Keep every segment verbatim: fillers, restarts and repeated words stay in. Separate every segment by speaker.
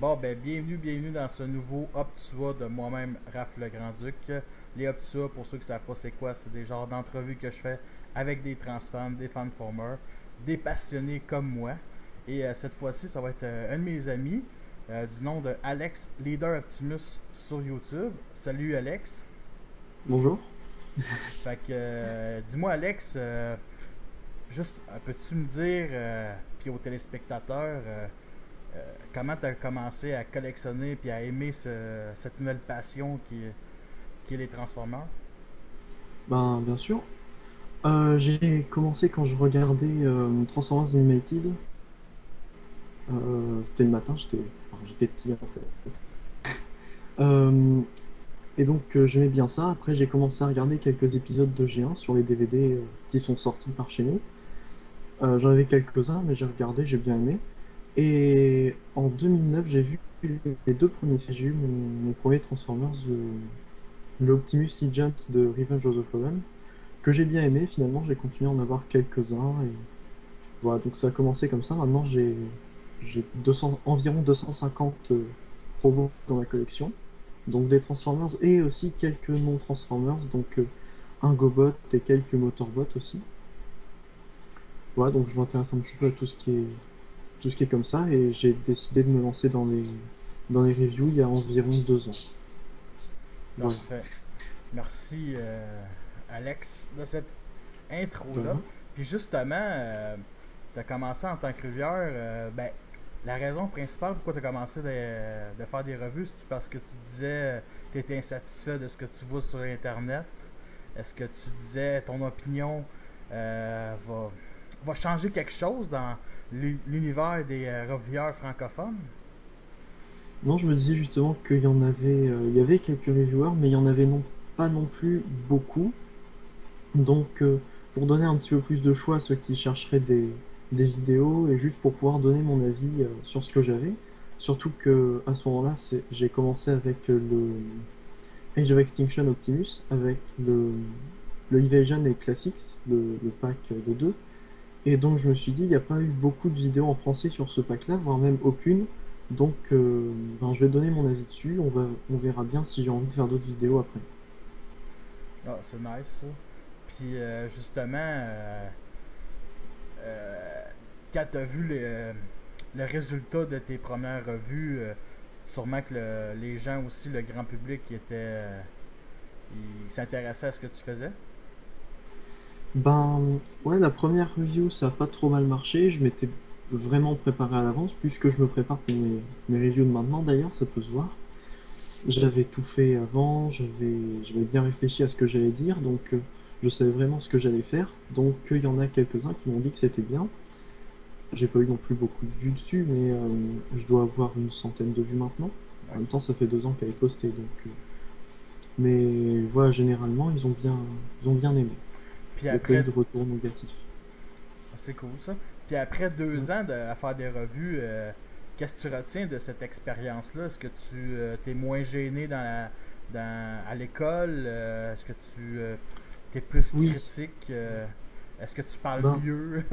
Speaker 1: Bon, ben, bienvenue, bienvenue dans ce nouveau Optua de moi-même, Raph le Grand-Duc. Les Optua, pour ceux qui ne savent pas c'est quoi, c'est des genres d'entrevues que je fais avec des transfans, des fanformers, des passionnés comme moi. Et euh, cette fois-ci, ça va être euh, un de mes amis, euh, du nom de Alex, Leader Optimus sur YouTube. Salut Alex.
Speaker 2: Bonjour.
Speaker 1: Fait que, euh, dis-moi Alex, euh, juste, euh, peux-tu me dire, euh, puis aux téléspectateurs, euh, euh, comment tu as commencé à collectionner puis à aimer ce- cette nouvelle passion qui, est- qui est les Transformers?
Speaker 2: Ben, bien sûr. Euh, j'ai commencé quand je regardais euh, Transformers Animated. Euh, c'était le matin, j'étais enfin, j'étais petit en fait. Euh, et donc euh, j'aimais bien ça. Après j'ai commencé à regarder quelques épisodes de G un sur les D V D euh, qui sont sortis par chez nous. Euh, j'en avais quelques-uns, mais j'ai regardé, j'ai bien aimé. Et en deux mille neuf, j'ai vu les deux premiers films. J'ai eu mon, mon premier Transformers, le, le Optimus Legends de Revenge of the Fallen, que j'ai bien aimé. Finalement, j'ai continué à en avoir quelques-uns. Et voilà, donc ça a commencé comme ça. Maintenant, j'ai j'ai deux cents environ deux cent cinquante euh, robots dans ma collection. Donc des Transformers et aussi quelques non-Transformers. Donc euh, un Gobot et quelques Motorbots aussi. Voilà, donc je m'intéresse un petit peu à tout ce qui est, tout ce qui est comme ça. Et j'ai décidé de me lancer dans les, dans les reviews il y a environ deux ans. Voilà.
Speaker 1: Parfait. Merci euh, Alex de cette
Speaker 2: De
Speaker 1: intro-là.
Speaker 2: rien.
Speaker 1: Puis justement, tu as commencé en tant que revieur. Euh, ben, la raison principale pourquoi tu as commencé de, de faire des revues, c'est parce que tu disais que tu étais insatisfait de ce que tu vois sur Internet. Est-ce que tu disais ton opinion euh, va, va changer quelque chose dans l'univers des euh, revieurs francophones?
Speaker 2: Non, je me disais justement qu'il y en avait, euh, il y avait quelques reviewers, mais il y en avait non, pas non plus beaucoup. Donc, euh, pour donner un petit peu plus de choix à ceux qui chercheraient des, des vidéos et juste pour pouvoir donner mon avis euh, sur ce que j'avais. Surtout que à ce moment-là, c'est- j'ai commencé avec euh, le Age of Extinction Optimus, avec le, le Evasion et Classics, le, le pack de deux. Et donc je me suis dit, il n'y a pas eu beaucoup de vidéos en français sur ce pack-là, voire même aucune. Donc euh, ben, je vais donner mon avis dessus, on va, on verra bien si j'ai envie de faire d'autres vidéos après.
Speaker 1: Ah, c'est nice ça. Puis euh, justement, euh, euh, quand tu as vu le, le résultat de tes premières revues, euh, sûrement que le- les gens aussi, le grand public, qui était, euh, ils s'intéressaient à ce que tu faisais.
Speaker 2: Ben ouais, la première review ça a pas trop mal marché, je m'étais vraiment préparé à l'avance, puisque je me prépare pour mes, mes reviews de maintenant d'ailleurs, ça peut se voir. J'avais tout fait avant, j'avais j'avais bien réfléchi à ce que j'allais dire, donc euh, je savais vraiment ce que j'allais faire. Donc euh, il y en a quelques-uns qui m'ont dit que c'était bien. J'ai pas eu non plus beaucoup de vues dessus, mais euh, je dois avoir une centaine de vues maintenant. En même
Speaker 1: Ok.
Speaker 2: temps, ça fait deux ans qu'elle est postée, donc. euh, Mais voilà, généralement, ils ont bien, ils ont bien aimé.
Speaker 1: Puis
Speaker 2: Il n'y a pas eu
Speaker 1: après,
Speaker 2: de retour négatif.
Speaker 1: c'est cool ça. Puis après
Speaker 2: Ouais.
Speaker 1: deux ans de, à faire des revues, euh, qu'est-ce que tu retiens de cette expérience-là? Est-ce que tu euh, t'es moins gêné dans la, dans, à l'école? Euh, Est-ce que tu euh, t'es plus
Speaker 2: Oui,
Speaker 1: critique? Euh, Est-ce que tu parles
Speaker 2: ben,
Speaker 1: mieux?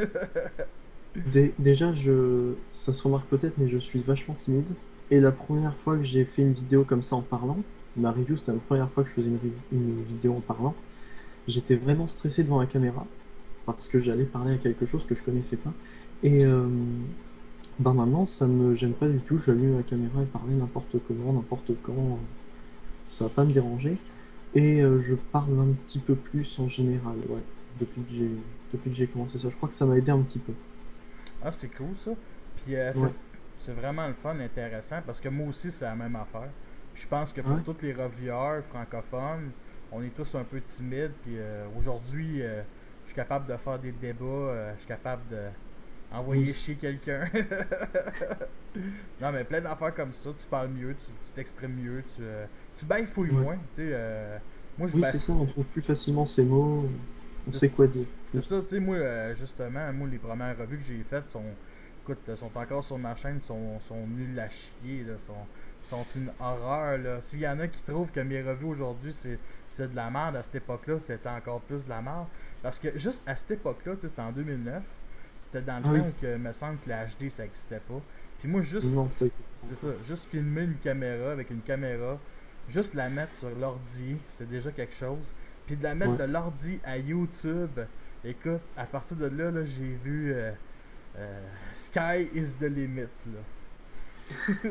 Speaker 2: dé- déjà, je, ça se remarque peut-être, mais je suis vachement timide. Et la première fois que j'ai fait une vidéo comme ça en parlant, ma review, c'était la première fois que je faisais une, rev- une vidéo en parlant, j'étais vraiment stressé devant la caméra, parce que j'allais parler à quelque chose que je connaissais pas. Et euh, ben maintenant, ça me gêne pas du tout, j'allume la caméra et parler n'importe comment, n'importe quand, ça va pas me déranger. Et euh, je parle un petit peu plus en général, ouais, depuis que j'ai depuis que j'ai commencé ça. Je crois que ça m'a aidé un petit peu.
Speaker 1: Ah, c'est cool ça. Puis euh,
Speaker 2: Ouais.
Speaker 1: c'est vraiment le fun, intéressant, parce que moi aussi, c'est la même affaire. Puis je pense que
Speaker 2: Ah
Speaker 1: pour
Speaker 2: ouais?
Speaker 1: tous les reviewers francophones, on est tous un peu timides. Puis euh, aujourd'hui, euh, je suis capable de faire des débats, euh, je suis capable de envoyer
Speaker 2: Oui.
Speaker 1: chier quelqu'un. Non, mais plein d'affaires comme ça, tu parles mieux, tu tu t'exprimes mieux, tu, euh, tu baillefouilles
Speaker 2: Ouais.
Speaker 1: moins. Tu sais, euh, moi, je
Speaker 2: Oui, c'est ça,
Speaker 1: bafouille.
Speaker 2: on trouve plus facilement ces mots, on sait
Speaker 1: C'est
Speaker 2: quoi dire.
Speaker 1: c'est
Speaker 2: Oui.
Speaker 1: ça, tu sais, moi, euh, justement, moi, les premières revues que j'ai faites sont, écoute, euh, sont encore sur ma chaîne, sont, sont nulles à chier, là, sont, sont une horreur, là. S'il y en a qui trouvent que mes revues aujourd'hui, c'est, c'est de la merde, à cette époque-là, c'était encore plus de la merde. Parce que juste à cette époque-là, tu sais, c'était en deux mille neuf, c'était dans le
Speaker 2: Ah
Speaker 1: temps
Speaker 2: oui.
Speaker 1: où, que, me semble que la H D, ça existait pas. Puis moi, juste,
Speaker 2: Non, ça existe pas
Speaker 1: c'est ça,
Speaker 2: encore.
Speaker 1: juste filmer une caméra avec une caméra, juste la mettre sur l'ordi, c'est déjà quelque chose. Puis de la mettre
Speaker 2: Ouais.
Speaker 1: de l'ordi à YouTube, écoute, à partir de là, là j'ai vu euh, euh, Sky is the limit, là.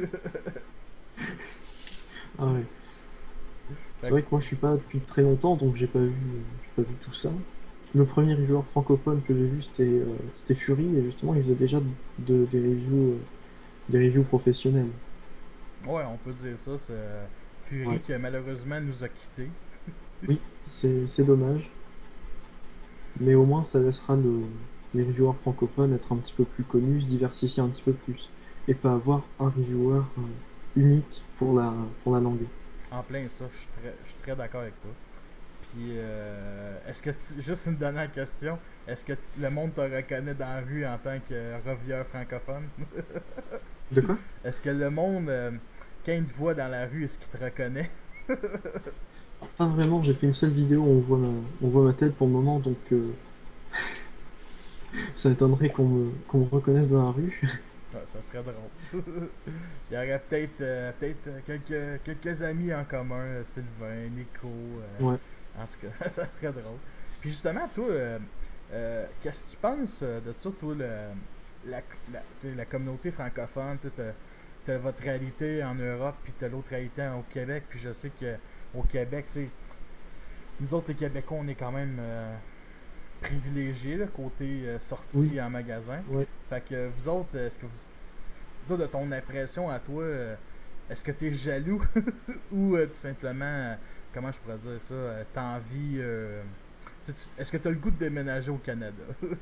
Speaker 2: Ah ouais.
Speaker 1: Fait
Speaker 2: C'est
Speaker 1: que
Speaker 2: vrai que moi je suis pas depuis très longtemps, donc j'ai pas vu, j'ai pas vu tout ça. Le premier reviewer francophone que j'ai vu c'était euh, c'était Fury et justement il faisait déjà de, des reviews euh, des reviews professionnelles.
Speaker 1: ouais, on peut dire ça, c'est euh, Fury
Speaker 2: Ouais.
Speaker 1: qui malheureusement nous a quittés.
Speaker 2: Oui, c'est c'est dommage, mais au moins ça laissera le, les reviewers francophones être un petit peu plus connus, se diversifier un petit peu plus et pas avoir un reviewer euh, unique pour la pour la langue.
Speaker 1: En plein ça, je suis très, je suis très d'accord avec toi. Puis, euh, est-ce que tu, juste une dernière question, est-ce que tu- le monde te reconnaît dans la rue en tant que revieur francophone?
Speaker 2: De quoi?
Speaker 1: Est-ce que le monde, euh, quand il te voit dans la rue, est-ce qu'il te reconnaît?
Speaker 2: Pas vraiment, j'ai fait une seule vidéo où on voit ma, on voit ma tête pour le moment, donc euh, ça étonnerait qu'on me, qu'on me reconnaisse dans la rue.
Speaker 1: Ouais, ça serait drôle. Il y aurait peut-être euh, peut-être euh, quelques, quelques amis en commun, euh, Sylvain, Nico, euh,
Speaker 2: Ouais.
Speaker 1: en tout cas, ça serait drôle. Puis justement, toi, euh, euh, qu'est-ce que tu penses euh, de ça, toi, le, la, la, tu sais, la communauté francophone, tu sais, t'as, t'as votre réalité en Europe, puis t'as l'autre réalité au Québec, puis je sais que au Québec, tu sais, nous autres les Québécois, on est quand même euh, privilégiés, là, côté euh,
Speaker 2: Oui,
Speaker 1: sortie en magasin.
Speaker 2: ouais.
Speaker 1: Fait que vous autres, est-ce que vous, toi, de ton impression à toi, euh, est-ce que t'es jaloux ou euh, tout simplement, euh, comment je pourrais dire ça, euh, t'envies, euh, tu sais, tu- est-ce que t'as le goût de déménager au Canada?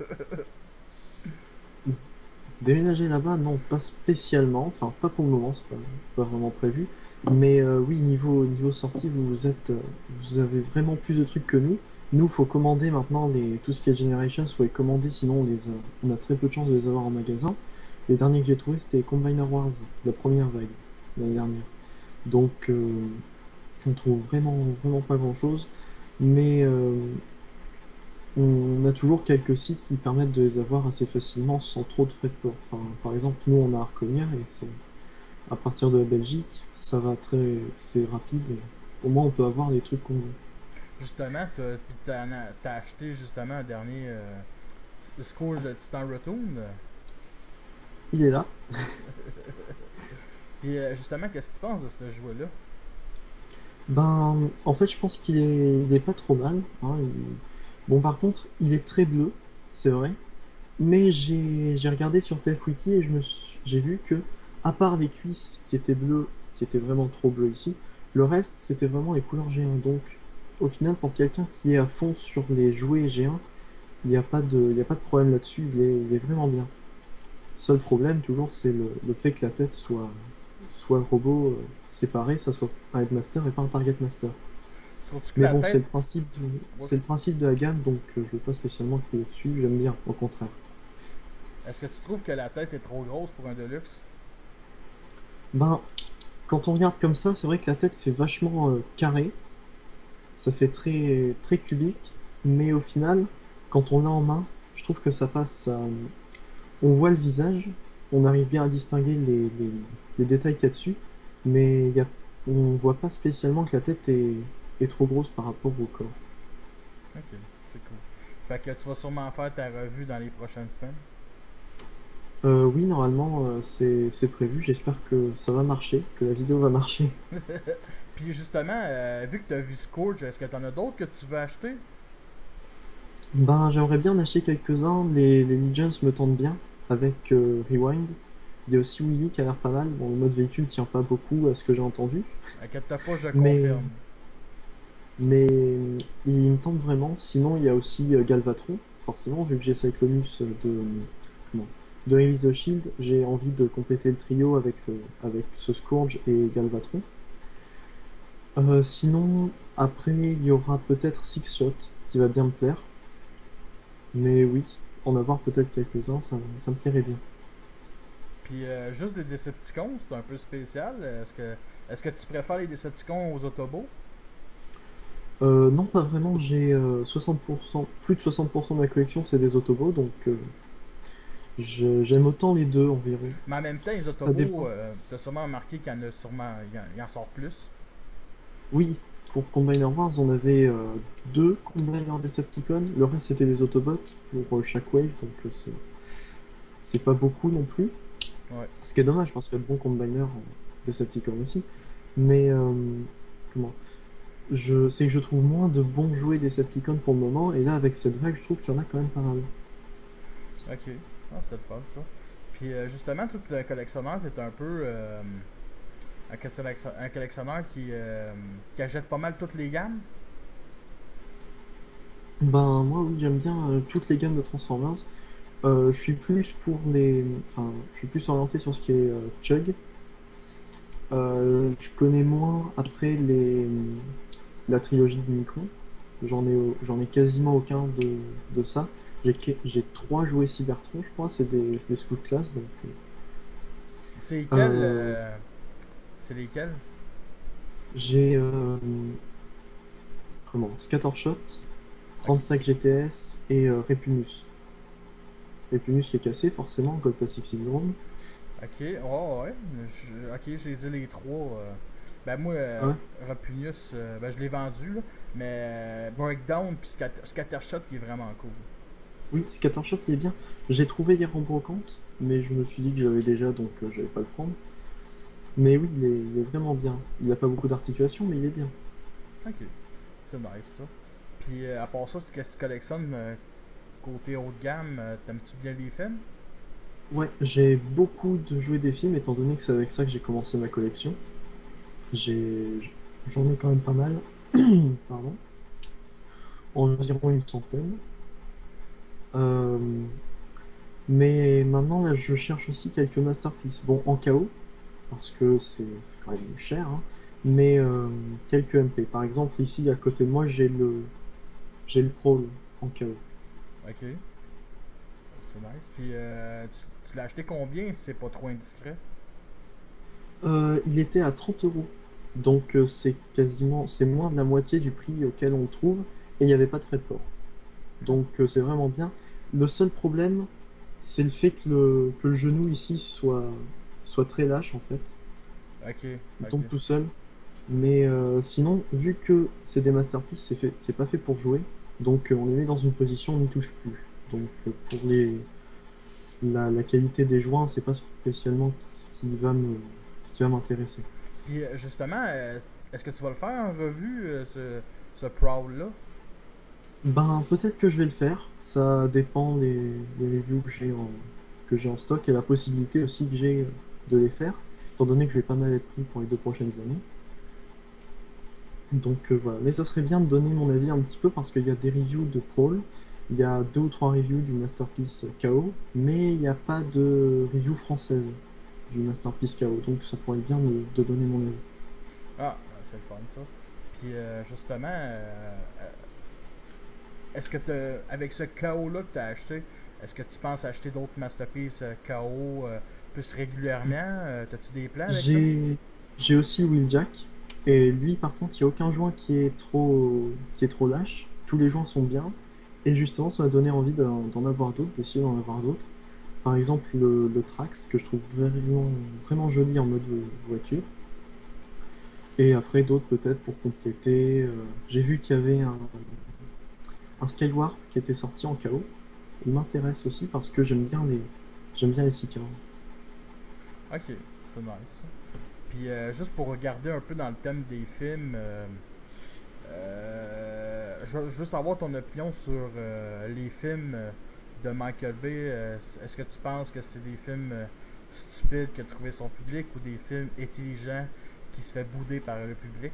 Speaker 2: Déménager là-bas, non, pas spécialement. Enfin, pas pour le moment, c'est pas, pas vraiment prévu. Mais euh, oui, niveau, niveau sortie, vous, vous êtes, euh, vous avez vraiment plus de trucs que nous. Nous, faut commander maintenant les, tout ce qui est Generations, faut les commander, sinon on, les a, on a très peu de chances de les avoir en magasin. Les derniers que j'ai trouvés, c'était Combiner Wars, la première vague, l'année dernière. Donc, euh, on trouve vraiment, vraiment pas grand-chose. Mais euh, on a toujours quelques sites qui permettent de les avoir assez facilement sans trop de frais de port. Enfin, par exemple, nous on a Arconia et c'est à partir de la Belgique, ça va très, c'est rapide. Et au moins on peut avoir les trucs qu'on veut.
Speaker 1: Justement, t'as, puis t'as, t'as acheté justement un dernier euh, t- Scourge de Titan Retoon.
Speaker 2: Il est là.
Speaker 1: Puis euh, justement, qu'est-ce que tu penses de ce jeu-là?
Speaker 2: Ben, en fait, je pense qu'il est, il est pas trop mal, hein, il- Bon, par contre, il est très bleu, c'est vrai. Mais j'ai, j'ai regardé sur T F Wiki et je me suis- j'ai vu que, à part les cuisses qui étaient bleues, qui étaient vraiment trop bleues ici, le reste c'était vraiment les couleurs G un. Donc, au final, pour quelqu'un qui est à fond sur les jouets G un, il n'y a pas de, il y a pas de problème là-dessus. Il est, il est vraiment bien. Seul problème, toujours, c'est le, le fait que la tête soit, soit le robot euh, séparé, ça soit un Headmaster et pas un Target Master.
Speaker 1: Trouves-tu que
Speaker 2: Mais
Speaker 1: la
Speaker 2: bon, c'est
Speaker 1: tête.
Speaker 2: le principe du-
Speaker 1: Ouais,
Speaker 2: c'est le principe de la gamme, donc euh, je veux pas spécialement crier dessus. J'aime bien, au contraire.
Speaker 1: est-ce que tu trouves que la tête est trop grosse pour un Deluxe?
Speaker 2: Ben, quand on regarde comme ça, c'est vrai que la tête fait vachement euh, carré, ça fait très, très cubique, mais au final, quand on l'a en main, je trouve que ça passe. ça- On voit le visage, on arrive bien à distinguer les, les- les détails qu'il y a dessus, mais il y a... on voit pas spécialement que la tête est, est trop grosse par rapport au corps.
Speaker 1: Ok, c'est cool. Fait que tu vas sûrement faire ta revue dans les prochaines semaines.
Speaker 2: Euh, oui, normalement, euh, c'est c'est prévu. J'espère que ça va marcher, que la vidéo va marcher.
Speaker 1: Puis justement, euh, vu que tu as vu Scourge, est-ce que tu en as d'autres que tu veux acheter?
Speaker 2: Ben, j'aimerais bien en acheter quelques-uns. Les, les Legends me tentent bien avec euh, Rewind. Il y a aussi Willy qui a l'air pas mal. Bon, le mode véhicule tient pas beaucoup à ce que j'ai entendu,
Speaker 1: Inquiète-toi pas, je
Speaker 2: mais,
Speaker 1: confirme.
Speaker 2: mais il me tente vraiment. Sinon, il y a aussi euh, Galvatron. Forcément, vu que j'ai Cyclonus de, comment, de Release the Shield, j'ai envie de compléter le trio avec ce, avec ce Scourge et Galvatron. Euh, sinon, après, il y aura peut-être Six Shot qui va bien me plaire. Mais oui, en avoir peut-être quelques-uns, ça, ça me plairait bien.
Speaker 1: Puis euh, juste des Decepticons, c'est un peu spécial. Est-ce que, est-ce que tu préfères les Decepticons aux Autobots?
Speaker 2: Euh, non, pas vraiment, j'ai euh, soixante pour cent, plus de soixante pour cent de ma collection, c'est des Autobots, donc euh, Je- J'aime autant les deux environ.
Speaker 1: Mais en même temps, les
Speaker 2: Ça
Speaker 1: Autobots,
Speaker 2: dépend.
Speaker 1: euh, t'as sûrement remarqué qu'il y en a sûrement. Il y en, il y en sort plus.
Speaker 2: Oui, pour Combiner Wars, on avait euh, deux Combiner Decepticons. Le reste, c'était des Autobots pour euh, chaque wave, donc euh, c'est c'est pas beaucoup non plus.
Speaker 1: Ouais.
Speaker 2: Ce qui est dommage, parce qu'il y a de bons Combiner en Decepticons aussi. Mais, euh, comment je, c'est que je trouve moins de bons jouets Decepticons pour le moment, et là, avec cette vague, je trouve qu'il y en a quand même pas mal.
Speaker 1: Ok. Ah, c'est le fun ça. Puis euh, justement, tout le collectionneur, t'es un peu euh, un, collection- un collectionneur qui, euh, qui achète pas mal toutes les gammes.
Speaker 2: Ben, moi, oui, j'aime bien euh, toutes les gammes de Transformers. Euh, je suis plus pour les. Enfin, je suis plus orienté sur ce qui est euh, Chug. Euh, je connais moins après les, la trilogie de Micron. J'en ai, j'en ai quasiment aucun de, de ça. J'ai que- j'ai trois jouets Cybertron, je crois. C'est des, c'est des scouts class. Donc,
Speaker 1: C'est lesquels
Speaker 2: euh,
Speaker 1: euh, C'est lesquels?
Speaker 2: j'ai euh, comment Scattershot,
Speaker 1: Ok.
Speaker 2: trente-cinq G T S et euh, Repulnus. Repulnus qui est cassé, forcément, Gold Plastic Syndrome.
Speaker 1: Ok. Oh, ouais. Je- ok, j'ai les ai les trois. euh. Ben moi,
Speaker 2: Ah
Speaker 1: euh,
Speaker 2: ouais.
Speaker 1: Rapunius, euh, ben je l'ai vendu là. Mais euh, Breakdown puis Scat- Scattershot qui est vraiment cool.
Speaker 2: Oui, Scattershot il est bien. J'ai trouvé hier en brocante, mais je me suis dit que j'avais déjà, donc euh, j'allais pas le prendre. Mais oui, il est, il est vraiment bien. Il a pas beaucoup d'articulation, mais il est bien.
Speaker 1: Ok. C'est nice ça. Puis euh, à part ça, qu'est-ce que tu collectionnes euh, côté haut de gamme? euh, T'aimes-tu bien les films?
Speaker 2: Ouais, j'ai beaucoup de jouets des films, étant donné que c'est avec ça que j'ai commencé ma collection. J'ai, j'en ai quand même pas mal. Pardon. Environ une centaine. Euh, mais maintenant, là, je cherche aussi quelques masterpieces. Bon, en K O, parce que c'est c'est quand même cher, hein, mais euh, quelques M P. Par exemple, ici, à côté de moi, j'ai le, j'ai le Pro en K O.
Speaker 1: Ok. C'est nice. Puis euh, tu, tu l'as acheté combien si c'est pas trop indiscret?
Speaker 2: Euh, il était à trente euros. Donc euh, c'est quasiment, c'est moins de la moitié du prix auquel on le trouve, et il n'y avait pas de frais de port. Donc euh, c'est vraiment bien. Le seul problème, c'est le fait que le, que le genou ici soit, soit très lâche en fait.
Speaker 1: Ok,
Speaker 2: Il tombe
Speaker 1: ok.
Speaker 2: tout seul. Mais euh, sinon, vu que c'est des masterpieces, c'est fait, c'est pas fait pour jouer. Donc euh, on les met dans une position, on n'y touche plus. Donc euh, pour les, la, la qualité des joints, c'est pas spécialement ce qui va me, ce qui va m'intéresser.
Speaker 1: Puis euh, justement, euh, est-ce que tu vas le faire en revue, euh, ce, ce Prowl-là?
Speaker 2: Ben, peut-être que je vais le faire. Ça dépend les, les reviews que j'ai en, que j'ai en stock et la possibilité aussi que j'ai de les faire, étant donné que je vais pas mal être pris pour les deux prochaines années. Donc euh, voilà. Mais ça serait bien de donner mon avis un petit peu parce qu'il y a des reviews de Paul, il y a deux ou trois reviews du Masterpiece K O, mais il n'y a pas de review française du Masterpiece K O. Donc ça pourrait être bien de, de donner mon avis.
Speaker 1: Ah, ben, c'est le fun ça. Puis euh, justement, euh, euh, est-ce que t'as- avec ce K O-là que tu as acheté, est-ce que tu penses acheter d'autres Masterpiece euh, K O euh, plus régulièrement? Euh, T'as-tu des plans avec ça?
Speaker 2: J'ai j'ai aussi Wheeljack et lui par contre il n'y a aucun joint qui est trop qui est trop lâche. Tous les joints sont bien et justement ça m'a donné envie d'en d'en avoir d'autres, d'essayer d'en avoir d'autres. Par exemple le, le Trax que je trouve vraiment vraiment joli en mode vo- voiture. Et après d'autres peut-être pour compléter. euh, J'ai vu qu'il y avait un, un Skywarp qui était sorti en K O. Il m'intéresse aussi parce que j'aime bien les j'aime bien les Seekers.
Speaker 1: Ok, c'est nice ça. Puis euh, juste pour regarder un peu dans le thème des films, euh, euh, je, veux- je veux savoir ton opinion sur euh, les films euh, de Michael Bay. Euh, Est-ce que tu penses que c'est des films euh, stupides qui ont trouvé son public ou des films intelligents qui se fait bouder par le public?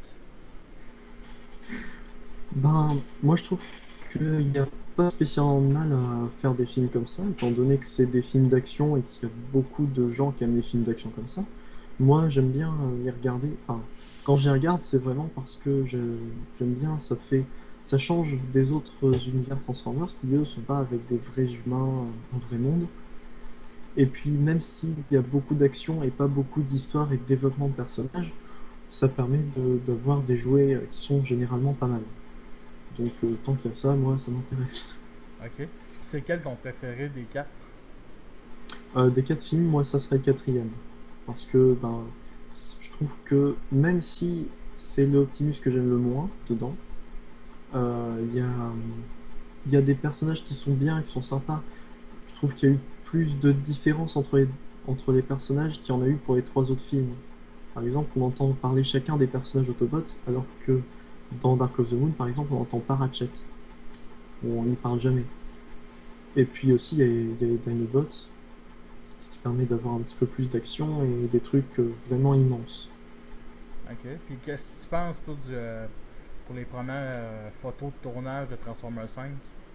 Speaker 2: Ben, moi je trouve qu'il n'y a pas spécialement de mal à faire des films comme ça, étant donné que c'est des films d'action et qu'il y a beaucoup de gens qui aiment les films d'action comme ça. Moi j'aime bien euh, les regarder, enfin, quand je les regarde, c'est vraiment parce que je- j'aime bien, ça fait, ça change des autres univers Transformers qui eux sont pas avec des vrais humains, un vrai monde. Et puis même s'il y a beaucoup d'action et pas beaucoup d'histoire et de développement de personnages, ça permet de- d'avoir des jouets euh, qui sont généralement pas mal. Donc euh, tant qu'il y a ça, moi, ça m'intéresse.
Speaker 1: Ok. Puis c'est quel ton préféré des quatre?
Speaker 2: Euh, des quatre films, moi, ça serait le quatrième. Parce que ben, c- je trouve que même si c'est l'Optimus que j'aime le moins dedans, euh, il y a, il y a des personnages qui sont bien, qui sont sympas. Je trouve qu'il y a eu plus de différence entre les, entre les personnages qu'il y en a eu pour les trois autres films. Par exemple, on entend parler chacun des personnages Autobots, alors que dans Dark of the Moon, par exemple, on n'entend pas Ratchet. On n'y parle jamais. Et puis aussi, il y a, il y a les Dinobots, ce qui permet d'avoir un petit peu plus d'action et des trucs euh, vraiment immenses.
Speaker 1: Ok. Puis qu'est-ce que tu penses, toi, du, euh, pour les premières euh, photos de tournage de Transformers cinq?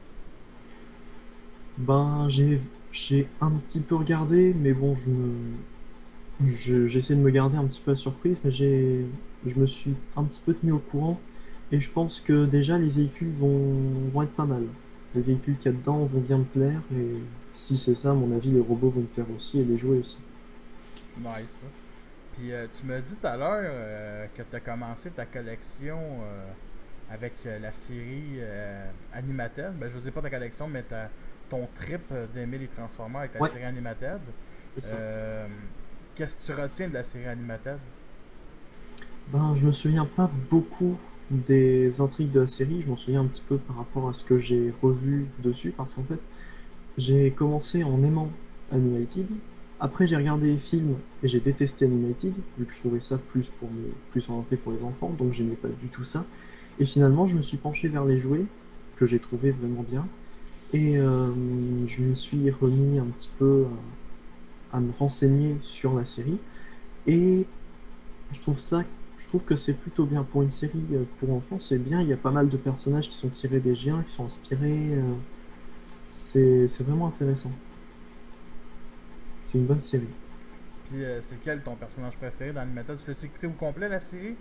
Speaker 2: Ben, j'ai j'ai un petit peu regardé, mais bon, je me je- j'essaie de me garder un petit peu la surprise, mais j'ai je me suis un petit peu tenu au courant et je pense que déjà les véhicules vont, vont être pas mal. Les véhicules qu'il y a dedans vont bien me plaire et si c'est ça, à mon avis, les robots vont me plaire aussi et les jouets aussi.
Speaker 1: Nice, ça. Puis euh, tu m'as dit tout à l'heure euh, que tu as commencé ta collection euh, avec euh, la série euh, Animated. Ben, je ne dis pas ta collection, mais ta, ton trip euh, d'aimer les Transformers avec la
Speaker 2: Ouais,
Speaker 1: série Animated.
Speaker 2: c'est ça.
Speaker 1: Euh, Qu'est-ce que tu retiens de la série Animated?
Speaker 2: Ben, je me souviens pas beaucoup des intrigues de la série, je m'en souviens un petit peu par rapport à ce que j'ai revu dessus, parce qu'en fait, j'ai commencé en aimant Animated. Après, j'ai regardé les films et j'ai détesté Animated, vu que je trouvais ça plus, pour les, plus orienté pour les enfants, donc j'aimais pas du tout ça. Et finalement, je me suis penché vers les jouets, que j'ai trouvé vraiment bien. Et euh, je m'y suis remis un petit peu à, à me renseigner sur la série. Et je trouve ça, je trouve que c'est plutôt bien pour une série euh, pour enfants, c'est bien. Il y a pas mal de personnages qui sont tirés des géants, qui sont inspirés. euh, c'est c'est vraiment intéressant. C'est une bonne série.
Speaker 1: Puis euh, c'est quel ton personnage préféré dans Animated? Tu l'as écouté au complet la série?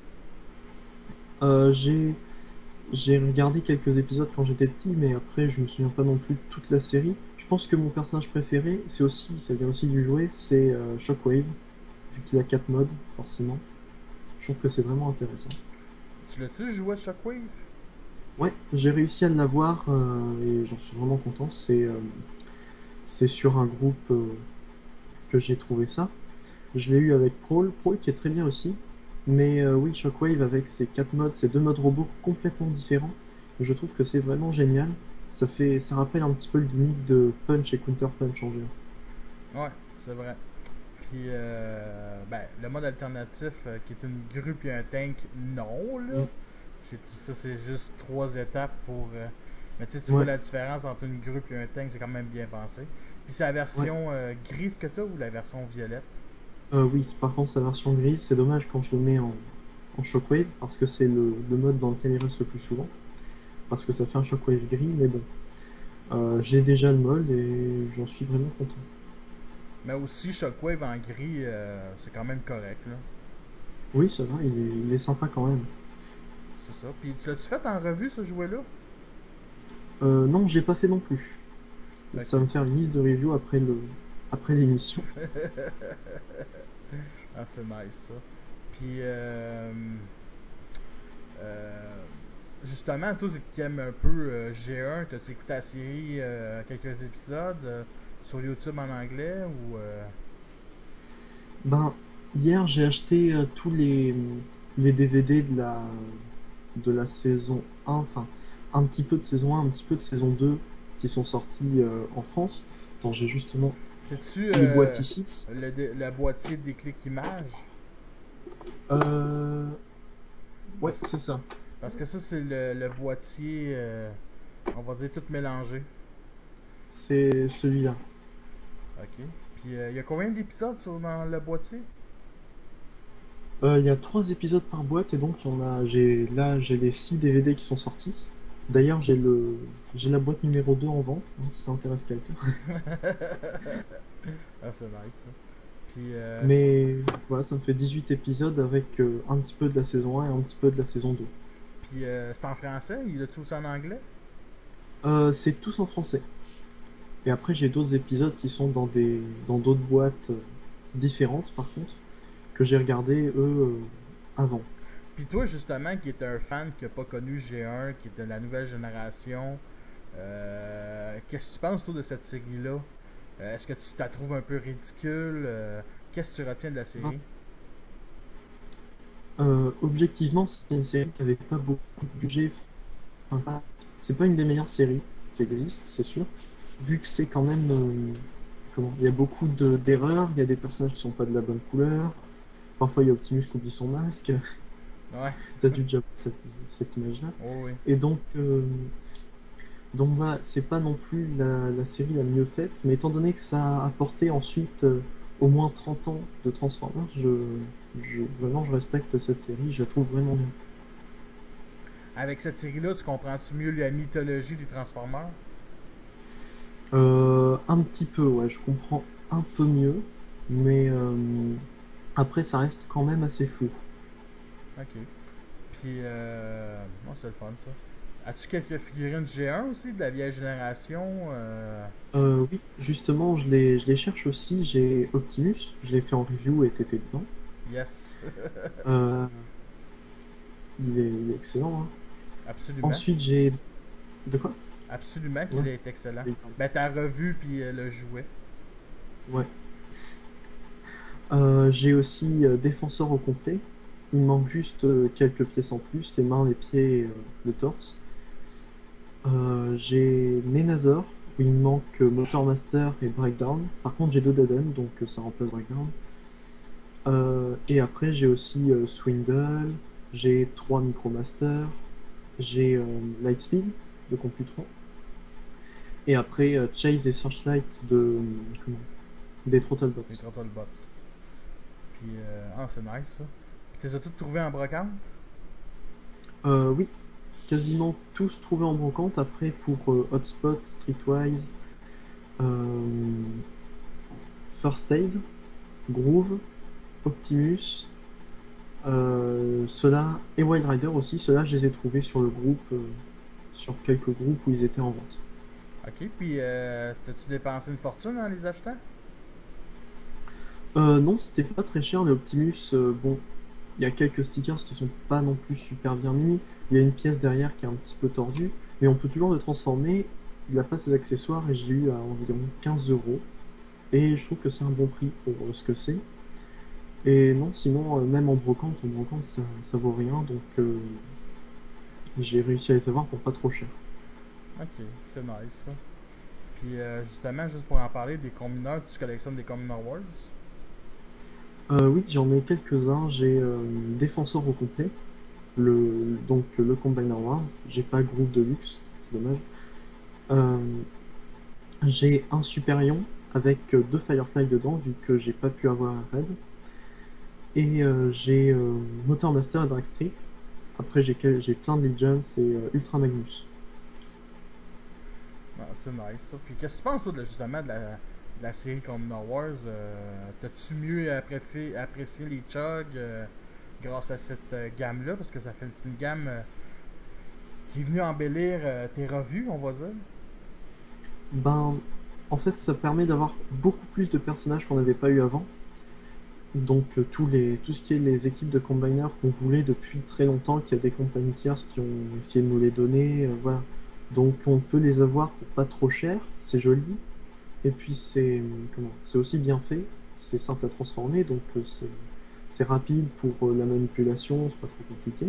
Speaker 2: Euh, j'ai j'ai regardé quelques épisodes quand j'étais petit, mais après je me souviens pas non plus de toute la série. Je pense que mon personnage préféré, c'est aussi, ça vient aussi du jouet, c'est euh, Shockwave, vu qu'il a quatre modes, forcément. Je trouve que c'est vraiment intéressant.
Speaker 1: Tu l'as-tu joué Shockwave?
Speaker 2: Ouais, j'ai réussi à l'avoir euh, et j'en suis vraiment content. C'est euh, c'est sur un groupe euh, que j'ai trouvé ça. Je l'ai eu avec Brawl, Brawl qui est très bien aussi. Mais euh, oui, Shockwave avec ses quatre modes, ses deux modes robots complètement différents, je trouve que c'est vraiment génial. Ça fait, ça rappelle un petit peu le gimmick de Punch et Counter Punch en géant.
Speaker 1: Ouais, c'est vrai. Puis, euh, ben, le mode alternatif, euh, qui est une grue puis un tank, non, là.
Speaker 2: Mm.
Speaker 1: J'ai- Ça, c'est juste trois étapes pour. euh, Mais tu sais, tu vois
Speaker 2: Ouais,
Speaker 1: la différence entre une grue et un tank, c'est quand même bien pensé. Puis, c'est la
Speaker 2: ouais.
Speaker 1: version euh, grise que t'as ou la version violette?
Speaker 2: Euh, oui, par contre, sa version grise, c'est dommage quand je le mets en, en Shockwave, parce que c'est le, le mode dans lequel il reste le plus souvent, parce que ça fait un Shockwave gris, mais bon. Euh, j'ai déjà le mode et j'en suis vraiment content.
Speaker 1: Mais aussi, Shockwave en gris, euh, c'est quand même correct, là.
Speaker 2: Oui, ça va, il est, il est sympa quand même.
Speaker 1: C'est ça. Puis, tu l'as-tu fait en revue, ce jouet-là?
Speaker 2: Euh, non, je l'ai pas fait non plus. Ça va
Speaker 1: Ok.
Speaker 2: me faire une liste de reviews après le, après l'émission.
Speaker 1: Ah, c'est nice, ça. Puis, euh, euh, justement, toi qui aimes un peu euh, G un, t'as-tu écouté la série, euh, quelques épisodes euh, sur YouTube en anglais ou. euh,
Speaker 2: Ben, hier, j'ai acheté euh, tous les, les D V D de la, de la saison un, enfin, un petit peu de saison un, un petit peu de saison deux qui sont sortis euh, en France. Attends, j'ai justement
Speaker 1: C'est-tu
Speaker 2: les boîtes
Speaker 1: euh,
Speaker 2: ici.
Speaker 1: le, dé- le boîtier de déclic image?
Speaker 2: Euh, ouais,
Speaker 1: Parce,
Speaker 2: c'est ça.
Speaker 1: parce que ça, c'est le, le boîtier, euh, on va dire, tout mélangé.
Speaker 2: C'est celui-là.
Speaker 1: Ok. Puis, euh, il y a combien d'épisodes sur, dans le boîtier?
Speaker 2: Euh, Il y a trois épisodes par boîte et donc il y en a. J'ai là j'ai les six D V D qui sont sortis. D'ailleurs j'ai le j'ai la boîte numéro deux en vente, hein, si ça intéresse quelqu'un.
Speaker 1: Ah, c'est nice, ça. Puis, euh, c'est
Speaker 2: Mais voilà, ça me fait dix-huit épisodes avec euh, un petit peu de la saison un et un petit peu de la saison deux.
Speaker 1: puis, euh, c'est en français? Il a tout aussi en anglais?
Speaker 2: Euh, c'est tous en français. Et après j'ai d'autres épisodes qui sont dans des dans d'autres boîtes euh, différentes par contre, que j'ai regardé eux euh, avant.
Speaker 1: Puis toi, justement, qui est un fan qui n'a pas connu G un, qui est de la nouvelle génération, euh, qu'est-ce que tu penses, toi, de cette série-là? Euh, Est-ce que tu la trouves un peu ridicule? Euh, Qu'est-ce que tu retiens de la
Speaker 2: Ah,
Speaker 1: série?
Speaker 2: euh, objectivement, c'est une série qui avait pas beaucoup de budget. Enfin, pas- c'est pas une des meilleures séries qui existent, c'est sûr. Vu que c'est quand même. euh, comment? Il y a beaucoup de- d'erreurs, il y a des personnages qui sont pas de la bonne couleur. Parfois, il y a Optimus qui oublie son masque.
Speaker 1: Ouais,
Speaker 2: T'as dû déjà voir cette, cette image-là.
Speaker 1: oh oui.
Speaker 2: Et donc, euh, donc voilà, c'est pas non plus la, la série la mieux faite, mais étant donné que ça a apporté ensuite euh, au moins trente ans de Transformers, je, je, vraiment je respecte cette série, je la trouve vraiment bien.
Speaker 1: Avec cette série-là, tu comprends-tu mieux la mythologie des Transformers?
Speaker 2: Euh, un petit peu, ouais, je comprends un peu mieux, mais euh, après ça reste quand même assez flou.
Speaker 1: Ok. Puis, euh... bon, c'est le fun, ça. As-tu quelques figurines G un aussi, de la vieille génération? Euh...
Speaker 2: Euh, oui, justement, je les, je les cherche aussi, j'ai Optimus, je l'ai fait en review et t'étais dedans.
Speaker 1: Yes.
Speaker 2: Euh, il est, il est excellent, hein.
Speaker 1: Absolument.
Speaker 2: Ensuite, j'ai... De quoi?
Speaker 1: Absolument
Speaker 2: Ouais.
Speaker 1: qu'il est excellent.
Speaker 2: Oui,
Speaker 1: Ben, t'as revu puis euh, le jouet.
Speaker 2: ouais. Euh, j'ai aussi euh, défenseur au complet. Il me manque juste euh, quelques pièces en plus, les mains, les pieds et euh, le torse. Euh, j'ai Menazor, où il me manque euh, Motor Master et Breakdown. Par contre, j'ai deux Dead End, donc euh, ça remplace Breakdown. Euh, et après, j'ai aussi euh, Swindle, j'ai trois Micromaster, j'ai euh, Lightspeed de Compute trois. Et après, euh, Chase et Searchlight de. euh, comment? Des
Speaker 1: Les
Speaker 2: Throttlebots.
Speaker 1: Bots. Puis, euh... ah, c'est nice, ça. Puis, tu les as toutes trouvées en brocante?
Speaker 2: Euh, oui, quasiment tous trouvés en brocante. Après, pour euh, Hotspot, Streetwise, euh, First Aid, Groove, Optimus, euh, ceux-là, et Wild Rider aussi, ceux-là, je les ai trouvés sur le groupe, euh, sur quelques groupes où ils étaient en vente.
Speaker 1: Ok, puis, euh... t'as-tu dépensé une fortune en les achetant?
Speaker 2: Euh, non, c'était pas très cher, les Optimus. Euh, bon, il y a quelques stickers qui sont pas non plus super bien mis. Il y a une pièce derrière qui est un petit peu tordue, mais on peut toujours le transformer. Il a pas ses accessoires et je l'ai eu à environ quinze euros. Et je trouve que c'est un bon prix pour euh, ce que c'est. Et non, sinon, euh, même en brocante, en brocante, ça, ça vaut rien, donc euh, j'ai réussi à les avoir pour pas trop cher.
Speaker 1: Ok, c'est nice, ça. Puis, euh, justement, juste pour en parler des combineurs, tu collectionnes des combineurs Wars?
Speaker 2: Euh, oui, j'en ai quelques-uns. J'ai euh, Défenseur au complet, le, donc le Combiner Wars. J'ai pas Groove de luxe, c'est dommage. Euh, j'ai un Superion avec euh, deux Firefly dedans, vu que j'ai pas pu avoir un raid. Et euh, j'ai euh, Motor Master et Dragstrip. Après, j'ai quel- j'ai plein de Legions et euh, Ultra Magnus.
Speaker 1: Ah, c'est nice, ça. Puis, qu'est-ce que tu penses, toi, de, justement, de la, de la série Combineur Wars? Euh, T'as-tu mieux apprécié, apprécié les Chug euh, grâce à cette euh, gamme-là? Parce que ça fait c'est une gamme euh, qui est venue embellir euh, tes revues, on va dire.
Speaker 2: Ben, en fait, ça permet d'avoir beaucoup plus de personnages qu'on n'avait pas eu avant. Donc, euh, tous les, tout ce qui est les équipes de combiners qu'on voulait depuis très longtemps, qu'il y a des compagnies tierces qui ont essayé de nous les donner, euh, voilà. Donc, on peut les avoir pour pas trop cher, c'est joli, et puis c'est euh, comment, c'est aussi bien fait, c'est simple à transformer, donc euh, c'est c'est rapide pour euh, la manipulation, c'est pas trop compliqué.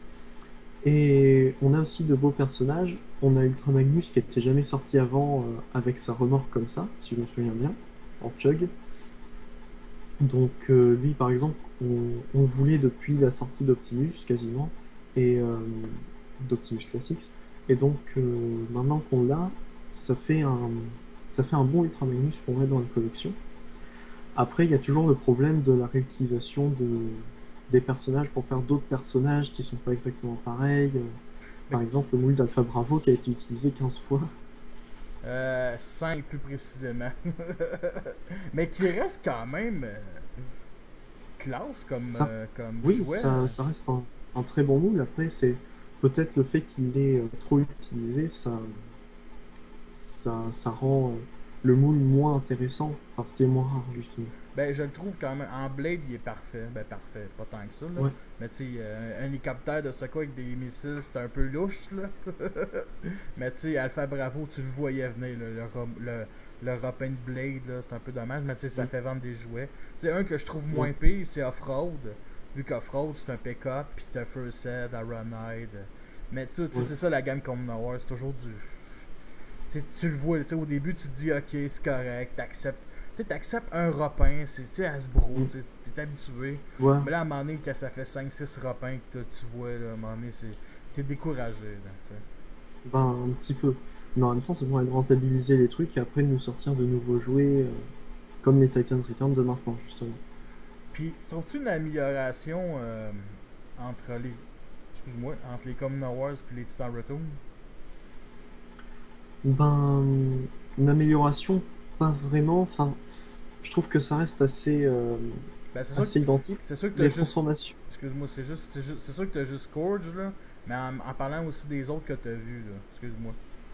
Speaker 2: Et on a aussi de beaux personnages. On a Ultra Magnus qui n'était jamais sorti avant euh, avec sa remorque comme ça, si je me souviens bien, en chug. Donc euh, lui par exemple, on, on le voulait depuis la sortie d'Optimus quasiment, et euh, d'Optimus Classics. Et donc euh, maintenant qu'on l'a, ça fait un, ça fait un bon Ultra Magnus pour mettre dans la collection. Après, il y a toujours le problème de la réutilisation de, des personnages pour faire d'autres personnages qui sont pas exactement pareils.
Speaker 1: Mais
Speaker 2: Par exemple, le moule d'Alpha Bravo qui a été utilisé quinze fois.
Speaker 1: euh, cinq plus précisément. Mais qui reste quand même euh, classe comme,
Speaker 2: Ça,
Speaker 1: euh, comme
Speaker 2: oui,
Speaker 1: jouet.
Speaker 2: ça,
Speaker 1: euh.
Speaker 2: ça reste un, un très bon moule. Après, c'est peut-être le fait qu'il est euh, trop utilisé, ça, ça, ça rend. euh, le moule moins intéressant parce qu'il est moins rare, justement.
Speaker 1: Ben, je le trouve quand même. En Blade, il est parfait. Ben, parfait. Pas tant que ça, là.
Speaker 2: Ouais,
Speaker 1: Mais tu sais, euh, un hélicoptère de secours avec des missiles, c'est un peu louche, là. Mais tu sais, Alpha Bravo, tu le voyais venir, là. Le, ro- le, le Robin Blade, là, c'est un peu dommage. Mais tu sais, ça
Speaker 2: oui,
Speaker 1: fait vendre des jouets. Tu sais, un que je trouve
Speaker 2: ouais,
Speaker 1: moins pire, c'est Off-Road. Vu qu'Off-Road, c'est un pick-up, pis t'as First Aid, Ironhide. Mais tu sais,
Speaker 2: ouais,
Speaker 1: c'est ça la gamme Common War, c'est toujours du. Tu sais, tu le vois, tu sais, au début, tu te dis, ok, c'est correct, t'acceptes. Tu sais, t'acceptes un repin, c'est, tu sais, Hasbro,
Speaker 2: mm,
Speaker 1: tu sais, t'es habitué.
Speaker 2: tu vois,
Speaker 1: Mais là, à un moment donné, quand ça fait cinq six repins que tu vois, là, à un moment donné, c'est, t'es découragé, là, tu sais.
Speaker 2: ben, un petit peu. Mais en même temps, ça permet de rentabiliser les trucs et après de nous sortir de nouveaux jouets, euh, comme les Titans Return de maintenant, justement.
Speaker 1: Puis, trouves-tu une amélioration euh, entre les. Excuse-moi, entre les Common Wars et les Titan Return?
Speaker 2: Ben, une amélioration, pas vraiment. Enfin, je trouve que ça reste assez, euh,
Speaker 1: Ben, c'est sûr que,
Speaker 2: assez identique.
Speaker 1: c'est sûr que t'as
Speaker 2: Les
Speaker 1: juste.
Speaker 2: transformations,
Speaker 1: Excuse-moi, c'est juste, c'est juste, c'est sûr que t'as juste Scourge, là. Mais en, en parlant aussi des autres que t'as vus, là. Excuse-moi.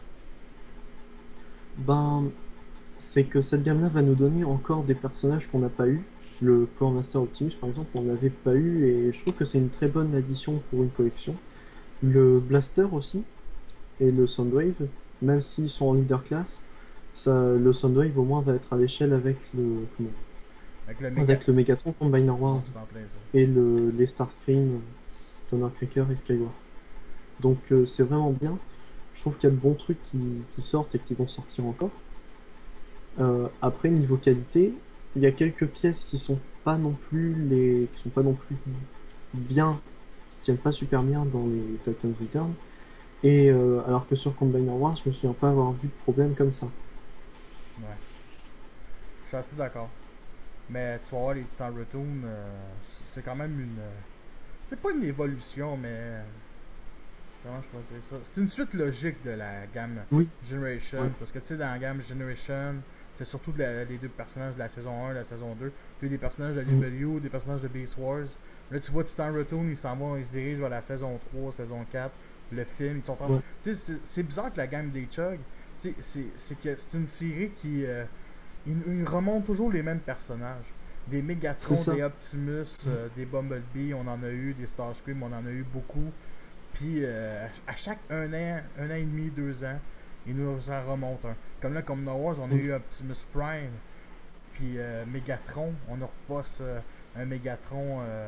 Speaker 2: ben, c'est que cette gamme-là va nous donner encore des personnages qu'on n'a pas eu. Le Power Master Optimus, par exemple, on l'avait pas eu et je trouve que c'est une très bonne addition pour une collection. Le Blaster aussi et le Soundwave, même s'ils sont en leader class, ça, le Soundwave au moins va être à l'échelle avec le, comment,
Speaker 1: Avec le méga.
Speaker 2: avec le Megatron Combiner
Speaker 1: Non,
Speaker 2: Wars
Speaker 1: c'est en plein ça.
Speaker 2: et le, les Starscream, Thundercracker et Skyward. Donc euh, c'est vraiment bien. Je trouve qu'il y a de bons trucs qui, qui sortent et qui vont sortir encore. Euh, après, niveau qualité, il y a quelques pièces qui sont pas non plus les, qui sont pas non plus bien, qui tiennent pas super bien dans les Titans Return. Et euh, alors que sur Combiner Wars, je me souviens pas avoir vu de problème comme ça.
Speaker 1: Ouais. Je suis assez d'accord. Mais tu vas voir, les Titan Return, euh, c'est quand même une. euh, C'est pas une évolution, mais. Comment je pourrais dire ça? C'est une suite logique de la gamme
Speaker 2: Oui,
Speaker 1: Generation.
Speaker 2: ouais,
Speaker 1: Parce que tu sais, dans la gamme Generation, c'est surtout de la- les deux personnages de la saison un et la saison deux. Tu as des personnages de
Speaker 2: mm,
Speaker 1: l'U W, des personnages de Beast Wars. Là, tu vois Titan Return, ils s'en vont, ils se dirigent vers la saison trois, saison quatre. Le film, ils sont en.
Speaker 2: ouais,
Speaker 1: Tu sais, c'est c'est bizarre que la gamme des Chug, tu sais, c'est c'est que c'est une série qui. euh, ils, ils remontent toujours les mêmes personnages. Des
Speaker 2: c'est
Speaker 1: Megatron,
Speaker 2: ça.
Speaker 1: des Optimus,
Speaker 2: Mm,
Speaker 1: euh, des Bumblebee, on en a eu, des Starscream, on en a eu beaucoup. Puis euh, à chaque un an, un an et demi, deux ans, ils nous en remontent un. Comme là, comme No Wars, on a
Speaker 2: mm,
Speaker 1: eu Optimus Prime, puis euh, Megatron. On nous repasse euh, un Megatron euh,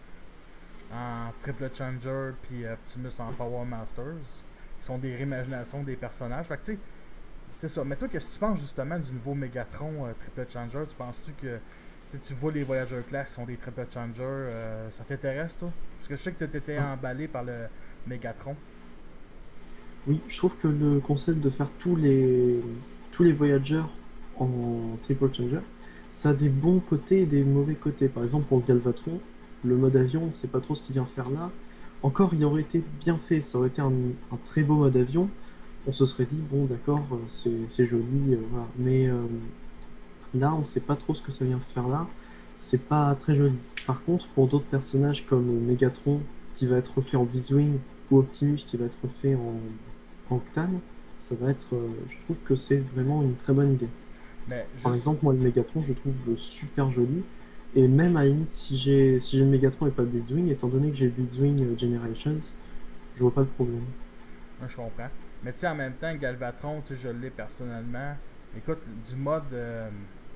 Speaker 1: en Triple Changer, puis Optimus en Power Masters. Qui sont des réimaginations des personnages. Fait que tu sais, c'est ça. Mais toi, qu'est-ce que tu penses justement du nouveau Megatron euh, Triple Changer? Tu penses-tu que tu sais, tu vois les Voyager Class qui sont des Triple Changer, euh, ça t'intéresse toi? Parce que je sais que tu étais
Speaker 2: ouais.
Speaker 1: emballé par le Megatron.
Speaker 2: Oui, je trouve que le concept de faire tous les tous les voyageurs en triple changer, ça a des bons côtés et des mauvais côtés. Par exemple, pour le Galvatron, le mode avion, on ne sait pas trop ce qu'il vient faire là. Encore, il aurait été bien fait, ça aurait été un, un très beau mode avion. On se serait dit, bon, d'accord, euh, c'est c'est joli, euh, voilà. Mais euh, là, on ne sait pas trop ce que ça vient faire là. C'est pas très joli. Par contre, pour d'autres personnages comme Megatron, qui va être refait en Blitzwing, ou Optimus, qui va être refait en, en Octane, ça va être. euh, je trouve que c'est vraiment une très bonne idée.
Speaker 1: Mais
Speaker 2: Par
Speaker 1: juste,
Speaker 2: exemple, moi, le Megatron, je le trouve super joli. Et même à la limite, si j'ai si j'ai le Megatron et pas le Blitzwing, étant donné que j'ai le Blitzwing euh, Generations, je vois pas le problème.
Speaker 1: moi, je comprends. Mais tu sais, en même temps, Galvatron, tu sais, je l'ai personnellement. Écoute, du mode euh,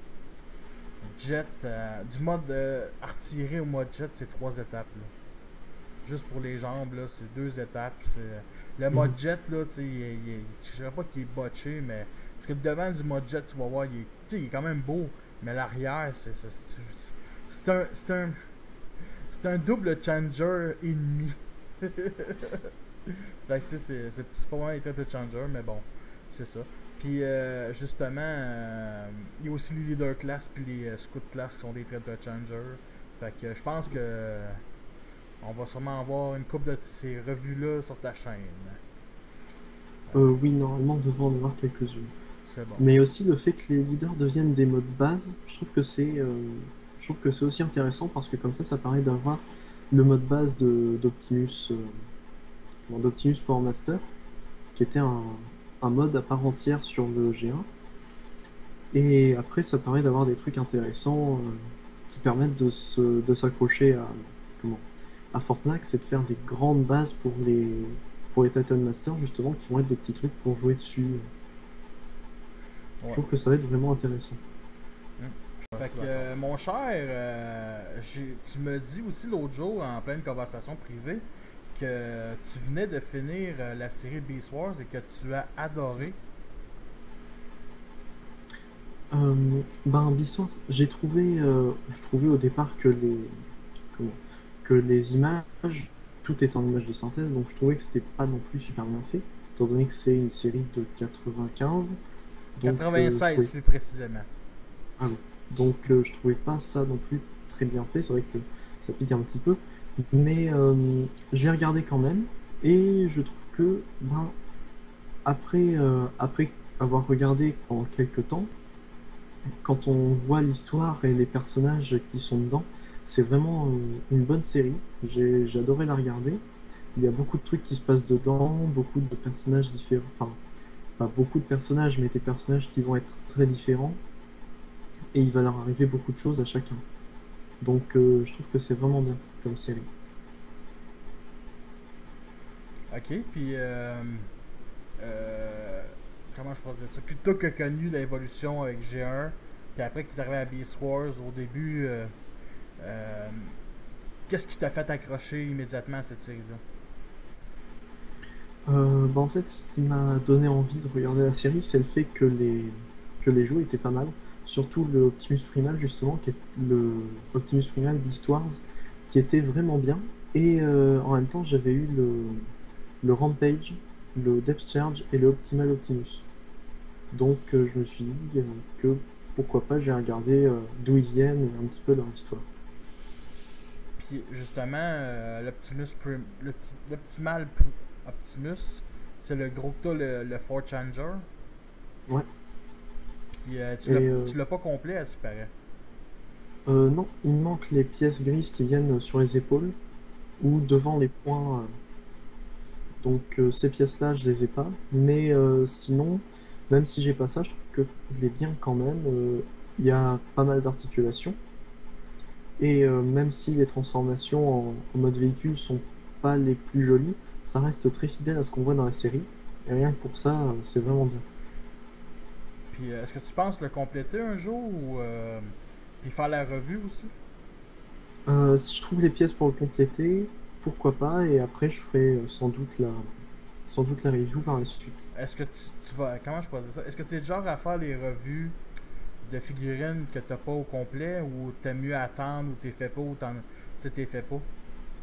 Speaker 1: jet, euh, du mode euh, artillerie au mode jet, c'est trois étapes. Là. Juste pour les jambes, là, c'est deux étapes. C'est... Le mode
Speaker 2: Mhm.
Speaker 1: jet, là, tu sais, il est- il est- je dirais pas qu'il est botché, mais. Parce que le devant du mode jet, tu vas voir, il est, tu sais, il est quand même beau. Mais l'arrière, c'est, c'est, c'est, c'est un. C'est un. C'est un double changer ennemi. Fait que tu sais, c'est, c'est, c'est pas vraiment les triple changer, mais bon, c'est ça. Puis euh, justement, euh, il y a aussi les leader class puis les euh, scout class qui sont des triple changers. Fait que je pense que euh, on va sûrement avoir une coupe de ces revues-là sur ta chaîne. Euh,
Speaker 2: Euh, oui, normalement, on devrait en avoir quelques-unes.
Speaker 1: c'est bon.
Speaker 2: Mais aussi le fait que les leaders deviennent des modes base, je trouve que c'est euh, je trouve que c'est aussi intéressant parce que comme ça, ça permet d'avoir le mode base de d'Optimus euh, bon, d'Optimus Power Master, qui était un, un mode à part entière sur le G un. Et après, ça permet d'avoir des trucs intéressants euh, qui permettent de se, de s'accrocher à, comment, à Fortnite et de faire des grandes bases pour les, pour les Titan Masters, justement, qui vont être des petits trucs pour jouer dessus. Je
Speaker 1: Ouais.
Speaker 2: trouve que ça va être vraiment intéressant.
Speaker 1: Hmm. Fait que, euh, mon cher, euh, j'ai- tu me dis aussi l'autre jour, en pleine conversation privée, que tu venais de finir euh, la série Beast Wars et que tu as adoré.
Speaker 2: Euh, ben, Beastars, j'ai trouvé, euh, je trouvais au départ que les, comment, que les images, tout est en images de synthèse, donc je trouvais que c'était pas non plus super bien fait, étant donné que c'est une série de quatre-vingt-quinze, donc euh, je
Speaker 1: quatre-vingt-seize
Speaker 2: trouvais,
Speaker 1: plus précisément.
Speaker 2: ah oui. Donc euh, je trouvais pas ça non plus très bien fait, c'est vrai que ça pique un petit peu, mais euh, j'ai regardé quand même, et je trouve que, ben, après, euh, après avoir regardé pendant quelques temps, quand on voit l'histoire et les personnages qui sont dedans, c'est vraiment euh, une bonne série. J'ai j'ai adoré la regarder. Il y a beaucoup de trucs qui se passent dedans, beaucoup de personnages différents. Enfin, pas beaucoup de personnages, mais des personnages qui vont être très différents. Et il va leur arriver beaucoup de choses à chacun. Donc euh, je trouve que c'est vraiment bien comme série.
Speaker 1: Ok, puis euh, euh, comment je pourrais dire ça? Plutôt que connu l'évolution avec G un, puis après que tu es arrivé à Beast Wars au début, euh, euh, qu'est-ce qui t'a fait accrocher immédiatement à cette série-là?
Speaker 2: Euh, bah en fait, ce qui m'a donné envie de regarder la série, c'est le fait que les, que les jeux étaient pas mal. Surtout le Optimus Primal, justement, qui est le Optimus Primal Beast Wars, qui était vraiment bien. Et euh, en même temps, j'avais eu le, le Rampage, le Depth Charge et le Optimal Optimus. Donc euh, je me suis dit euh, que pourquoi pas, j'ai regardé euh, d'où ils viennent et un petit peu leur histoire.
Speaker 1: Puis justement, euh, l'Optimus Prim- l'Opti- l'Optimal Optimus, c'est le gros que t'as, le, le Ford Changer.
Speaker 2: Ouais.
Speaker 1: Puis euh, tu l'as
Speaker 2: Et euh,
Speaker 1: tu l'as pas complet, à ce qui paraît.
Speaker 2: euh, non, il me manque les pièces grises qui viennent sur les épaules ou devant les poings. euh, Donc euh, ces pièces-là, je les ai pas. Mais euh, sinon, même si j'ai pas ça, je trouve qu'il est bien quand même. Euh, Il y a pas mal d'articulations. Et euh, même si les transformations en, en mode véhicule sont pas les plus jolies, ça reste très fidèle à ce qu'on voit dans la série. Et rien que pour ça, euh, c'est vraiment bien.
Speaker 1: Puis euh, est-ce que tu penses le compléter un jour ou euh, puis faire la revue aussi?
Speaker 2: Euh, si je trouve les pièces pour le compléter, pourquoi pas, et après je ferai euh, sans doute la, sans doute la review par la suite.
Speaker 1: Est-ce que tu, tu vas. Comment je pourrais dire ça? Est-ce que tu es du genre à faire les revues de figurines que t'as pas au complet ou t'aimes mieux attendre ou t'es fait pas ou t'en- tu t'es fait pas?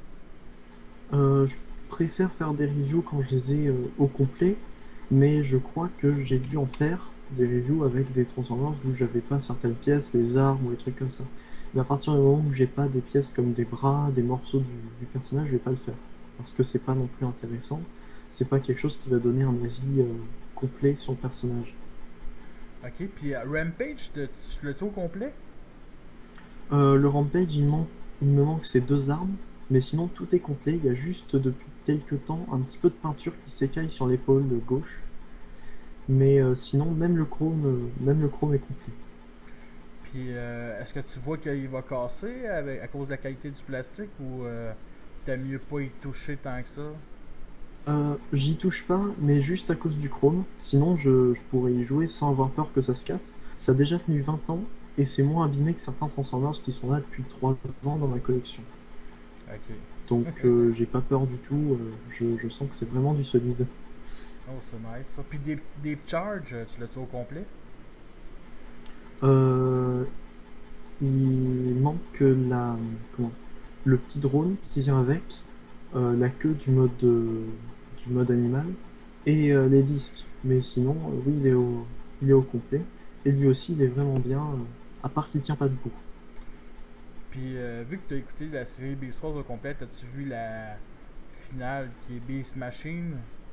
Speaker 2: Euh, je préfère faire des reviews quand je les ai euh, au complet, mais je crois que j'ai dû en faire des reviews avec des Transformers où j'avais pas certaines pièces, les armes ou les trucs comme ça. Mais à partir du moment où j'ai pas des pièces comme des bras, des morceaux du, du personnage, je vais pas le faire. Parce que c'est pas non plus intéressant. C'est pas quelque chose qui va donner un avis euh, complet sur le personnage.
Speaker 1: Ok, puis euh, Rampage, tu tu l'as-tu au complet?
Speaker 2: Euh, le Rampage, il, man- il me manque ces deux armes, mais sinon tout est complet. Il y a juste depuis quelques temps un petit peu de peinture qui s'écaille sur l'épaule gauche. Mais euh, sinon, même le chrome, euh, même le chrome est complet.
Speaker 1: Puis euh, est-ce que tu vois qu'il va casser avec, à cause de la qualité du plastique ou euh, t'aimes mieux pas y toucher tant que ça?
Speaker 2: Euh, j'y touche pas, mais juste à cause du chrome. Sinon, je, je pourrais y jouer sans avoir peur que ça se casse. Ça a déjà tenu vingt ans, et c'est moins abîmé que certains Transformers qui sont là depuis trois ans dans ma collection. Donc
Speaker 1: Ok.
Speaker 2: euh, j'ai pas peur du tout, euh, je, je sens que c'est vraiment du solide.
Speaker 1: Oh, c'est nice ça. Puis des, des charges, tu l'as-tu au complet?
Speaker 2: Euh, il manque la, comment, le petit drone qui vient avec, euh, la queue du mode, euh, du mode animal, et euh, les disques. Mais sinon, euh, oui, il est au, il est au complet. Et lui aussi, il est vraiment bien, euh, à part qu'il tient pas debout.
Speaker 1: Puis euh, vu que tu as écouté la série Beast Wars au complet, as-tu vu la finale qui est Beast Machine?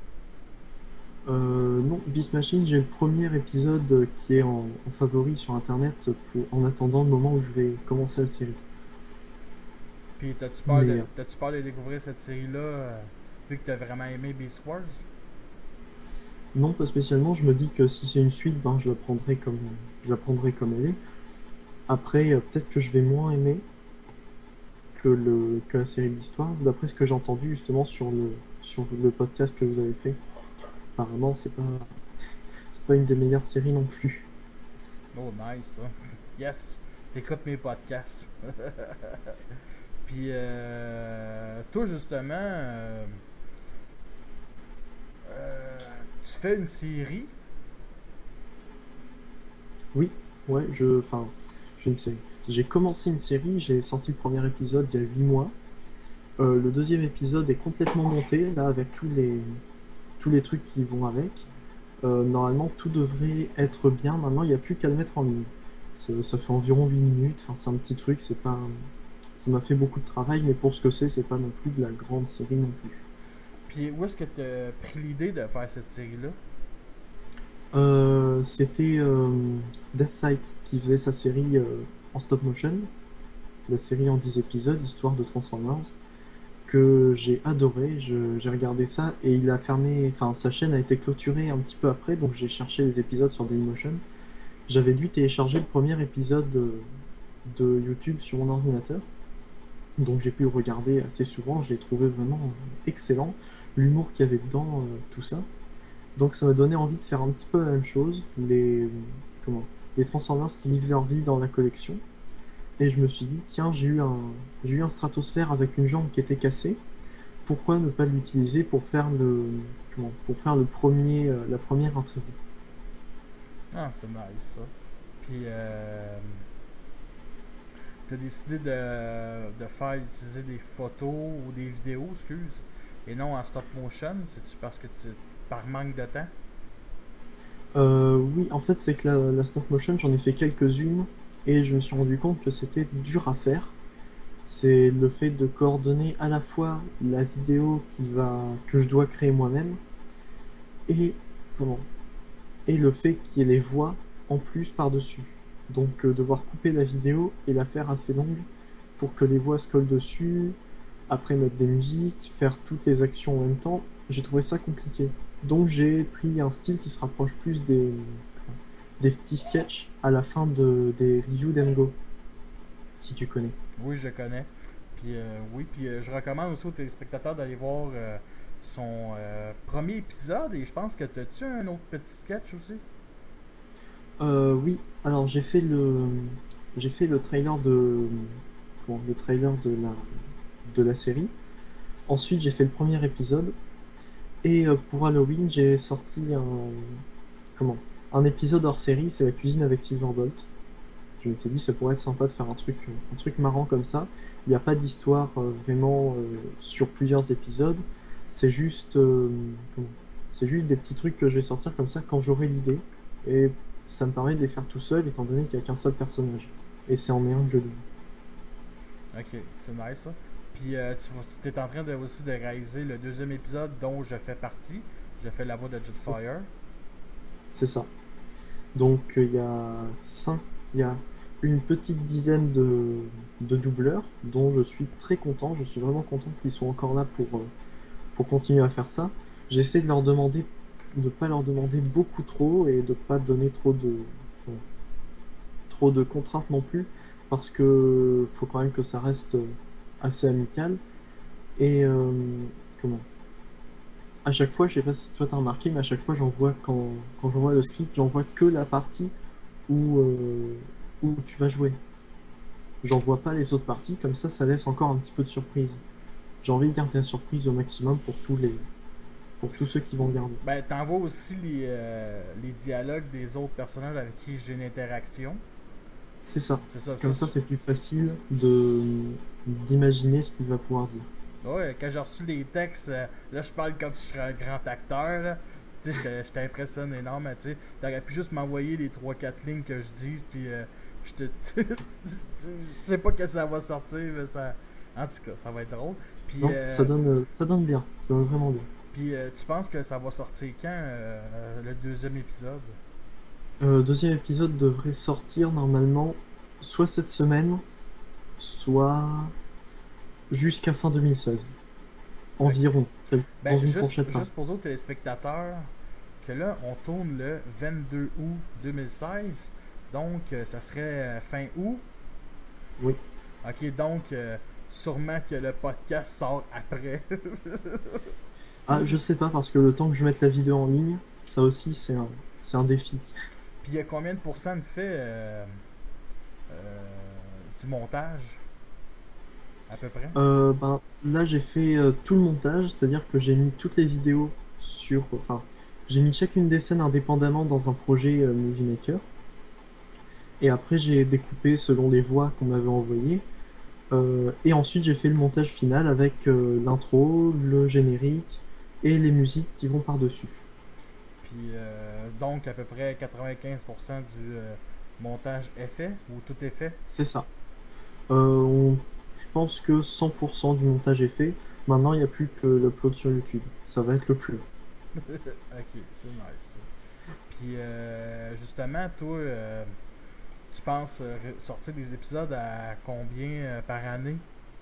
Speaker 2: Euh, non, Beast Machine, j'ai le premier épisode euh, qui est en, en favori sur internet pour, en attendant le moment où je vais commencer la série.
Speaker 1: Puis t'as-tu peur de,
Speaker 2: Mais
Speaker 1: t'as-tu peur de découvrir cette série-là euh, vu que t'as vraiment aimé Beast Wars?
Speaker 2: Non, pas spécialement. Je me dis que si c'est une suite, ben, je la prendrai comme, je la prendrai comme elle est. Après, euh, peut-être que je vais moins aimer que, le, que la série de l'histoire. D'après ce que j'ai entendu justement sur le, sur le podcast que vous avez fait. Apparemment, c'est pas, c'est pas une des meilleures séries non plus.
Speaker 1: Oh, nice, ça. Yes, t'écoutes mes podcasts. Puis, euh, toi, justement, euh, euh, tu fais une série.
Speaker 2: Oui, ouais, je, enfin, je ne sais. J'ai commencé une série, j'ai sorti le premier épisode il y a huit mois. Euh, le deuxième épisode est complètement monté, là, avec tous les, tous les trucs qui vont avec. Euh, normalement, tout devrait être bien. Maintenant, il n'y a plus qu'à le mettre en ligne. Ça, ça fait environ huit minutes. Enfin, c'est un petit truc. C'est pas, ça m'a fait beaucoup de travail, mais pour ce que c'est, c'est pas non plus de la grande série non plus.
Speaker 1: Puis, où est-ce que tu as pris l'idée de faire cette série-là?
Speaker 2: Euh, c'était euh, Death Sight qui faisait sa série euh, en stop motion, la série en dix épisodes, histoire de Transformers, que j'ai adoré. Je- J'ai regardé ça et il a fermé. Enfin, sa chaîne a été clôturée un petit peu après, donc j'ai cherché les épisodes sur Dailymotion. J'avais dû télécharger le premier épisode de, de YouTube sur mon ordinateur, donc j'ai pu le regarder assez souvent. Je l'ai trouvé vraiment excellent. L'humour qu'il y avait dedans, euh, tout ça. Donc ça m'a donné envie de faire un petit peu la même chose. Les, comment, les Transformers qui vivent leur vie dans la collection. Et je me suis dit, tiens, j'ai eu un, j'ai eu un stratosphère avec une jambe qui était cassée. Pourquoi ne pas l'utiliser pour faire le, comment, pour faire le premier, euh, la première intrigue.
Speaker 1: Ah, c'est nice, ça. Puis, euh, tu as décidé de, de faire utiliser des photos ou des vidéos, excuse, et non en stop motion. C'est-tu parce que tu, par manque de temps?
Speaker 2: Euh, oui, en fait, c'est que la, la stop motion, j'en ai fait quelques-unes et je me suis rendu compte que c'était dur à faire. C'est le fait de coordonner à la fois la vidéo qui va, que je dois créer moi-même et, comment, et le fait qu'il y ait les voix en plus par-dessus. Donc, euh, devoir couper la vidéo et la faire assez longue pour que les voix se collent dessus, après mettre des musiques, faire toutes les actions en même temps, j'ai trouvé ça compliqué. Donc j'ai pris un style qui se rapproche plus des, des petits sketchs à la fin de, des reviews d'Engo, si tu connais.
Speaker 1: Oui, je connais. Puis, euh, oui, puis euh, je recommande aussi aux téléspectateurs d'aller voir euh, son euh, premier épisode. Et je pense que t'as-tu un autre petit sketch aussi?
Speaker 2: Euh, oui, alors j'ai fait le j'ai fait le trailer de comment, le trailer de la de la série. Ensuite, j'ai fait le premier épisode et euh, pour Halloween, j'ai sorti un comment un épisode hors série, c'est la cuisine avec Silverbolt. Je m'étais dit ça pourrait être sympa de faire un truc un truc marrant comme ça. Il n'y a pas d'histoire euh, vraiment euh, sur plusieurs épisodes. C'est juste euh, comment c'est juste des petits trucs que je vais sortir comme ça quand j'aurai l'idée et ça me permet de les faire tout seul étant donné qu'il n'y a qu'un seul personnage. Et c'est en meilleur que je double.
Speaker 1: Ok, c'est nice ça. Puis euh, tu, tu es en train de, aussi de réaliser le deuxième épisode dont je fais partie. Je fais la voix de
Speaker 2: C'est
Speaker 1: Jetfire.
Speaker 2: c'est ça. Donc euh, il y a cinq, il y a une petite dizaine de, de doubleurs dont je suis très content. Je suis vraiment content qu'ils soient encore là pour, euh, pour continuer à faire ça. J'essaie de leur demander de pas leur demander beaucoup trop et de pas donner trop de euh, trop de contraintes non plus parce que faut quand même que ça reste euh, assez amical et euh, comment à chaque fois, je sais pas si toi t'as remarqué, mais à chaque fois j'envoie quand, quand j'envoie le script, j'envoie que la partie où, euh, où tu vas jouer. J'envoie pas les autres parties, comme ça ça laisse encore un petit peu de surprise. J'ai envie de garder la surprise au maximum pour tous les pour tous ceux qui vont regarder.
Speaker 1: Ben, t'envoies aussi les, euh, les dialogues des autres personnages avec qui j'ai une interaction.
Speaker 2: C'est ça.
Speaker 1: C'est ça, ça
Speaker 2: Comme ça
Speaker 1: c'est-
Speaker 2: c'est plus facile de d'imaginer ce qu'il va pouvoir dire.
Speaker 1: Ouais, quand j'ai reçu les textes, euh, là je parle comme si je serais un grand acteur. Là. Tu sais, j'étais j'étais impressionné énorme, tu sais. T'aurais pu juste m'envoyer les trois quatre lignes que je dise, puis euh, je te. Je sais pas que ça va sortir, mais ça. En tout cas, ça va être drôle. Puis,
Speaker 2: Non, ça
Speaker 1: euh,
Speaker 2: donne euh, ça donne bien, ça donne vraiment bien.
Speaker 1: puis euh, tu penses que ça va sortir quand euh, euh, le deuxième épisode?
Speaker 2: Euh, deuxième épisode devrait sortir normalement soit cette semaine, soit jusqu'à fin deux mille seize.
Speaker 1: Ok.
Speaker 2: Environ, quel- dans
Speaker 1: Ben,
Speaker 2: une
Speaker 1: juste,
Speaker 2: fourchette là.
Speaker 1: juste pour aux téléspectateurs que là, on tourne le vingt-deux août deux mille seize. Donc, euh, ça serait euh, fin août.
Speaker 2: Oui.
Speaker 1: Ok, donc, euh, sûrement que le podcast sort après.
Speaker 2: Ah, je sais pas, parce que le temps que je mette la vidéo en ligne, ça aussi, c'est un, c'est un défi.
Speaker 1: Puis, il y a combien de pourcents de fait euh, euh, du montage, à peu près?
Speaker 2: Euh, ben, là, j'ai fait euh, tout le montage, c'est-à-dire que j'ai mis toutes les vidéos sur... Enfin, j'ai mis chacune des scènes indépendamment dans un projet euh, Movie Maker. Et après, j'ai découpé selon les voix qu'on m'avait envoyées. Euh, et ensuite, j'ai fait le montage final avec euh, l'intro, le générique et les musiques qui vont par-dessus.
Speaker 1: Puis, euh, donc, à peu près quatre-vingt-quinze pour cent du euh, montage est fait, ou tout est fait?
Speaker 2: C'est ça. Euh, on- Je pense que cent pour cent du montage est fait. Maintenant, il n'y a plus que l'upload sur YouTube. Ça va être le plus long.
Speaker 1: Ok, c'est nice. Ça. Puis, euh, justement, toi, euh, tu penses euh, sortir des épisodes à combien euh, par année?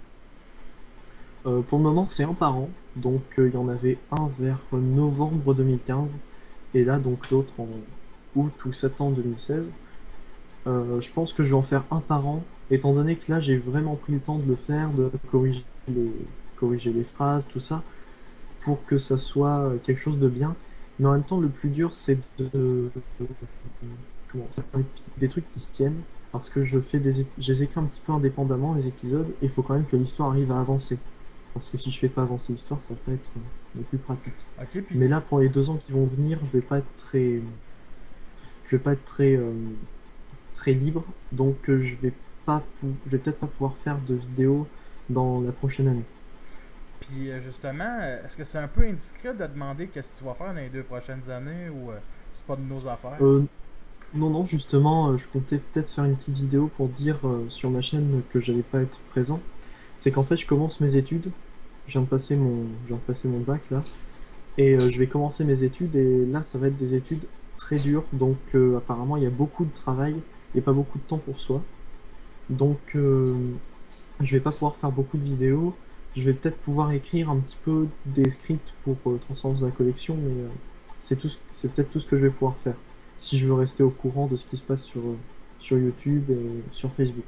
Speaker 2: Euh, pour le moment, c'est un par an. Donc, euh, il y en avait un vers novembre deux mille quinze. Et là, donc l'autre en août ou septembre deux mille seize. Euh, je pense que je vais en faire un par an, étant donné que là, j'ai vraiment pris le temps de le faire, de corriger les, corriger les phrases, tout ça, pour que ça soit quelque chose de bien. Mais en même temps, le plus dur, c'est de... Comment ça, des trucs qui se tiennent, parce que je fais des, ép- je les écris un petit peu indépendamment, les épisodes, et il faut quand même que l'histoire arrive à avancer. Parce que si je fais pas avancer l'histoire, ça peut être euh, le plus pratique.
Speaker 1: Ok, puis,
Speaker 2: Mais là, pour les deux ans qui vont venir, je vais pas être très, je vais pas être très, euh, très libre, donc euh, je vais pas, pou- je vais peut-être pas pouvoir faire de vidéos dans la prochaine année.
Speaker 1: puis euh, justement, euh, est-ce que c'est un peu indiscret de demander qu'est-ce que tu vas faire dans les deux prochaines années ou euh, c'est pas de nos affaires?
Speaker 2: Euh, non, non, justement, euh, je comptais peut-être faire une petite vidéo pour dire euh, sur ma chaîne que j'allais pas être présent. C'est qu'en fait, je commence mes études. Je viens de passer mon, je viens de passer mon bac là, et euh, je vais commencer mes études. Et là, ça va être des études très dures, donc euh, apparemment, il y a beaucoup de travail et pas beaucoup de temps pour soi. Donc, euh, je vais pas pouvoir faire beaucoup de vidéos. Je vais peut-être pouvoir écrire un petit peu des scripts pour euh, Transformers la collection, mais euh, c'est tout, ce- c'est peut-être tout ce que je vais pouvoir faire si je veux rester au courant de ce qui se passe sur, euh, sur YouTube et sur Facebook.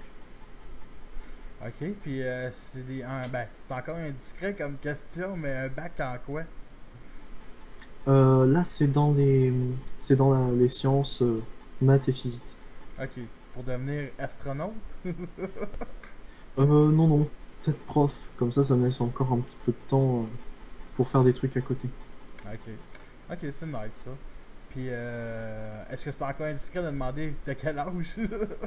Speaker 1: Ok, puis euh, c'est des, un, ben, c'est encore indiscret comme question, mais un bac en quoi?
Speaker 2: Euh, là, c'est dans les, c'est dans la- les sciences, euh, maths et physique.
Speaker 1: Ok, pour devenir astronaute?
Speaker 2: Euh, non, non, peut-être prof. Comme ça, ça me laisse encore un petit peu de temps euh, pour faire des trucs à côté.
Speaker 1: Ok, ok, c'est nice ça. Puis, euh, est-ce que c'est encore indiscret de demander de quel âge?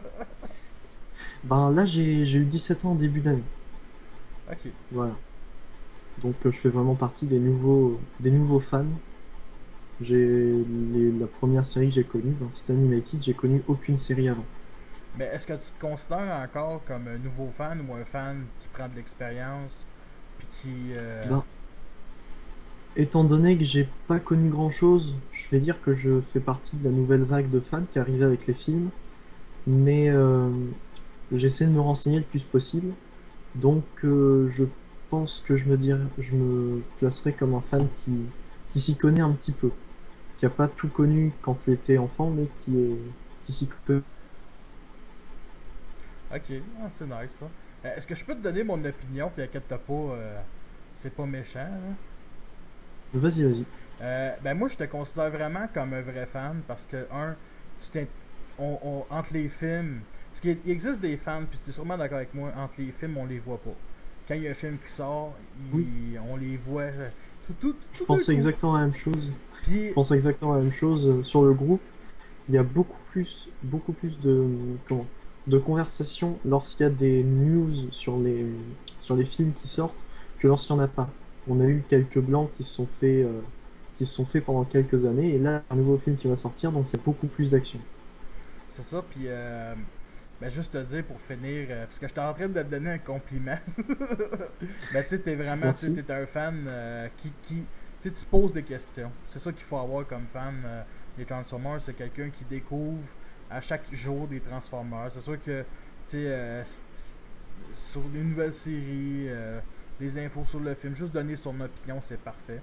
Speaker 2: Ben là, j'ai, j'ai eu dix-sept ans en début d'année.
Speaker 1: Ok.
Speaker 2: Voilà. Donc, euh, je fais vraiment partie des nouveaux, des nouveaux fans. J'ai les- la première série que j'ai connue, ben, c'était Animated, j'ai connu aucune série avant.
Speaker 1: Mais est-ce que tu te considères encore comme un nouveau fan ou un fan qui prend de l'expérience puis qui euh,
Speaker 2: Ben, étant donné que j'ai pas connu grand-chose, je vais dire que je fais partie de la nouvelle vague de fans qui arrivait avec les films, mais euh, j'essaie de me renseigner le plus possible. Donc, euh, je pense que je me dirais, je me placerai comme un fan qui, qui s'y connaît un petit peu, qui a pas tout connu quand il était enfant, mais qui est, qui s'y peut.
Speaker 1: Ok, ah, c'est nice ça. Euh, Est-ce que je peux te donner mon opinion puis inquiète-toi pas, euh, c'est pas méchant là.
Speaker 2: Vas-y, vas-y.
Speaker 1: Euh, ben moi je te considère vraiment comme un vrai fan parce que un, tu t'int- on, on- entre les films, parce qu'il il existe des fans puis tu es sûrement d'accord avec moi, entre les films on les voit pas. Quand il y a un film qui sort,
Speaker 2: Oui,
Speaker 1: il- on les voit euh, tout, tout,
Speaker 2: je
Speaker 1: tout d'un
Speaker 2: pensais
Speaker 1: coup.
Speaker 2: exactement la même chose. Je
Speaker 1: Puis
Speaker 2: pensais exactement la même chose euh, sur le groupe. Il y a beaucoup plus, beaucoup plus de, comment, de conversations lorsqu'il y a des news sur les, sur les films qui sortent que lorsqu'il n'y en a pas. On a eu quelques blancs qui se sont faits, euh, qui se sont faits pendant quelques années, et là, un nouveau film qui va sortir, donc il y a beaucoup plus d'action.
Speaker 1: c'est ça, puis euh, ben juste te dire pour finir, euh, parce que j'étais en train de te donner un compliment. Ben tu sais, t'es vraiment, tu sais,
Speaker 2: Merci.
Speaker 1: t'es un fan euh, qui, qui, tu sais, tu poses des questions. C'est ça qu'il faut avoir comme fan euh, des Transformers, c'est quelqu'un qui découvre à chaque jour des Transformers. C'est sûr que, tu sais, euh, s- s- sur les nouvelles séries, euh, des infos sur le film, juste donner son opinion, c'est parfait.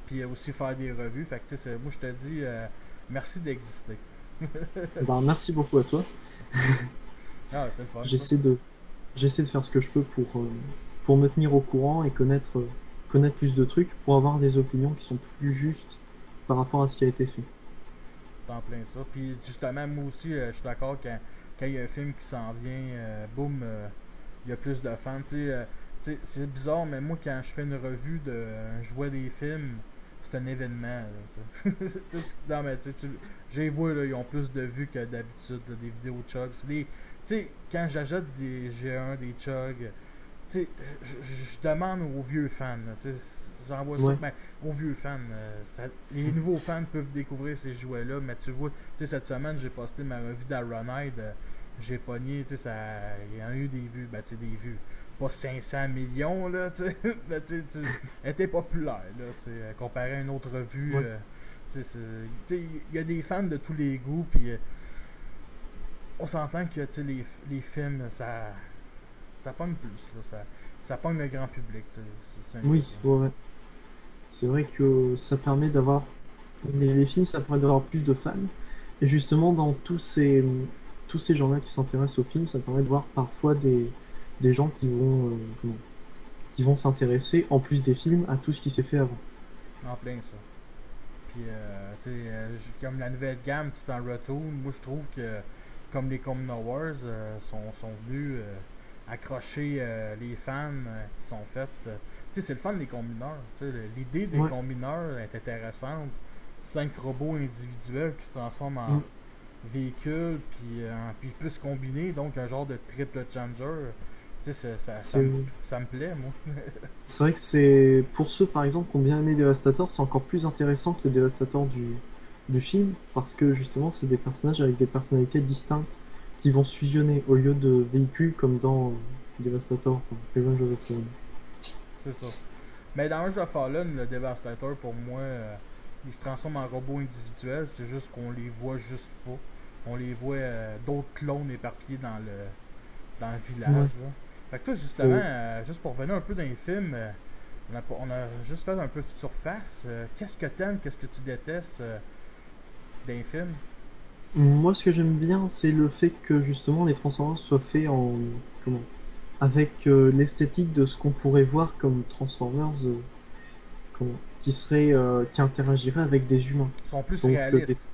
Speaker 1: puis aussi faire des revues. Fait que, tu sais, c'est- moi, je te dis, euh, merci d'exister.
Speaker 2: Ben, merci beaucoup à toi.
Speaker 1: Ah, c'est le fun, ça.
Speaker 2: J'essaie de, j'essaie de faire ce que je peux pour, euh, pour me tenir au courant et connaître, euh, connaître plus de trucs pour avoir des opinions qui sont plus justes par rapport à ce qui a été fait.
Speaker 1: C'est en plein ça. Puis justement, moi aussi, euh, je suis d'accord quand quand il y a un film qui s'en vient, euh, boum, euh, il y a plus de fans. Tu sais, euh, tu sais, c'est bizarre, mais moi, quand je fais une revue de un jouet des films, c'est un événement. Là, tu sais. Tu sais, non, mais tu sais, tu- j'ai vu, là, ils ont plus de vues que d'habitude, là, des vidéos de Chug. C'est des- Tu sais, quand j'achète des G un, des Chug, tu sais, je je- je demande aux vieux fans, là, tu sais, j'envoie ça,
Speaker 2: Ouais,
Speaker 1: ben, aux vieux fans, euh, ça- les nouveaux fans peuvent découvrir ces jouets-là, mais tu vois, tu sais, cette semaine, j'ai posté ma revue d'Ironhide, euh, j'ai pogné, tu sais, ça, il y en a eu des vues, ben, tu sais, des vues, pas cinq cents millions, là, tu sais, mais tu sais, tu- elle était populaire, là, tu sais, euh, comparé à une autre revue,
Speaker 2: ouais,
Speaker 1: euh, tu sais, c'est- tu sais, il y a des fans de tous les goûts, puis euh, on s'entend que, tu sais, les, les films, ça, ça pogne plus, là, ça, ça pogne le grand public, tu sais, c'est simple que
Speaker 2: oui,
Speaker 1: ça.
Speaker 2: ouais, ouais. C'est vrai que ça permet d'avoir les, les films, ça permet d'avoir plus de fans. Et justement, dans tous ces, tous ces gens-là qui s'intéressent aux films, ça permet de voir parfois des, des gens qui vont, euh, comment, qui vont s'intéresser, en plus des films, à tout ce qui s'est fait avant.
Speaker 1: En plein ça. Puis, euh, tu sais, euh, comme la nouvelle gamme, c'est en retour, moi je trouve que, comme les Common Wars euh, sont, sont venus euh, accrocher euh, les fans euh, qui sont faites. euh, tu sais, c'est le fun des combineurs. Tu sais, l'idée des
Speaker 2: Ouais,
Speaker 1: combineurs est intéressante. Cinq robots individuels qui se transforment en
Speaker 2: mm,
Speaker 1: véhicules, puis, euh, puis plus combinés, donc un genre de triple changer. Tu sais, ça, ça, ça,
Speaker 2: c'est
Speaker 1: me, ça me plaît, moi.
Speaker 2: c'est vrai que c'est pour ceux par exemple qui ont bien aimé Devastator, c'est encore plus intéressant que le Devastator du, du film parce que justement c'est des personnages avec des personnalités distinctes qui vont se fusionner au lieu de véhicules comme dans Devastator, quoi, Revenge of the Fallen.
Speaker 1: C'est ça. Mais dans Age of Fallen, le Devastator, pour moi, euh, il se transforme en robot individuel. C'est juste qu'on les voit juste pas. On les voit euh, d'autres clones éparpillés dans le, dans le village.
Speaker 2: Ouais.
Speaker 1: Là. Fait que toi, justement,
Speaker 2: Euh,
Speaker 1: euh, juste pour revenir un peu dans les films, euh, on, a, pas- on a juste fait un peu de surface. Euh, qu'est-ce que t'aimes, qu'est-ce que tu détestes euh, dans les films?
Speaker 2: Moi, ce que j'aime bien, c'est le fait que justement les Transformers soient faits en comment avec euh, l'esthétique de ce qu'on pourrait voir comme Transformers, euh, comment, qui serait euh, qui interagirait avec des humains.
Speaker 1: Ils sont plus
Speaker 2: Donc euh, des
Speaker 1: réalistes.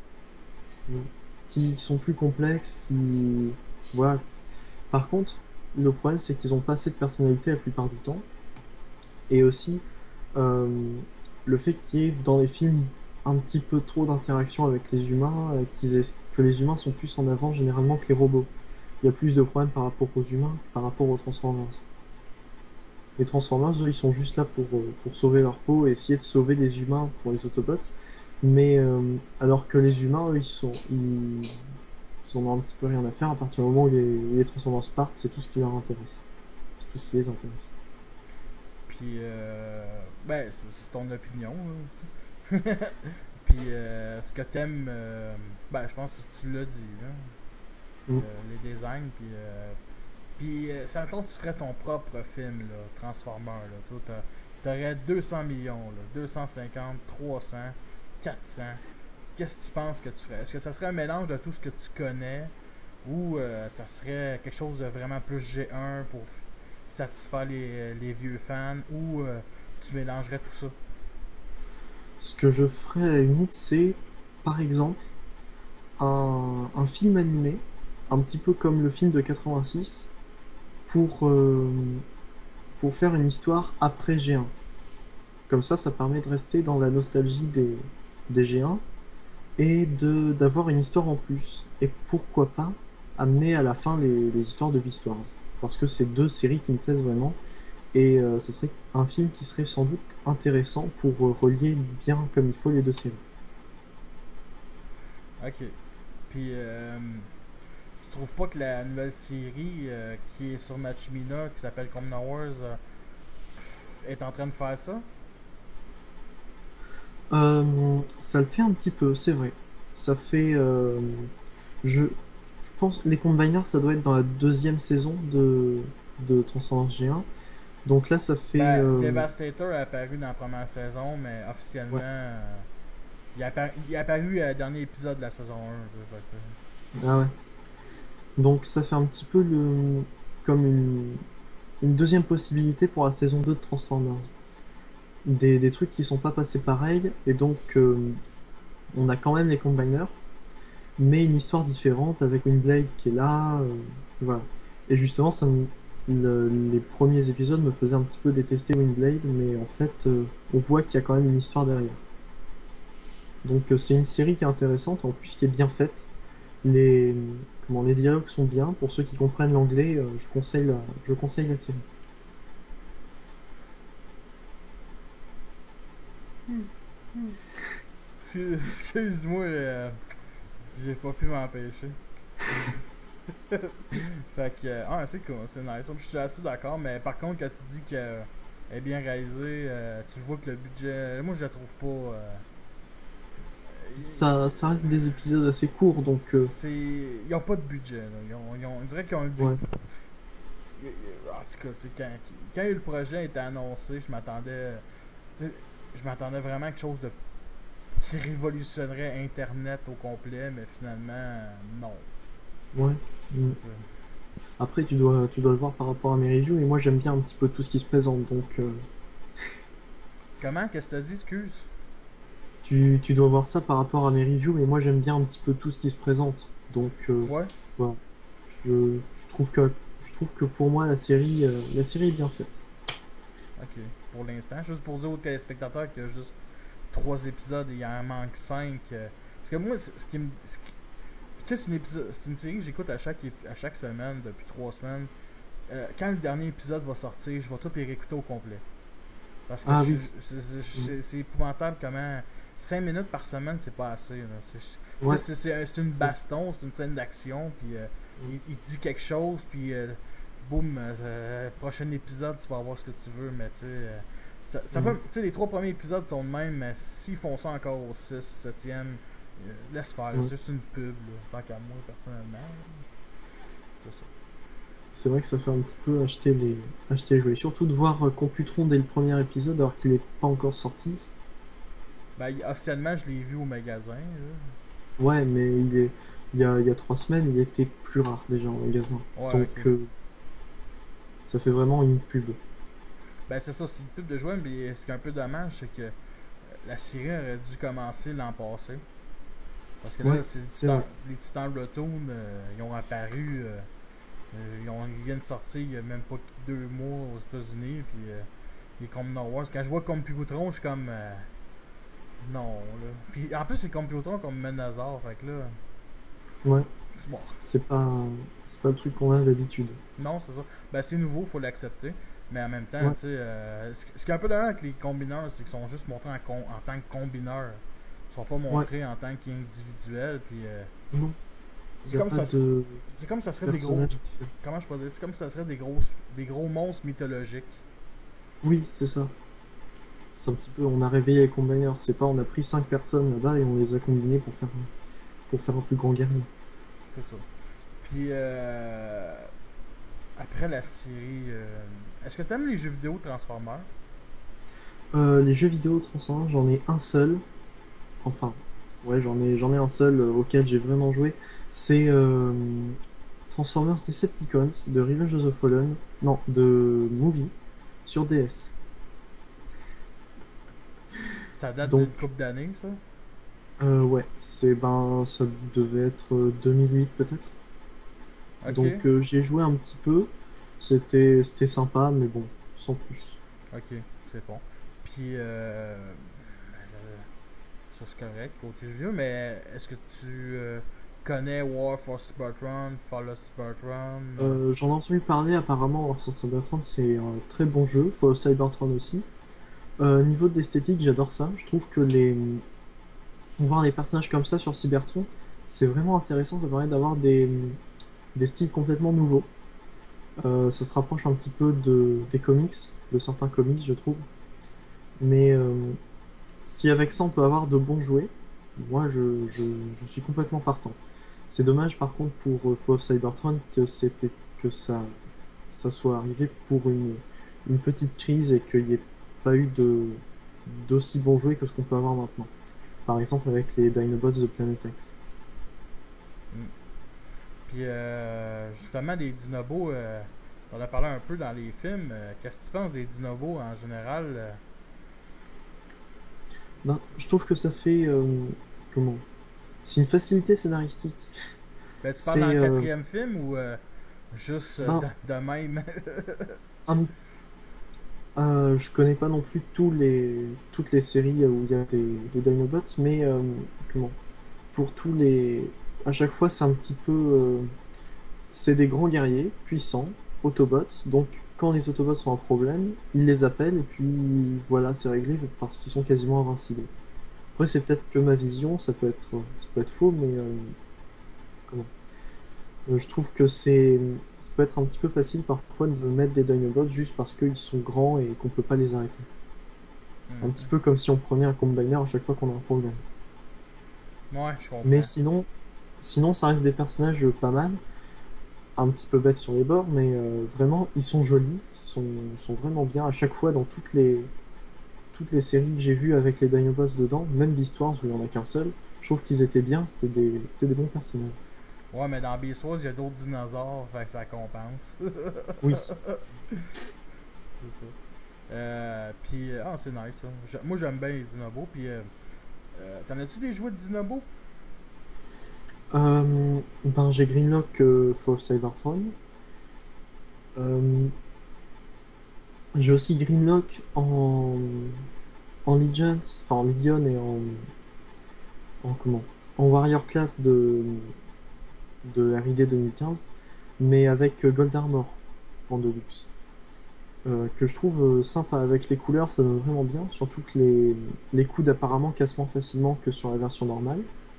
Speaker 2: qui sont plus complexes, qui voilà. Par contre, le problème c'est qu'ils ont pas assez de personnalité la plupart du temps, et aussi euh, le fait qu'il y ait dans les films un petit peu trop d'interaction avec les humains, euh, qu'ils aient- que les humains sont plus en avant généralement que les robots. Il y a plus de problèmes par rapport aux humains, par rapport aux Transformers. Les Transformers, eux, ils sont juste là pour, euh, pour sauver leur peau et essayer de sauver les humains pour les Autobots. Mais euh, alors que les humains, eux, ils sont, ils, ils en ont un petit peu rien à faire à partir du moment où les, les Transformers partent, c'est tout ce qui leur intéresse. C'est tout ce qui les intéresse.
Speaker 1: Puis, euh, ben, c'est c'est ton opinion. Là. Puis, euh, ce que t'aimes, euh, ben, je pense que tu l'as dit, là.
Speaker 2: Mm.
Speaker 1: Euh, les designs, puis, euh, puis euh, ça mettons que tu ferais ton propre film, là, Transformer, là. Toi, t'as- t'aurais deux cents millions, là, deux cent cinquante, trois cents, quatre cents. Qu'est-ce que tu penses que tu ferais? Est-ce que ça serait un mélange de tout ce que tu connais ou euh, ça serait quelque chose de vraiment plus G un pour satisfaire les, les vieux fans ou euh, tu mélangerais tout ça?
Speaker 2: Ce que je ferais à la limite, c'est, par exemple, un, un film animé, un petit peu comme le film de quatre-vingt-six, pour, euh, pour faire une histoire après G un. Comme ça, ça permet de rester dans la nostalgie des, des G un et de d'avoir une histoire en plus. Et pourquoi pas amener à la fin les, les histoires de Beast Wars. Parce que c'est deux séries qui me plaisent vraiment. Et euh, ce serait un film qui serait sans doute intéressant pour euh, relier bien comme il faut les deux séries.
Speaker 1: Ok. Puis, euh, tu trouves pas que la nouvelle série euh, qui est sur Machimina, qui s'appelle Common Wars, euh, est en train de faire ça?
Speaker 2: Euh, ça le fait un petit peu, c'est vrai. Ça fait. euh, je, je pense les Combiners, ça doit être dans la deuxième saison de, de Transformers G un. Donc là, ça fait...
Speaker 1: Ben,
Speaker 2: euh,
Speaker 1: Devastator a apparu dans la première saison, mais officiellement,
Speaker 2: Ouais.
Speaker 1: euh, il, a apparu, il est apparu à dernier épisode de la saison un. Fait que,
Speaker 2: Ah ouais. Donc ça fait un petit peu le... comme une... une deuxième possibilité pour la saison deux de Transformers. Des, des trucs qui sont pas passés pareil, et donc euh, on a quand même les Combiners, mais une histoire différente avec Windblade qui est là. euh, voilà. Et justement, ça me- le- les premiers épisodes me faisaient un petit peu détester Windblade, mais en fait, euh, on voit qu'il y a quand même une histoire derrière. Donc euh, c'est une série qui est intéressante, en plus qui est bien faite. Les, comment, les dialogues sont bien. Pour ceux qui comprennent l'anglais, euh, je conseille la, je conseille la série.
Speaker 1: euh, excuse-moi, euh, j'ai pas pu m'empêcher. Fait que, euh, ah, c'est cool, c'est nice. Je suis assez d'accord, mais par contre, quand tu dis qu'elle est bien réalisée, euh, tu vois que le budget, moi je la trouve pas. euh,
Speaker 2: Ça, ça reste des épisodes assez courts, donc euh,
Speaker 1: c'est. Ils ont pas de budget, là. Ils ont, ils ont- on dirait qu'ils ont un budget.
Speaker 2: ouais.
Speaker 1: En tout cas, tu sais, quand, quand le projet a été annoncé, je m'attendais. tu sais, Je m'attendais vraiment à quelque chose de qui révolutionnerait Internet au complet, mais finalement, euh, non.
Speaker 2: Ouais. Mm.
Speaker 1: C'est ça.
Speaker 2: Après, tu dois, tu dois le voir par rapport à mes reviews, et moi j'aime bien un petit peu tout ce qui se présente, donc euh,
Speaker 1: Comment, qu'est-ce que t'as dit, excuse?
Speaker 2: tu, tu dois voir ça par rapport à mes reviews, mais moi j'aime bien un petit peu tout ce qui se présente. Donc euh,
Speaker 1: Ouais,
Speaker 2: voilà. Je, je trouve que, je trouve que pour moi la série, euh, la série est bien faite.
Speaker 1: ok. Pour l'instant, juste pour dire aux téléspectateurs qu'il y a juste trois épisodes et il en manque cinq. euh, Parce que moi, ce qui me. ce qui- Tu sais, c'est une, épisode- c'est une série que j'écoute à chaque, ép- à chaque semaine depuis trois semaines. Euh, quand le dernier épisode va sortir, je vais tout les réécouter au complet. Parce que
Speaker 2: Ah
Speaker 1: je-
Speaker 2: oui.
Speaker 1: c'est c'est-
Speaker 2: Mm.
Speaker 1: c'est- c'est épouvantable comment cinq minutes par semaine, c'est pas assez. là. C'est- Tu sais,
Speaker 2: Ouais.
Speaker 1: c'est c'est un- c'est une
Speaker 2: C'est-
Speaker 1: baston, c'est une scène d'action, puis euh,
Speaker 2: Mm.
Speaker 1: il, il dit quelque chose, puis euh, boum, euh, prochain épisode, tu vas avoir ce que tu veux, mais tu sais. euh, ça, ça
Speaker 2: Mm.
Speaker 1: peut- tu sais, les trois premiers épisodes sont de même, mais s'ils font ça encore au six, septième, euh, laisse faire,
Speaker 2: Ouais.
Speaker 1: c'est juste une pub, là, tant qu'à moi, personnellement. C'est ça.
Speaker 2: C'est vrai que ça fait un petit peu acheter les, acheter les jouets. Surtout de voir euh, Computron dès le premier épisode alors qu'il n'est pas encore sorti.
Speaker 1: Ben, il- officiellement, je l'ai vu au magasin. Là.
Speaker 2: Ouais, mais il est, il y a, il y a trois semaines, il était plus rare déjà en magasin.
Speaker 1: Ouais,
Speaker 2: Donc
Speaker 1: ok.
Speaker 2: euh, ça fait vraiment une pub.
Speaker 1: Ben, c'est ça, c'est une pub de jouets, mais ce qui est un peu dommage, c'est que la série aurait dû commencer l'an passé. Parce que
Speaker 2: Ouais,
Speaker 1: là, c'est les
Speaker 2: c'est
Speaker 1: titans,
Speaker 2: vrai.
Speaker 1: les titans Retoon, euh, ils ont apparu. euh, euh, ils, ont- ils viennent de sortir il y a même pas deux mois aux États-Unis. Puis euh, les Combination Wars. Quand je vois Computron, je suis comme. euh, non, là. Puis en plus, c'est Computron comme Menazar. Fait que là.
Speaker 2: Ouais,
Speaker 1: Bon.
Speaker 2: c'est pas, c'est pas le truc qu'on a d'habitude.
Speaker 1: Non, c'est ça. Ben, c'est nouveau, faut l'accepter. Mais en même temps,
Speaker 2: Ouais,
Speaker 1: tu sais, euh, ce, qui ce qui est un peu dommage avec les combineurs, c'est qu'ils sont juste montrés en, con- en tant que combineurs. Ils sont pas
Speaker 2: ouais,
Speaker 1: montrés en tant qu'individuels. Puis euh,
Speaker 2: non, il
Speaker 1: c'est
Speaker 2: n'y a
Speaker 1: comme
Speaker 2: pas
Speaker 1: ça,
Speaker 2: de
Speaker 1: c'est comme ça serait des gros.
Speaker 2: personnage différent.
Speaker 1: Comment je peux dire? C'est comme ça serait des gros, des gros monstres mythologiques.
Speaker 2: Oui, c'est ça. C'est un petit peu, on a réveillé les combiners. C'est pas, on a pris cinq personnes là-bas et on les a combinés pour faire, un- pour faire un plus grand guerrier.
Speaker 1: C'est ça. Puis euh, après la série, euh, est-ce que t'aimes les jeux vidéo Transformers?
Speaker 2: Euh, les jeux vidéo Transformers, j'en ai un seul. Enfin, ouais, j'en ai, j'en ai un seul euh, auquel j'ai vraiment joué. C'est euh, Transformers Decepticons de Revenge of the Fallen. Non, de Movie sur D S.
Speaker 1: Ça date
Speaker 2: Donc,
Speaker 1: d'une couple d'années, ça?
Speaker 2: euh, ouais, c'est ben, ça devait être euh, deux mille huit peut-être.
Speaker 1: Ok,
Speaker 2: Donc, euh, j'y ai joué un petit peu. C'était, c'était sympa, mais bon, sans plus.
Speaker 1: ok, c'est bon. Puis euh, ben, je- ça c'est correct, côté jeu vidéo, mais est-ce que tu euh, connais War for Cybertron, Fall of Cybertron? euh?
Speaker 2: Euh, j'en ai entendu parler apparemment. Alors, sur Cybertron, c'est un très bon jeu. Faut Cybertron aussi. Euh, niveau de l'esthétique, j'adore ça. Je trouve que les voir les personnages comme ça sur Cybertron, c'est vraiment intéressant. Ça permet d'avoir des, des styles complètement nouveaux. Euh, ça se rapproche un petit peu de, des comics, de certains comics, je trouve. Mais euh, si avec ça on peut avoir de bons jouets, moi je, je, je suis complètement partant. C'est dommage par contre pour euh, Fall of Cybertron que c'était que ça, ça soit arrivé pour une, une petite crise et qu'il n'y ait pas eu de d'aussi bons jouets que ce qu'on peut avoir maintenant. Par exemple avec les Dinobots de Planet X.
Speaker 1: Mm. Puis euh, justement, des dinobos, euh, on a parlé un peu dans les films. euh, Qu'est-ce que tu penses des dinobos en général? euh?
Speaker 2: Ben, je trouve que ça fait euh, comment? C'est une facilité scénaristique.
Speaker 1: Ben, tu parles dans
Speaker 2: C'est
Speaker 1: le
Speaker 2: euh,
Speaker 1: quatrième film ou euh, juste euh,
Speaker 2: ben,
Speaker 1: de, de même?
Speaker 2: un- euh, je connais pas non plus tous les toutes les séries où il y a des, des Dinobots, mais euh, comment? Pour tous les à chaque fois c'est un petit peu euh, c'est des grands guerriers puissants, Autobots. Donc quand les Autobots ont un problème, ils les appellent et puis voilà, c'est réglé parce qu'ils sont quasiment invincibles. Après c'est peut-être que ma vision, ça peut être ça peut être faux, mais euh, comment? Euh, je trouve que c'est ça peut être un petit peu facile parfois de mettre des Dinobots juste parce qu'ils sont grands et qu'on peut pas les arrêter. Un petit
Speaker 1: Mhm.
Speaker 2: peu comme si on prenait un Combiner à chaque fois qu'on a un problème.
Speaker 1: Ouais, je
Speaker 2: Mais
Speaker 1: comprends.
Speaker 2: sinon, sinon ça reste des personnages pas mal, un petit peu bêtes sur les bords, mais euh, vraiment ils sont jolis, ils sont, sont vraiment bien à chaque fois dans toutes les toutes les séries que j'ai vues avec les Dinobots dedans, même Beast Wars où il y en a qu'un seul. Je trouve qu'ils étaient bien, c'était des c'était des bons personnages.
Speaker 1: Ouais, mais dans Beast Wars, il y a d'autres dinosaures, fait que ça compense.
Speaker 2: Oui.
Speaker 1: C'est ça. Euh, puis, euh, ah, c'est nice ça. Je- moi, j'aime bien les dinobos. Puis, euh, euh, t'en as-tu des jouets de dinobos?
Speaker 2: Euh, ben j'ai Grimlock euh, for Cybertron. Euh, j'ai aussi Grimlock en, en Legends, enfin en Legion et en, en comment? En Warrior Class de, de R I D deux mille quinze, mais avec euh, Gold Armor en Deluxe. Euh, que je trouve euh, sympa avec les couleurs, ça donne vraiment bien, surtout que les, les coudes apparemment cassent moins facilement que sur la version normale.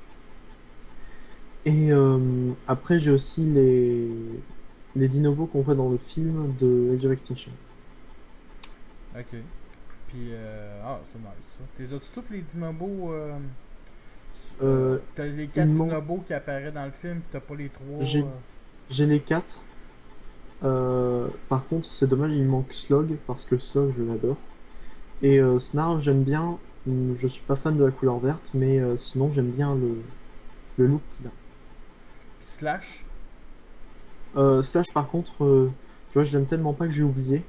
Speaker 2: Et euh, après j'ai aussi les, les dinobos qu'on voit dans le film de Age of Extinction.
Speaker 1: Ok. Puis, euh, ah, c'est nice ça. T'es as-tu tous les dinobos? Euh, euh,
Speaker 2: Euh,
Speaker 1: t'as les
Speaker 2: il
Speaker 1: quatre
Speaker 2: me manque,
Speaker 1: dinobos qui apparaissent dans le film, puis t'as pas les trois.
Speaker 2: j'ai
Speaker 1: euh.
Speaker 2: j'ai les quatre. Euh, par contre, c'est dommage, il me manque Slog, parce que Slog, je l'adore. Et euh, Snarl, j'aime bien. Hum, Je suis pas fan de la couleur verte, mais euh, sinon, j'aime bien le, le look qu'il a.
Speaker 1: Puis Slash.
Speaker 2: Euh, Slash, par contre, euh, tu vois, je l'aime tellement pas que j'ai oublié.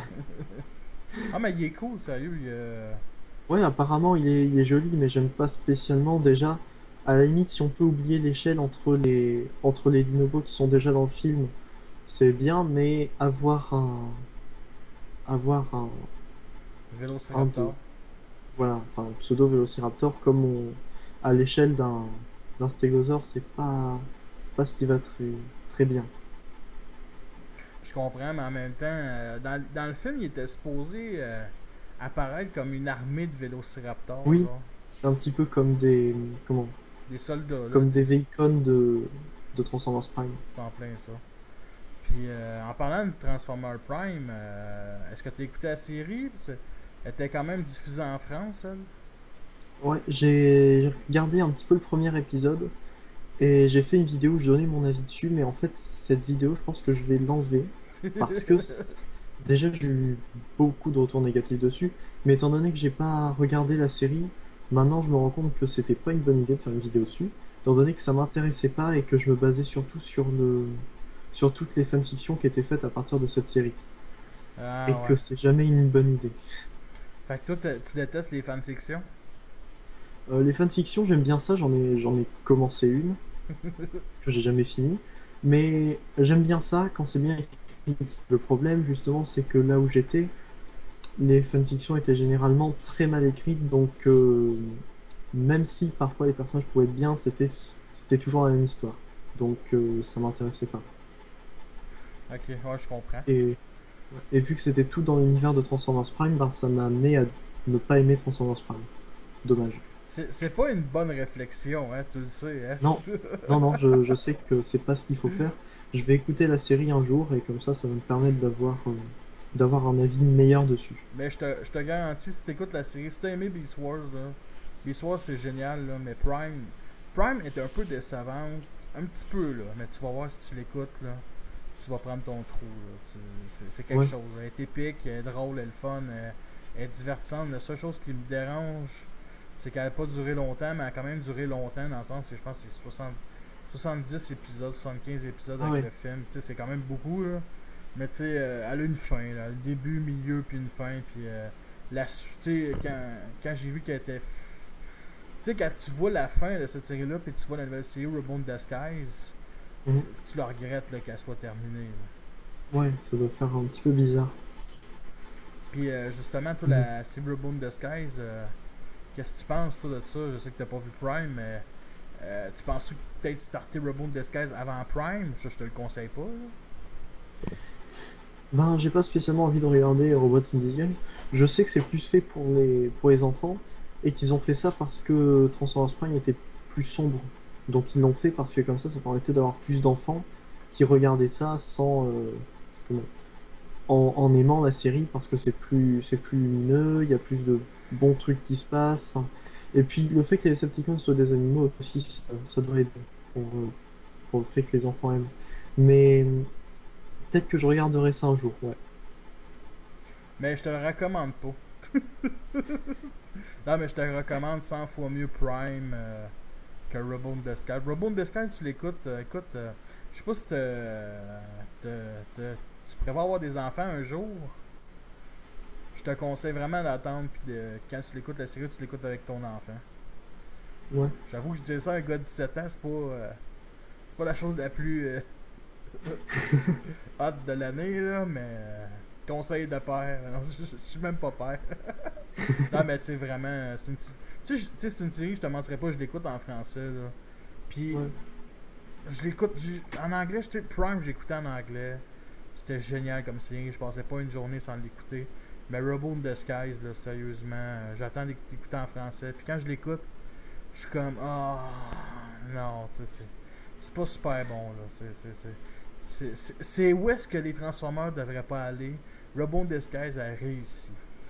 Speaker 1: Ah, mais il est cool, sérieux. Il, euh,
Speaker 2: Ouais, apparemment, il est, il est joli, mais j'aime pas spécialement. Déjà, à la limite, si on peut oublier l'échelle entre les, entre les dinobos qui sont déjà dans le film, c'est bien, mais avoir un, avoir un, un de,
Speaker 1: Vélociraptor.
Speaker 2: voilà, enfin, un pseudo-vélociraptor comme on, à l'échelle d'un, d'un stégosaure, c'est pas, c'est pas ce qui va très, très bien.
Speaker 1: Je comprends, mais en même temps, euh, dans, dans le film, il était supposé euh, apparaître comme une armée de vélociraptors,
Speaker 2: Oui,
Speaker 1: genre.
Speaker 2: c'est un petit peu comme des, comment,
Speaker 1: Des soldats, là,
Speaker 2: comme
Speaker 1: des,
Speaker 2: des Vehicons de, de Transformers Prime.
Speaker 1: c'est en plein ça. Puis, euh, en parlant de Transformer Prime, euh, est-ce que tu as écouté la série? Parce que elle était quand même diffusée en France, elle.
Speaker 2: Ouais, j'ai regardé un petit peu le premier épisode et j'ai fait une vidéo où je donnais mon avis dessus, mais en fait, cette vidéo, je pense que je vais l'enlever parce que c- déjà, j'ai eu beaucoup de retours négatifs dessus, mais étant donné que j'ai pas regardé la série, maintenant je me rends compte que c'était pas une bonne idée de faire une vidéo dessus, étant donné que ça m'intéressait pas et que je me basais surtout sur le sur toutes les fanfictions qui étaient faites à partir de cette série, et
Speaker 1: Ah
Speaker 2: que
Speaker 1: ouais.
Speaker 2: c'est jamais une bonne idée.
Speaker 1: Fait que toi, t'as- tu détestes les fanfictions?
Speaker 2: Euh, les fanfictions, j'aime bien ça, j'en ai j'en ai commencé une que j'ai jamais fini. Mais j'aime bien ça quand c'est bien écrit. Le problème, justement, c'est que là où j'étais, les fanfictions étaient généralement très mal écrites, donc euh, même si parfois les personnages pouvaient être bien, c'était c'était toujours la même histoire. Donc euh, ça m'intéressait pas.
Speaker 1: Ok, ouais, je comprends.
Speaker 2: Et, et vu que c'était tout dans l'univers de Transformers Prime, ben, ça m'a amené à ne pas aimer Transformers Prime. Dommage.
Speaker 1: C'est c'est pas une bonne réflexion, hein, tu le sais, hein.
Speaker 2: Non, non, non, je, je sais que c'est pas ce qu'il faut faire. Je vais écouter la série un jour et comme ça, ça va me permettre d'avoir euh, d'avoir un avis meilleur dessus.
Speaker 1: Mais je te, je te garantis, si t'écoutes la série, si t'as aimé Beast Wars, là, Beast Wars c'est génial, là, mais Prime, Prime est un peu décevante, un petit peu, là, mais tu vas voir si tu l'écoutes, là. tu vas prendre ton trou. Là. Tu- C'est, c'est quelque
Speaker 2: Ouais.
Speaker 1: chose. Elle est épique, elle est drôle, elle est le fun, elle, elle est divertissante. La seule chose qui me dérange, c'est qu'elle n'a pas duré longtemps, mais elle a quand même duré longtemps dans le sens que je pense que c'est soixante soixante-dix épisodes, soixante-quinze épisodes
Speaker 2: Ah
Speaker 1: avec
Speaker 2: ouais.
Speaker 1: le film. Tu sais, c'est quand même beaucoup, là. Mais tu sais, euh, elle a une fin, là. Le début, milieu, puis une fin. Puis euh, la su- tu sais, quand, quand j'ai vu qu'elle était. Tu sais, quand tu vois la fin de cette série-là, puis tu vois la nouvelle série Reborn in Skies, tu,
Speaker 2: Mhm.
Speaker 1: tu le regrettes là, qu'elle soit terminée. Là.
Speaker 2: Ouais, ça doit faire un petit peu bizarre.
Speaker 1: Puis euh, justement, toi,
Speaker 2: Mhm.
Speaker 1: la série Reborn in Skies, euh, qu'est-ce que tu penses, toi, de ça? Je sais que t'as pas vu Prime, mais euh, tu penses que peut-être starter Reborn in Skies avant Prime? Ça, je te le conseille pas, là.
Speaker 2: Ben, j'ai pas spécialement envie de regarder Robots in Disguise. Je sais que c'est plus fait pour les, pour les enfants et qu'ils ont fait ça parce que Transformers Prime était plus sombre. Donc ils l'ont fait parce que comme ça, ça permettait d'avoir plus d'enfants qui regardaient ça sans, euh, comment, en, en aimant la série parce que c'est plus, c'est plus lumineux, il y a plus de bons trucs qui se passent. Enfin, et puis le fait que les Decepticons soient des animaux aussi, ça, ça doit aider pour, euh, pour le fait que les enfants aiment. Mais peut-être que je regarderai ça un jour, ouais.
Speaker 1: Mais je te le recommande pas. Non, mais je te recommande cent fois mieux Prime euh, que Reborn in Skies. Reborn in Skies, tu l'écoutes, euh, écoute, euh, je sais pas si te, te- te- tu prévois avoir des enfants un jour. Je te conseille vraiment d'attendre, puis de, quand tu l'écoutes la série, tu l'écoutes avec ton enfant.
Speaker 2: Ouais.
Speaker 1: J'avoue que je disais ça à un gars de dix-sept ans, c'est pas, euh, c'est pas la chose la plus euh, hot de l'année, là, mais euh, conseil de père. Non, je, je- je suis même pas père. Non, mais tu sais, vraiment, c'est une, tu sais, je- tu sais, c'est une série, je te mentirais pas, je l'écoute en français, là. Puis,
Speaker 2: Ouais.
Speaker 1: je l'écoute, je- en anglais, j'étais Prime, j'écoutais en anglais. C'était génial comme série, je passais pas une journée sans l'écouter. Mais Rebel in the Skies, là, sérieusement, euh, j'attends d'écouter en français. Puis quand je l'écoute, je suis comme, ah, non, tu sais, c'est, c'est pas super bon, là. C'est, c'est, c'est, c'est, c'est- c'est où est-ce que les Transformers devraient pas aller. Rebel in the Skies a réussi.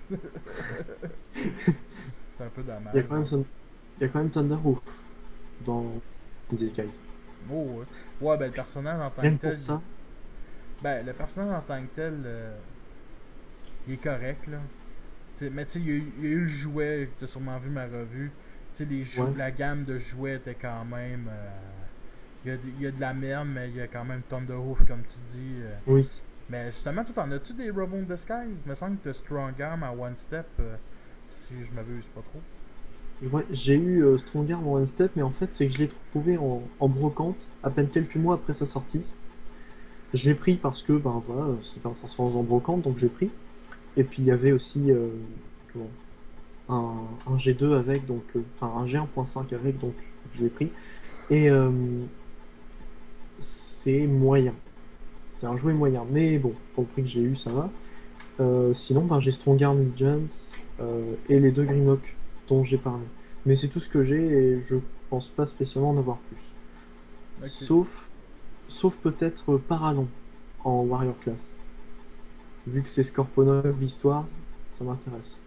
Speaker 1: C'est un peu
Speaker 2: Il y a
Speaker 1: dommage,
Speaker 2: quand
Speaker 1: mais.
Speaker 2: même, Thun- il y a quand même Thunderwolf dans Disguise.
Speaker 1: Oh, ouais. Ouais, ben le personnage en tant
Speaker 2: Rien
Speaker 1: que
Speaker 2: que pour
Speaker 1: tel, il-
Speaker 2: ça,
Speaker 1: ben le personnage en tant que tel, euh, il est correct, là. T'sais, mais tu sais, il y, a eu- il y a eu le jouet, tu as sûrement vu ma revue. Tu sais, les jou-
Speaker 2: ouais,
Speaker 1: la gamme de jouets était quand même. euh, Il y, a, il y a de la merde, mais il y a quand même Thunderhoof, comme tu dis. euh.
Speaker 2: oui.
Speaker 1: Mais justement, toi, t'en as-tu des Rebel in Disguise? Il me semble que t'as Strong Arm à One Step, euh, si je m'abuse pas trop.
Speaker 2: Ouais, j'ai eu euh, Strongarm en One Step, mais en fait, c'est que je l'ai trouvé en, en brocante à peine quelques mois après sa sortie. Je l'ai pris parce que, ben voilà, c'était un Transformers en brocante, donc j'ai pris. Et puis il y avait aussi euh, comment, un, un G deux avec, donc, euh, enfin un G un point cinq avec, donc je l'ai pris. Et euh, c'est moyen. C'est un jouet moyen, mais bon, pour le prix que j'ai eu, ça va. Euh, sinon, ben, j'ai Strongarm Legends euh, et les deux Grimlock dont j'ai parlé. Mais c'est tout ce que j'ai et je pense pas spécialement en avoir plus.
Speaker 1: Ok.
Speaker 2: Sauf, sauf peut-être Paralon en Warrior Class. Vu que c'est Scorponok Beastwars, ça m'intéresse.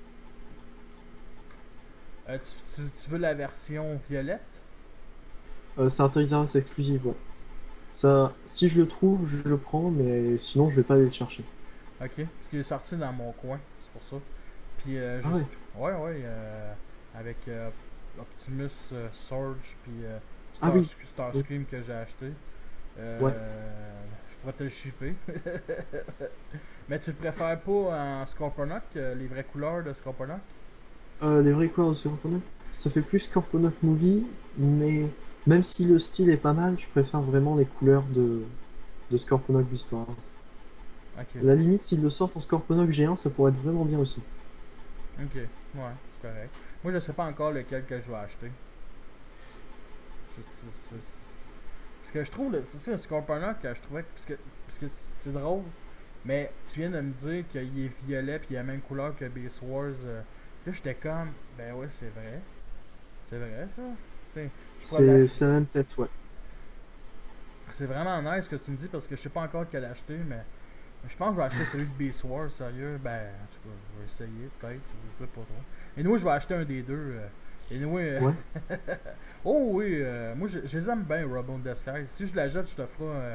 Speaker 1: Euh, tu, tu- tu veux la version violette?
Speaker 2: Euh, c'est un Toys R Us exclusif, ouais. Ça, si je le trouve, je le prends, mais sinon je vais pas aller le chercher.
Speaker 1: Ok. Parce qu'il est sorti dans mon coin, c'est pour ça. Puis euh,
Speaker 2: Ah ouais,
Speaker 1: juste. Ouais, ouais. euh, avec euh, Optimus euh, Surge, puis euh,
Speaker 2: ah
Speaker 1: Star,
Speaker 2: oui, oui,
Speaker 1: Starscream que j'ai acheté.
Speaker 2: ouais.
Speaker 1: Euh, je pourrais te le shipper. Mais tu le préfères pas en Scorponok, euh, les vraies couleurs de Scorponok?
Speaker 2: Euh, les vrais couleurs de Scorponok, ça fait plus Scorponok Movie, mais même si le style est pas mal, je préfère vraiment les couleurs de, de Scorponok Beastwars.
Speaker 1: Ok,
Speaker 2: À la limite, s'ils le sortent en Scorponok G un, ça pourrait être vraiment bien aussi.
Speaker 1: ok, ouais, c'est correct. Moi, je sais pas encore lequel que je vais acheter. Je- c'est- c'est- c'est- Parce que je trouve, le- c'est ça, le Scorponok, je trouvais que. Parce que, parce que c'est drôle, mais tu viens de me dire qu'il est violet puis il a la même couleur que Beast Wars. euh, Là, j'étais comme, ben ouais, c'est vrai. C'est vrai, ça. T'sais, je pourrais
Speaker 2: C'est
Speaker 1: l'acheter.
Speaker 2: c'est la même tête, ouais.
Speaker 1: C'est vraiment nice ce que tu me dis parce que je sais pas encore quel acheter, mais je pense que je vais acheter celui de Beast Wars, sérieux. Ben, en tout cas, je vais essayer, peut-être, je sais pas trop. Et nous, je vais acheter un des deux. euh. Et nous, euh,
Speaker 2: Ouais,
Speaker 1: oh oui, euh, moi, je, je les aime bien, Rebel in Disguise. Si je la jette, je te ferai euh,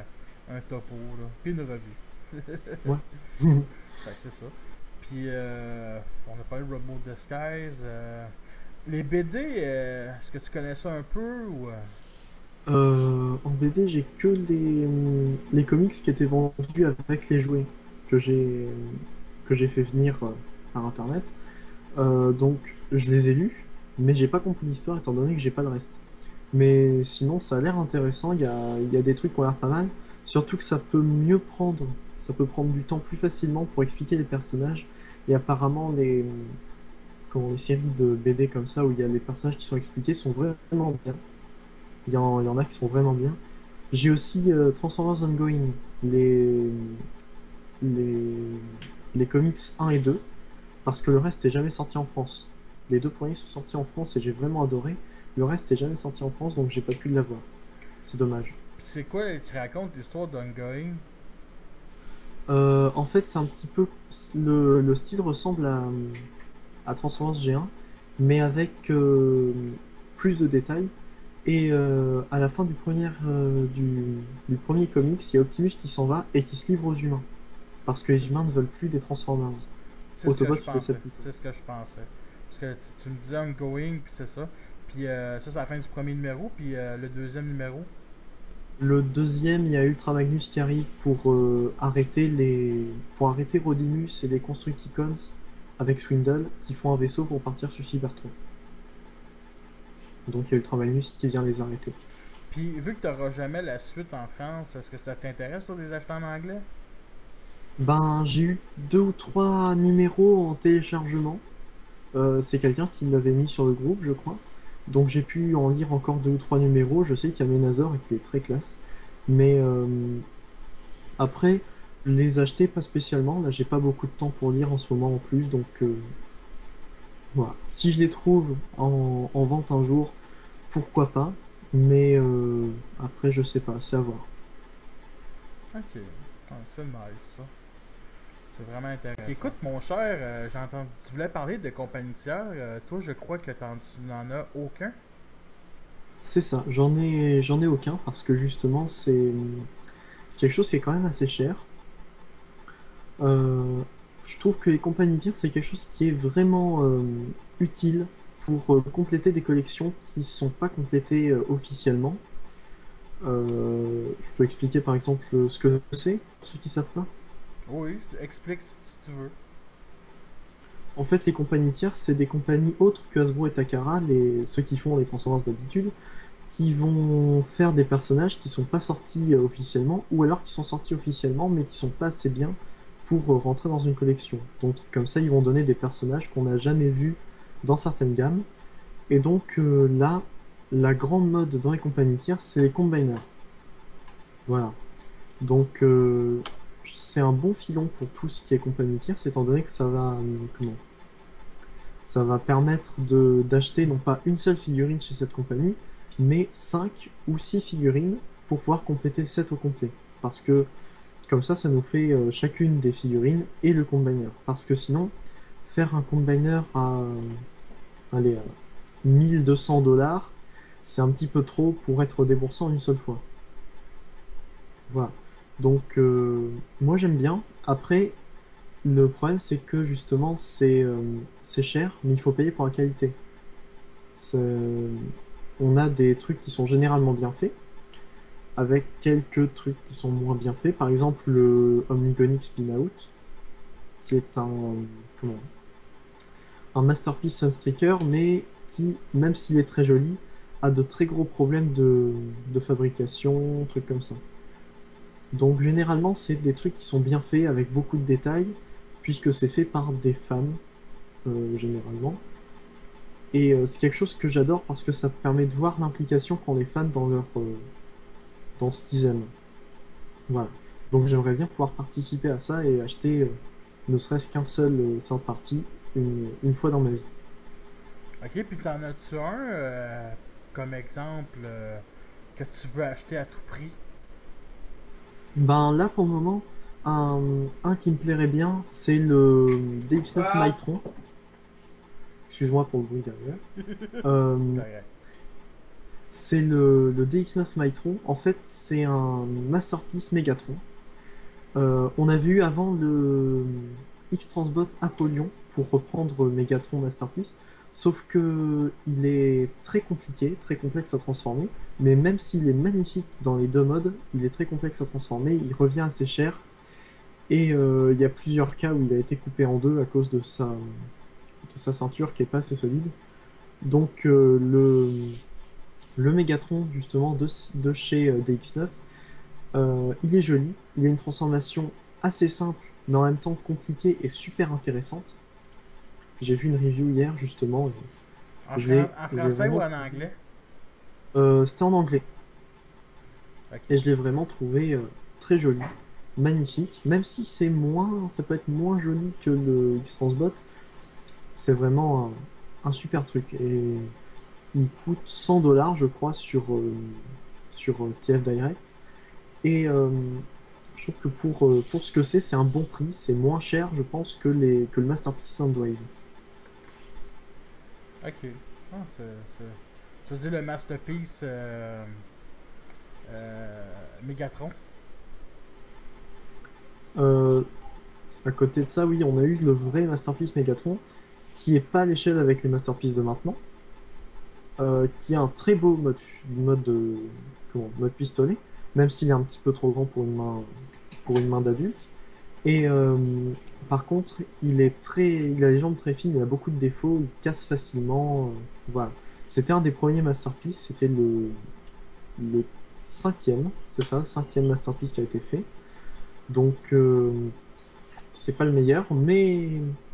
Speaker 1: un topo, là, puis une revue.
Speaker 2: Ouais.
Speaker 1: Fait que c'est ça. Puis, euh, on a parlé de Robo Disguise. Euh, les B D, euh, est-ce que tu connais ça un peu ou. euh,
Speaker 2: Euh, en B D, j'ai que les, hum, les comics qui étaient vendus avec les jouets que j'ai que j'ai fait venir euh, par internet. Euh, donc je les ai lus, mais j'ai pas compris l'histoire étant donné que j'ai pas le reste. Mais sinon, ça a l'air intéressant. Il y a, il y a des trucs qui ont l'air pas mal. Surtout que ça peut mieux prendre, ça peut prendre du temps plus facilement pour expliquer les personnages. Et apparemment, les, comment, les séries de B D comme ça où il y a les personnages qui sont expliqués sont vraiment bien. Il y en, il y en a qui sont vraiment bien. J'ai aussi euh, Transformers Ongoing, les, les, les comics un et deux, parce que le reste n'est jamais sorti en France. Les deux premiers sont sortis en France et j'ai vraiment adoré. Le reste n'est jamais sorti en France, donc j'ai pas pu l'avoir. C'est dommage.
Speaker 1: Puis c'est quoi qui raconte l'histoire d'Ongoing?
Speaker 2: Euh, en fait, c'est un petit peu. Le, le style ressemble à, à Transformers G un, mais avec euh, plus de détails. Et euh, à la fin du premier, euh, du, du premier comics, il y a Optimus qui s'en va et qui se livre aux humains. Parce que les
Speaker 1: C'est
Speaker 2: humains ne veulent plus des Transformers.
Speaker 1: c'est ce que
Speaker 2: Autobots,
Speaker 1: je
Speaker 2: tu le sais
Speaker 1: pensais.
Speaker 2: plutôt.
Speaker 1: C'est ce que je pensais. Parce que tu, tu me disais Ongoing, puis c'est ça. Puis euh, ça, c'est la fin du premier numéro. Puis euh, le deuxième numéro.
Speaker 2: Le deuxième, il y a Ultra Magnus qui arrive pour euh, arrêter les, pour arrêter Rodimus et les Constructicons avec Swindle qui font un vaisseau pour partir sur Cybertron. Donc il y a Ultra Magnus qui vient les arrêter.
Speaker 1: Puis vu que tu n'auras jamais la suite en France, est-ce que ça t'intéresse, toi, de les acheter en anglais?
Speaker 2: Ben, j'ai eu deux ou trois numéros en téléchargement. Euh, c'est quelqu'un qui l'avait mis sur le groupe, je crois. Donc j'ai pu en lire encore deux ou trois numéros. Je sais qu'il y a Ménazor et qu'il est très classe. Mais euh, après, les acheter pas spécialement. Là, j'ai pas beaucoup de temps pour lire en ce moment en plus. Donc euh, voilà. Si je les trouve en, en vente un jour, pourquoi pas. Mais euh, après, je sais pas. C'est à voir.
Speaker 1: Ok. Ah, c'est nice, ça. C'est vraiment intéressant. Écoute, mon cher, euh, j'ai entendu. Tu voulais parler de compagnie tiers. Euh, toi, je crois que t'en- tu n'en as aucun.
Speaker 2: C'est ça. J'en ai, j'en ai aucun parce que justement, c'est c'est quelque chose qui est quand même assez cher. Euh, je trouve que les compagnies tiers, c'est quelque chose qui est vraiment euh, utile pour euh, compléter des collections qui sont pas complétées euh, officiellement. Euh, je peux expliquer par exemple euh, ce que c'est, pour ceux qui savent pas.
Speaker 1: Oui, explique si tu veux.
Speaker 2: En fait, les compagnies tiers, c'est des compagnies autres que Hasbro et Takara, les, ceux qui font les Transformers d'habitude, qui vont faire des personnages qui sont pas sortis euh, officiellement, ou alors qui sont sortis officiellement, mais qui sont pas assez bien pour euh, rentrer dans une collection. Donc comme ça, ils vont donner des personnages qu'on n'a jamais vus dans certaines gammes. Et donc euh, là, la grande mode dans les compagnies tiers, c'est les combiners. Voilà. Donc euh, c'est un bon filon pour tout ce qui est compagnie tiers, étant donné que ça va, euh, comment, ça va permettre de d'acheter non pas une seule figurine chez cette compagnie, mais cinq ou six figurines pour pouvoir compléter le set au complet. Parce que comme ça, ça nous fait euh, chacune des figurines et le combiner. Parce que sinon, faire un combiner à, euh, allez, à mille deux cents dollars, c'est un petit peu trop pour être déboursé en une seule fois. Voilà. Donc, euh, moi j'aime bien. Après, le problème c'est que justement, c'est euh, c'est cher, mais il faut payer pour la qualité. C'est- On a des trucs qui sont généralement bien faits, avec quelques trucs qui sont moins bien faits. Par exemple, le Omnigonic Spin-Out, qui est un, comment, un masterpiece Sunstreaker, mais qui, même s'il est très joli, a de très gros problèmes de, de fabrication, trucs comme ça. Donc généralement, c'est des trucs qui sont bien faits avec beaucoup de détails, puisque c'est fait par des fans, euh, généralement. Et euh, c'est quelque chose que j'adore parce que ça permet de voir l'implication qu'ont les fans dans leur, euh, dans ce qu'ils aiment. Voilà. Donc j'aimerais bien pouvoir participer à ça et acheter euh, ne serait-ce qu'un seul euh, third party une, une fois dans ma vie.
Speaker 1: Ok, puis t'en as-tu un euh, comme exemple euh, que tu veux acheter à tout prix?
Speaker 2: Ben là pour le moment, un, un qui me plairait bien, c'est le D X neuf
Speaker 1: Ah!
Speaker 2: Mytron. Excuse-moi pour le bruit derrière. Euh,
Speaker 1: C'est correct.
Speaker 2: C'est le, le D X neuf Mitron. En fait, c'est un Masterpiece Megatron. Euh, on avait eu avant le X-Transbot Apollon pour reprendre Megatron Masterpiece, sauf que il est très compliqué, très complexe à transformer, mais même s'il est magnifique dans les deux modes, il est très complexe à transformer, il revient assez cher, et euh, il y a plusieurs cas où il a été coupé en deux à cause de sa, de sa ceinture qui est pas assez solide. Donc euh, le, le Megatron justement de, de chez euh, D X neuf, euh, il est joli, il a une transformation assez simple, mais en même temps compliquée et super intéressante. J'ai vu une review hier justement,
Speaker 1: En,
Speaker 2: et je
Speaker 1: fran-
Speaker 2: l'ai
Speaker 1: en
Speaker 2: je l'ai
Speaker 1: français ou
Speaker 2: vraiment
Speaker 1: en
Speaker 2: trouvé.
Speaker 1: anglais?
Speaker 2: Euh, c'était en anglais, et
Speaker 1: Ok.
Speaker 2: je l'ai vraiment trouvé euh, très joli, magnifique, même si c'est moins, ça peut être moins joli que le X-Transbot, c'est vraiment un, un super truc. Et il coûte cent dollars, je crois, sur, euh, sur euh, T F Direct. Et euh, je trouve que pour, euh, pour ce que c'est, c'est un bon prix. C'est moins cher, je pense, que, les, que le Masterpiece Soundwave.
Speaker 1: Ok. Ah, c'est, c'est... Tu veux dire le Masterpiece euh, euh, Megatron?
Speaker 2: Euh, à côté de ça, oui, on a eu le vrai Masterpiece Megatron, qui est pas à l'échelle avec les Masterpieces de maintenant, euh, qui a un très beau mode, mode, euh, comment, mode pistolet, même s'il est un petit peu trop grand pour une main, pour une main d'adulte. Et euh, par contre, il est très, il a les jambes très fines, il a beaucoup de défauts, il casse facilement. euh, voilà. C'était un des premiers Masterpiece, c'était le, le cinquième, c'est ça, le cinquième Masterpiece qui a été fait. Donc euh, c'est pas le meilleur, mais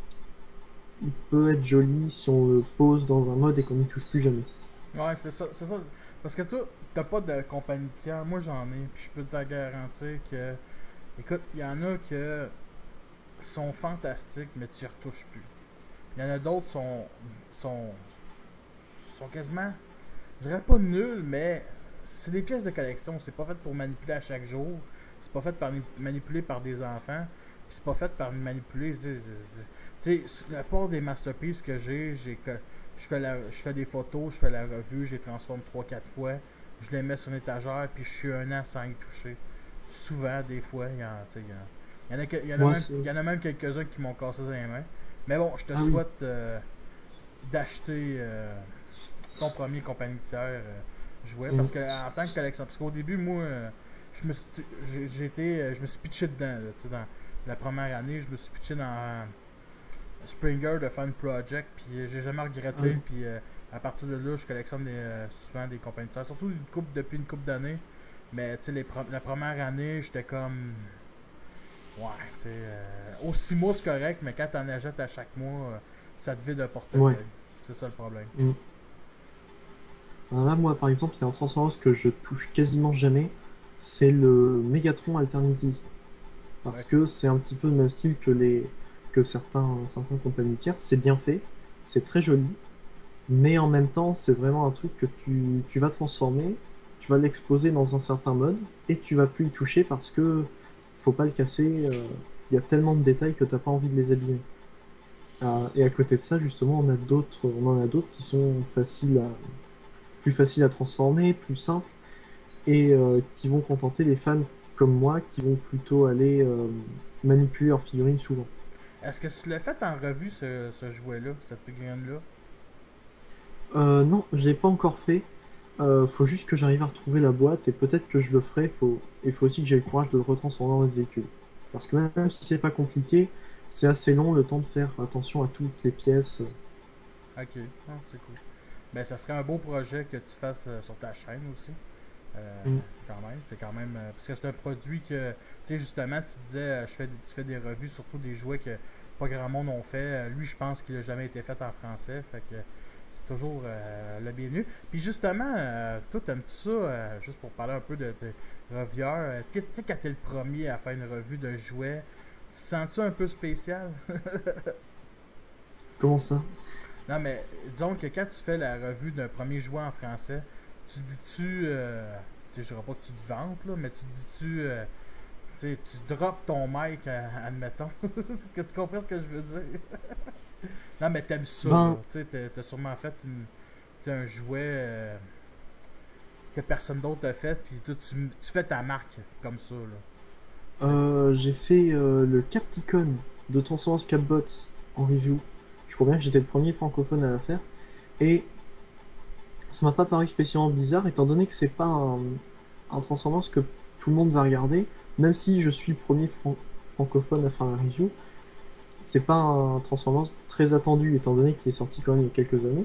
Speaker 2: il peut être joli si on le pose dans un mode et qu'on n'y touche plus jamais.
Speaker 1: Ouais, c'est ça, c'est ça. Parce que toi, t'as pas de compagnie tiers. Moi, j'en ai. Puis je peux te garantir que. Écoute, il y en a que sont fantastiques, mais tu y retouches plus. Il y en a d'autres qui sont, sont, sont quasiment, je dirais pas nuls, mais c'est des pièces de collection. C'est pas fait pour manipuler à chaque jour. C'est pas fait par manipuler par des enfants. Puis c'est pas fait par manipuler. Tu sais, la part des masterpieces que j'ai, j'ai que je fais, la, je fais des photos, je fais la revue, je les transforme trois quatre fois, je les mets sur une étagère, puis je suis un an sans y toucher. Souvent, des fois, il y en, il y en, il y en a, il y en a
Speaker 2: Moi,
Speaker 1: même,
Speaker 2: c'est.
Speaker 1: il y en a même quelques-uns qui m'ont cassé dans les mains. Mais bon, je te
Speaker 2: Ah oui,
Speaker 1: souhaite euh, d'acheter euh, ton premier compagnie tiers euh, jouet
Speaker 2: mm,
Speaker 1: parce que en tant que collection, parce qu'au début, moi, euh, je me suis, j'ai, j'ai été, euh, je me suis pitché dedans, là, tu sais, dans la première année, je me suis pitché dans euh, Springer de Fan Project, puis euh, j'ai jamais
Speaker 2: ah
Speaker 1: regretté,
Speaker 2: oui.
Speaker 1: puis euh, à partir de là, je collectionne des, euh, souvent des compagnies tiers, surtout une coupe, depuis une coupe d'années. Mais tu sais, les pro- la première année, j'étais comme. Ouais, tu sais. Euh, au six mois, c'est correct, mais quand t'en achètes à chaque mois, euh, ça te vide un
Speaker 2: Ouais.
Speaker 1: portefeuille. C'est ça le problème.
Speaker 2: mm. Alors là, moi, par exemple, il y a un Transformers que je touche quasiment jamais, c'est le Megatron Alternity. Parce
Speaker 1: Ok.
Speaker 2: que c'est un petit peu le même style que les que certains certaines compagnies tierces. C'est bien fait, c'est très joli, mais en même temps, c'est vraiment un truc que tu, tu vas transformer, tu vas l'exposer dans un certain mode, et tu vas plus y toucher parce que faut pas le casser. euh, Il y a tellement de détails que t'as pas envie de les abîmer. Ah, et à côté de ça, justement, on a d'autres, on en a d'autres qui sont faciles à, plus faciles à transformer, plus simples, et euh, qui vont contenter les fans comme moi, qui vont plutôt aller euh, manipuler leurs figurines souvent.
Speaker 1: Est-ce que tu l'as fait en revue, ce, ce jouet-là, cette figurine-là?
Speaker 2: Euh, non, je l'ai pas encore fait. Euh, faut juste que j'arrive à retrouver la boîte et peut-être que je le ferai. Faut... Il faut aussi que j'ai le courage de le retransformer en autre véhicule. Parce que même si c'est pas compliqué, c'est assez long le temps de faire attention à toutes les pièces.
Speaker 1: Ok, ah, c'est cool. Ben, ça serait un beau projet que tu fasses euh, sur ta chaîne aussi. Euh,
Speaker 2: Mm.
Speaker 1: quand même, c'est quand même. euh, parce que c'est un produit que. Tu sais, justement, tu disais, euh, je fais, des- tu fais des revues, surtout des jouets que pas grand monde ont fait. Euh, lui, je pense qu'il a jamais été fait en français. Fait que c'est toujours euh, le bienvenu. Puis justement, euh, toi, t'aimes-tu ça, euh, juste pour parler un peu de tes revieurs, euh, tu sais, quand t'es le premier à faire une revue de jouets, tu te sens-tu un peu spécial?
Speaker 2: Comment ça?
Speaker 1: Non, mais disons que quand tu fais la revue d'un premier jouet en français, tu dis-tu, euh, je dirais pas que tu te vantes, là, mais tu dis-tu, euh, tu sais, tu drops ton mic, euh, admettons. Est-ce que tu comprends ce que je veux dire? Non, mais t'aimes ça, là.
Speaker 2: Ben,
Speaker 1: Tu sais, t'as- t'as sûrement fait une, tu sais, un jouet, euh, que personne d'autre a fait, puis toi, tu, tu fais ta marque comme ça, là.
Speaker 2: Euh, j'ai fait euh, le Capticon de Transformers Capbots en review. Je crois bien que j'étais le premier francophone à la faire. Et ça m'a pas paru spécialement bizarre, étant donné que c'est pas un, un Transformers que tout le monde va regarder. Même si je suis le premier fran- francophone à faire la review, c'est pas un Transformers très attendu, étant donné qu'il est sorti quand même il y a quelques années.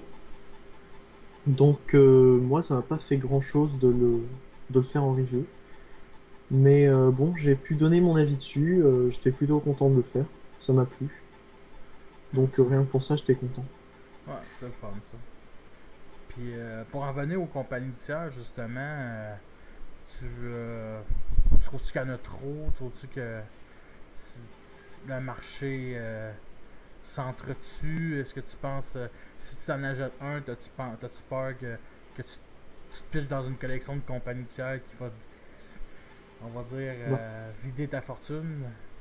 Speaker 2: Donc euh, moi, ça m'a pas fait grand-chose de le, de le faire en review. Mais euh, bon, j'ai pu donner mon avis dessus, euh, j'étais plutôt content de le faire, ça m'a plu. Donc euh, rien que pour ça, j'étais content.
Speaker 1: Ouais, c'est le fun, ça. Puis euh, pour en venir aux compagnies tiers, justement, euh, tu, euh, tu trouves-tu qu'il y en a trop? Tu trouves-tu que si- si le marché euh, s'entretue? Est-ce que tu penses, euh, si tu en achètes un, t'as-tu, pen- t'as-tu peur que, que tu, tu te piches dans une collection de compagnies tiers qui va, on va dire,
Speaker 2: Bah,
Speaker 1: euh, vider ta fortune?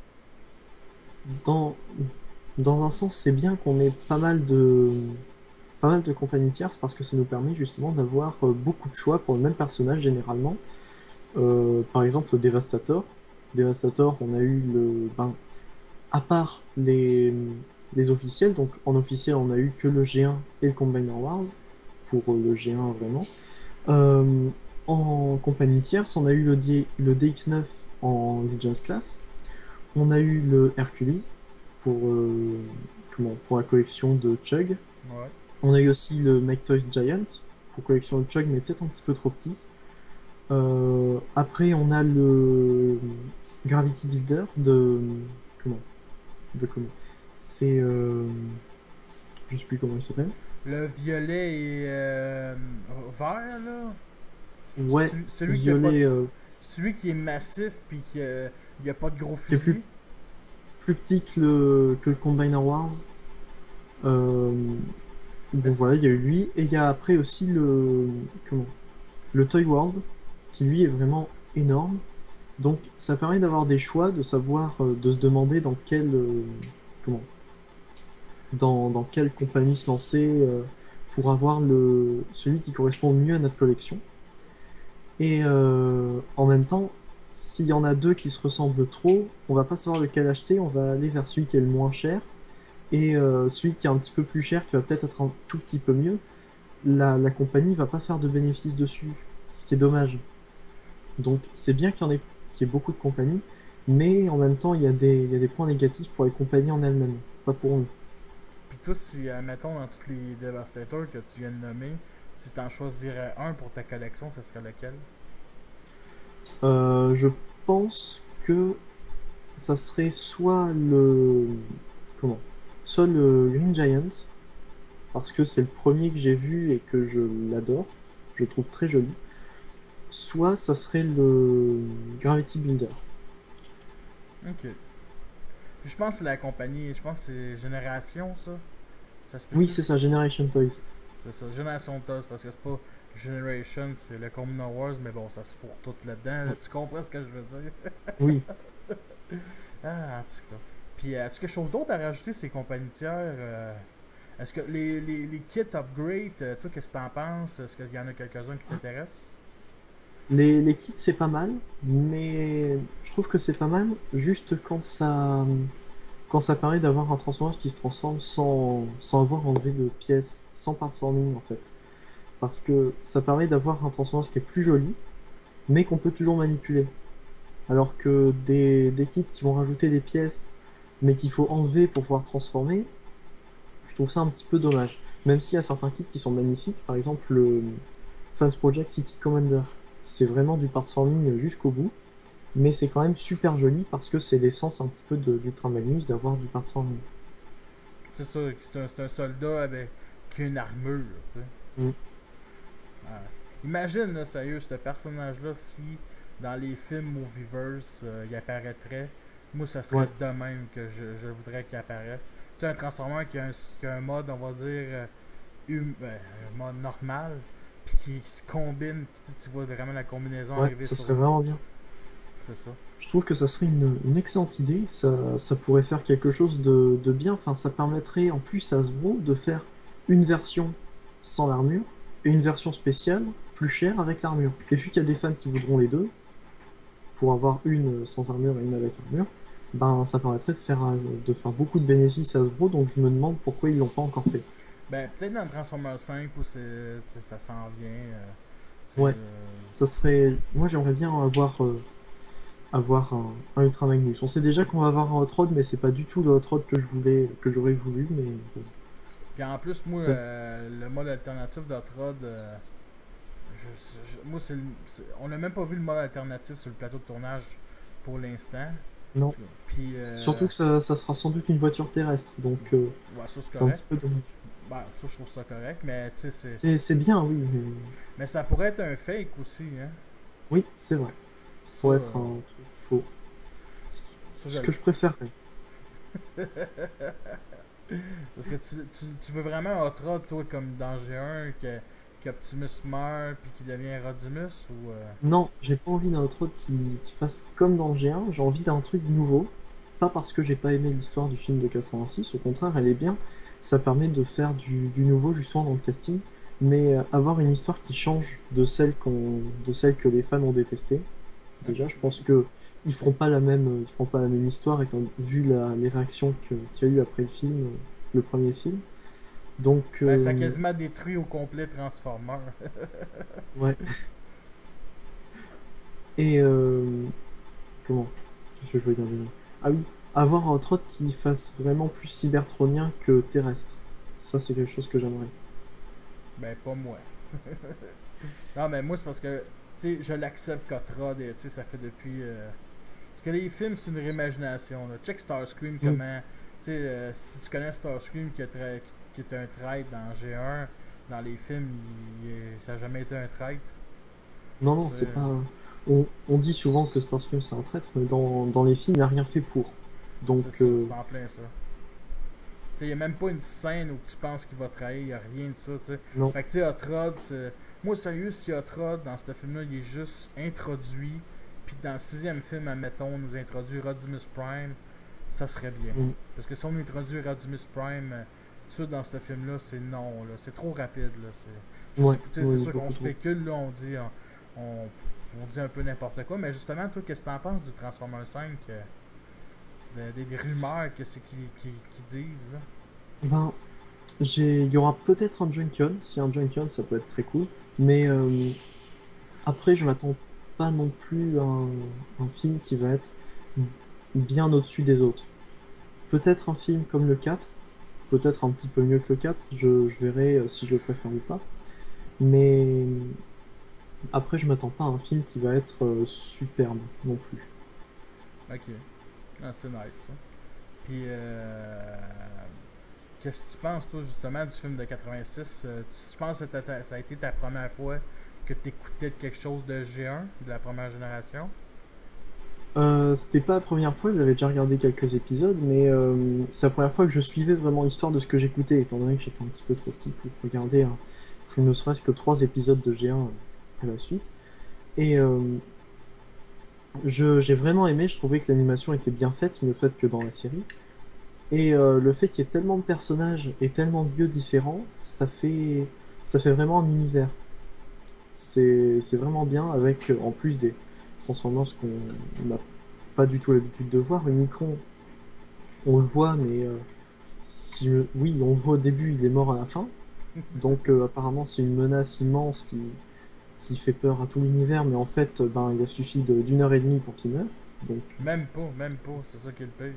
Speaker 2: dans, dans un sens, c'est bien qu'on ait pas mal de, pas mal de compagnies tierces parce que ça nous permet justement d'avoir euh, beaucoup de choix pour le même personnage généralement. Euh, par exemple, le Devastator. Devastator, on a eu le, ben, à part les, les officiels, donc en officiel, on a eu que le G un et le Combiner Wars pour euh, le G un vraiment. Euh, En compagnie tierce, on a eu le, D- le D X neuf en Legends Class. On a eu le Hercules pour, euh, comment, pour la collection de Chug.
Speaker 1: Ouais.
Speaker 2: On a eu aussi le Make Toys Giant pour collection de Chug, mais peut-être un petit peu trop petit. Euh, après, on a le Gravity Builder de. Comment? De comment? C'est. Euh, je sais plus comment il s'appelle.
Speaker 1: Le violet et euh, vert, là,
Speaker 2: Ouais,
Speaker 1: celui, celui qui a pas de,
Speaker 2: violet, euh,
Speaker 1: celui qui est massif puis qui a, il a pas de gros
Speaker 2: qui est plus,
Speaker 1: fusil.
Speaker 2: plus petit que le, que le Combiner Wars. Euh, bon,
Speaker 1: Est-ce-
Speaker 2: voilà, il y a eu lui. Et il y a après aussi le. Comment? Le Toy World, qui lui est vraiment énorme. Donc ça permet d'avoir des choix, de savoir, euh, de se demander dans quelle, euh, comment, dans, dans quelle compagnie se lancer euh, pour avoir le, celui qui correspond le mieux à notre collection. Et euh, en même temps, s'il y en a deux qui se ressemblent trop, on va pas savoir lequel acheter, on va aller vers celui qui est le moins cher. Et euh, celui qui est un petit peu plus cher, qui va peut-être être un tout petit peu mieux, la, la compagnie va pas faire de bénéfice dessus, ce qui est dommage. Donc c'est bien qu'il y en ait, qu'il y ait beaucoup de compagnies, mais en même temps il y a des, il y a des points négatifs pour les compagnies en elles-mêmes, pas pour nous.
Speaker 1: Puis toi, si, euh, mettons, dans tous les Devastators que tu viens de nommer, si t'en choisirais un pour ta collection, ce serait lequel?
Speaker 2: Euh, je pense que ça serait soit le comment? Soit le Green Giant, parce que c'est le premier que j'ai vu et que je l'adore, je le trouve très joli. Soit ça serait le Gravity Builder.
Speaker 1: Ok. Puis je pense que c'est la compagnie, je pense que c'est Génération, ça. Ça se
Speaker 2: Oui,
Speaker 1: peut-tu?
Speaker 2: c'est ça, Generation Toys.
Speaker 1: C'est ça, Génération Toss, parce que c'est pas Generation, c'est le Common Wars, mais bon, ça se fourre tout là-dedans. Là. Tu comprends ce que je veux dire?
Speaker 2: Oui.
Speaker 1: Ah, en tout cas. Puis, euh, as-tu quelque chose d'autre à rajouter, ces compagnies tiers? euh, Est-ce que les, les, les kits upgrade, euh, toi, qu'est-ce que t'en penses? Est-ce qu'il y en a quelques-uns qui t'intéressent?
Speaker 2: Les, les kits c'est pas mal, mais je trouve que c'est pas mal juste quand ça quand ça permet d'avoir un transformage qui se transforme sans, sans avoir enlevé de pièces, sans parts forming en fait. Parce que ça permet d'avoir un transformage qui est plus joli, mais qu'on peut toujours manipuler. Alors que des, des kits qui vont rajouter des pièces, mais qu'il faut enlever pour pouvoir transformer, je trouve ça un petit peu dommage. Même s'il y a certains kits qui sont magnifiques, par exemple le Fans Project City Commander. C'est vraiment du parts forming jusqu'au bout, mais c'est quand même super joli parce que c'est l'essence un petit peu de- d'Ultra Magnus d'avoir du parts forming.
Speaker 1: C'est ça, c'est un, c'est un soldat avec qui a une armure, tu sais.
Speaker 2: Mm.
Speaker 1: Ah, imagine, là, sérieux, ce personnage-là, si dans les films Movieverse, euh, il apparaîtrait, moi, ça serait
Speaker 2: Ouais,
Speaker 1: de même que je, je voudrais qu'il apparaisse. Tu sais, un Transformer qui a un, qui a un mode, on va dire, euh, hum- ben, un mode normal, puis qui, qui se combine, tu, tu vois vraiment la combinaison
Speaker 2: ouais,
Speaker 1: arriver
Speaker 2: ça
Speaker 1: sur
Speaker 2: serait
Speaker 1: lui.
Speaker 2: vraiment bien.
Speaker 1: C'est ça.
Speaker 2: Je trouve que ça serait une, une excellente idée, ça, ça pourrait faire quelque chose de, de bien, enfin ça permettrait en plus à Hasbro de faire une version sans l'armure et une version spéciale plus cher avec l'armure. Et vu qu'il y a des fans qui voudront les deux, pour avoir une sans armure et une avec armure, ben ça permettrait de faire, un- de faire beaucoup de bénéfices à Hasbro, donc je me demande pourquoi ils l'ont pas encore fait.
Speaker 1: Ben, peut-être dans Transformers cinq où c'est, tu sais, ça s'en vient. Euh, tu sais,
Speaker 2: Ouais,
Speaker 1: euh,
Speaker 2: ça serait. Moi j'aimerais bien avoir, euh, avoir un, un Ultra Magnus. On sait déjà qu'on va avoir un Hot Rod, mais c'est pas du tout le Hot Rod que je voulais, que j'aurais voulu, mais bon.
Speaker 1: Puis en plus, moi,
Speaker 2: Ça-
Speaker 1: euh, le mode alternatif d'Otrod, euh, je- je- moi, c'est, le- c'est- on n'a même pas vu le mode alternatif sur le plateau de tournage pour l'instant.
Speaker 2: Non.
Speaker 1: Puis, euh,
Speaker 2: Surtout que ça, ça sera sans doute une voiture terrestre, donc euh,
Speaker 1: ouais, ça c'est
Speaker 2: c'est un
Speaker 1: correct.
Speaker 2: petit peu dommage.
Speaker 1: Ben, ça, je trouve ça correct, mais tu sais, c'est.
Speaker 2: C'est c'est bien, oui, mais
Speaker 1: Mais ça pourrait être un fake aussi, hein.
Speaker 2: oui, c'est vrai.
Speaker 1: Ça,
Speaker 2: Faut
Speaker 1: euh,
Speaker 2: être un truc faux.
Speaker 1: ça,
Speaker 2: Ce
Speaker 1: je-
Speaker 2: que je préférerais.
Speaker 1: Parce que tu, tu, tu veux vraiment un Hot Rod, toi, comme dans G un, que, qu'Optimus meurt puis qu'il devient Rodimus, ou. euh,
Speaker 2: Non, j'ai pas envie d'un autre autre qui, qui fasse comme dans le G un, j'ai envie d'un truc nouveau. Pas parce que j'ai pas aimé l'histoire du film de quatre-vingt-six, au contraire, elle est bien. Ça permet de faire du, du nouveau justement dans le casting, mais euh, avoir une histoire qui change de celle qu'on, de celle que les fans ont détestée. Déjà, je pense que ils feront pas la même, ils feront pas la même histoire étant vu la- les réactions que- qu'il y a eu après le film, euh, le premier film. Donc,
Speaker 1: Ben, ça a
Speaker 2: euh,
Speaker 1: quasiment détruit au complet Transformers.
Speaker 2: ouais. Et euh, comment? Qu'est-ce que je veux dire déjà? Ah oui, avoir un trot qui fasse vraiment plus cybertronien que terrestre. Ça, c'est quelque chose que j'aimerais.
Speaker 1: Ben, pas moi. Non, mais moi, c'est parce que, tu sais, je l'accepte qu'Otrod, tu sais, ça fait depuis. euh, Parce que les films, c'est une réimagination, là. Check Starscream,
Speaker 2: Mm.
Speaker 1: comment. Tu sais, euh, si tu connais Starscream qui, est tra- qui- qui est un traître dans G un, dans les films, il- il- ça n'a jamais été un traître.
Speaker 2: Non, non,
Speaker 1: Tu
Speaker 2: c'est
Speaker 1: sais,
Speaker 2: pas. On, on dit souvent que Starscream c'est un traître, mais dans, dans les films, il n'a rien fait pour. Donc,
Speaker 1: c'est ça,
Speaker 2: euh,
Speaker 1: c'est en plein ça. Il n'y a même pas une scène où tu penses qu'il va trahir, il n'y a rien de ça, tu sais.
Speaker 2: non.
Speaker 1: Fait que, tu sais, Hot Rod, c'est- moi, sérieux, si Hot Rod, dans ce film-là, il est juste introduit, puis dans le sixième film, admettons, on nous introduit Rodimus Prime, ça serait bien.
Speaker 2: Mm.
Speaker 1: Parce que si on nous introduit Rodimus Prime, euh, tout de suite dans ce film-là, c'est non, là. C'est trop rapide, là. C'est, je
Speaker 2: Ouais,
Speaker 1: sais- tu sais,
Speaker 2: oui,
Speaker 1: c'est
Speaker 2: oui,
Speaker 1: sûr qu'on
Speaker 2: beaucoup trop.
Speaker 1: spécule, là, on dit, on, on, on dit un peu n'importe quoi, mais justement, toi, qu'est-ce que t'en penses du Transformers cinq euh, de- des, des rumeurs que c'est qui, qui, qui disent, là?
Speaker 2: Ben, j'ai, il y aura peut-être un Junkion. Si un Junkion, ça peut être très cool. Mais euh, après, je m'attends pas non plus à un, un film qui va être bien au-dessus des autres. Peut-être un film comme le quatre, peut-être un petit peu mieux que le quatre, je, je verrai euh, si je le préfère ou pas. Mais après, je m'attends pas à un film qui va être euh, superbe non plus.
Speaker 1: Ok. Ah, c'est nice, ça. Puis, euh, qu'est-ce que tu penses, toi, justement, du film de quatre-vingt-six? Euh, tu penses que ta- ça a été ta première fois que tu écoutais quelque chose de G un, de la première génération?
Speaker 2: Euh, c'était pas la première fois, j'avais déjà regardé quelques épisodes, mais euh, c'est la première fois que je suivais vraiment l'histoire de ce que j'écoutais, étant donné que j'étais un petit peu trop petit pour regarder hein, ne serait-ce que trois épisodes de G un à la suite. Et euh, je, j'ai vraiment aimé, je trouvais que l'animation était bien faite, mieux faite que dans la série. Et euh, le fait qu'il y ait tellement de personnages et tellement de lieux différents, ça fait, ça fait vraiment un univers. C'est, c'est vraiment bien avec, euh, en plus des Transformers qu'on n'a pas du tout l'habitude de voir. Unicron, on le voit, mais euh, si je- oui, on le voit au début, il est mort à la fin. Donc euh, apparemment c'est une menace immense qui, qui fait peur à tout l'univers, mais en fait, ben, il a suffi de- d'une heure et demie pour qu'il meure. Donc,
Speaker 1: Même pas, même pas, c'est ça qui est le pire.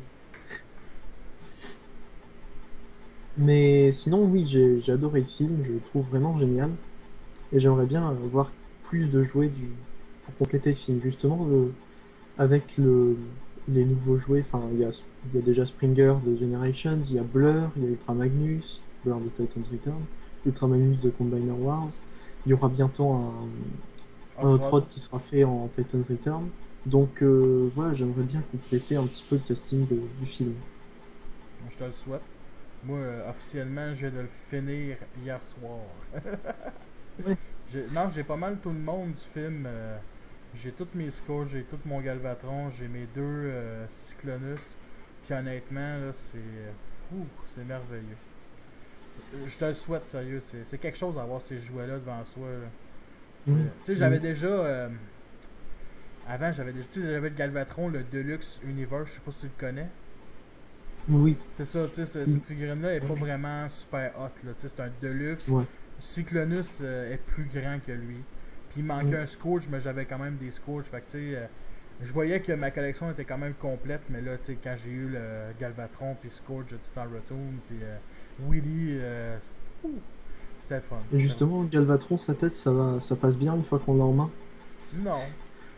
Speaker 2: mais sinon, oui, j'ai j'ai adoré le film, je le trouve vraiment génial, et j'aimerais bien euh, voir plus de jouets du, pour compléter le film. Justement, le- avec le, les nouveaux jouets, enfin, il y a, il y a déjà Springer de Generations, il y a Blur, il y a Ultra Magnus, Blur de Titan's Return, Ultra Magnus de Combiner Wars. Il y aura bientôt un, un
Speaker 1: Hot
Speaker 2: autre
Speaker 1: Rod,
Speaker 2: rod qui sera fait en Titan's Return. Donc euh, voilà, j'aimerais bien compléter un petit peu le casting de- du film.
Speaker 1: je te le souhaite. Moi, euh, officiellement, je viens de le finir hier soir.
Speaker 2: Ouais.
Speaker 1: J'ai- non, j'ai pas mal tout le monde du film. euh, j'ai tous mes scores, j'ai tout mon Galvatron, j'ai mes deux euh, Cyclonus. Puis honnêtement, là, c'est. euh, ouh, c'est merveilleux. Euh, Je te le souhaite, sérieux. C'est c'est quelque chose d'avoir ces jouets-là devant soi, là. Tu
Speaker 2: Oui,
Speaker 1: sais, j'avais
Speaker 2: oui,
Speaker 1: déjà. euh, avant, j'avais déjà. Tu sais, j'avais le Galvatron, le Deluxe Universe, je sais pas si tu le connais.
Speaker 2: oui,
Speaker 1: C'est ça, tu sais, ce-
Speaker 2: oui,
Speaker 1: cette figurine-là est pas
Speaker 2: oui,
Speaker 1: vraiment super hot, là. Tu sais, c'est un Deluxe.
Speaker 2: ouais,
Speaker 1: Cyclonus euh, est plus grand que lui. Puis il manquait
Speaker 2: oui,
Speaker 1: un Scourge, mais j'avais quand même des Scourge. Fait que, tu sais, euh, je voyais que ma collection était quand même complète, mais là, tu sais, quand j'ai eu le Galvatron, puis Scourge de Titan Rotune, puis euh, Willy, euh, ouh, c'était le fun.
Speaker 2: et
Speaker 1: C'était-
Speaker 2: justement, Galvatron, sa tête, ça va, ça passe bien une fois qu'on l'a en main.
Speaker 1: Non.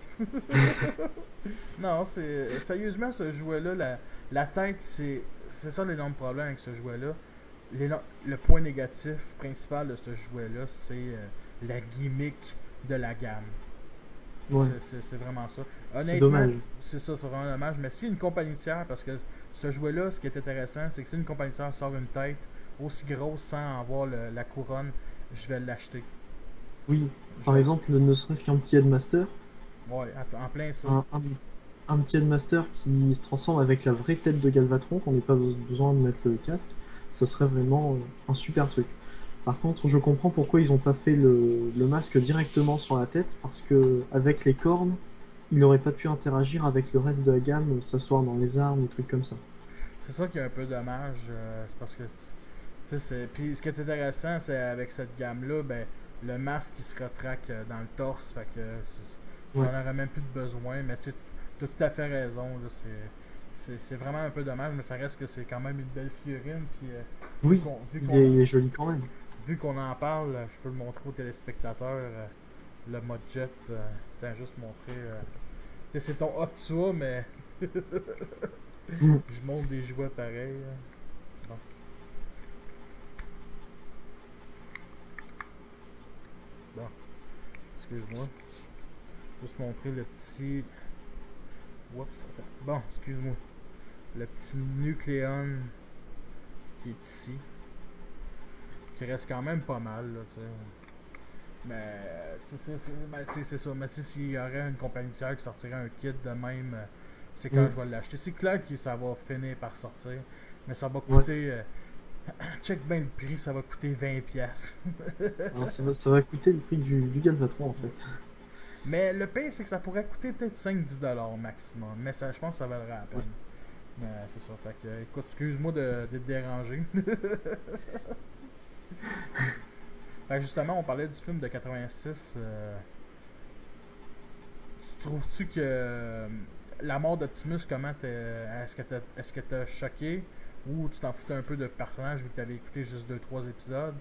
Speaker 1: Non, c'est. Sérieusement, ce jouet-là, la, la tête, c'est. C'est ça l'énorme problème avec ce jouet-là. L'éno- Le point négatif principal de ce jouet-là, c'est euh, la gimmick de la gamme.
Speaker 2: Ouais,
Speaker 1: C'est c'est- c'est vraiment ça.
Speaker 2: c'est
Speaker 1: Honnêtement,
Speaker 2: dommage.
Speaker 1: c'est ça, c'est vraiment dommage. Mais si une compagnie tiers, parce que ce jouet-là, ce qui est intéressant, c'est que si une compagnie tiers sort une tête aussi grosse sans avoir le- la couronne, je vais l'acheter.
Speaker 2: Oui,
Speaker 1: Je
Speaker 2: par
Speaker 1: vais-
Speaker 2: exemple, ne serait-ce qu'un petit Headmaster,
Speaker 1: Ouais, en en plein ça.
Speaker 2: un, un, un petit Headmaster qui se transforme avec la vraie tête de Galvatron, qu'on n'ait pas besoin de mettre le casque, ça serait vraiment euh, un super truc. Par contre, je comprends pourquoi ils n'ont pas fait le, le masque directement sur la tête, parce que avec les cornes, il n'aurait pas pu interagir avec le reste de la gamme, s'asseoir dans les armes, des trucs comme ça.
Speaker 1: C'est ça qui est un peu dommage. euh, c'est parce que. Tu sais, c'est. Puis ce qui est intéressant, c'est avec cette gamme-là, ben, le masque qui se retraque euh, dans le torse. Fait que. c'est- J'en
Speaker 2: Ouais.
Speaker 1: aurais même plus de besoin. Mais tu sais, t'as tout à fait raison. Là, c'est. C'est c'est vraiment un peu dommage, mais ça reste que c'est quand même une belle figurine. Puis euh, vu
Speaker 2: Oui,
Speaker 1: qu'on vu
Speaker 2: il
Speaker 1: qu'on
Speaker 2: est, il est joli quand même.
Speaker 1: vu qu'on en parle, je peux le montrer aux téléspectateurs. euh, le mode jet. euh, tiens, juste montrer. euh, tu sais, c'est ton Optua, mais
Speaker 2: Mm.
Speaker 1: je montre des jouets pareils. euh. Bon, bon, excuse-moi. Juste montrer le petit. Oups, attends. Bon, excuse-moi. Le petit Nucleon qui est ici. Qui reste quand même pas mal, là, tu sais. Mais, tu sais, c'est ben, tu sais, c'est ça. Mais tu sais, s'il y aurait une compagnie tiers qui sortirait un kit de même, euh, c'est quand
Speaker 2: Mm.
Speaker 1: je vais l'acheter. C'est clair que ça va finir par sortir. Mais ça va
Speaker 2: Ouais.
Speaker 1: coûter. euh, check bien le prix, ça va coûter vingt pièces.
Speaker 2: Alors, ça va, ça va coûter le prix du, du Galvatron en fait.
Speaker 1: Mais le pire, c'est que ça pourrait coûter peut-être cinq dix dollars maximum. Mais ça, je pense que ça valerait la peine.
Speaker 2: Ouais.
Speaker 1: Mais c'est ça. Fait que, écoute, excuse-moi de, de te déranger. Fait que justement, on parlait du film de quatre-vingt-six. euh, tu trouves-tu que euh, la mort d'Optimus, comment t'es. Est-ce que t'as est-ce que t'as choqué ou tu t'en foutais un peu de personnage vu que t'avais écouté juste deux trois épisodes?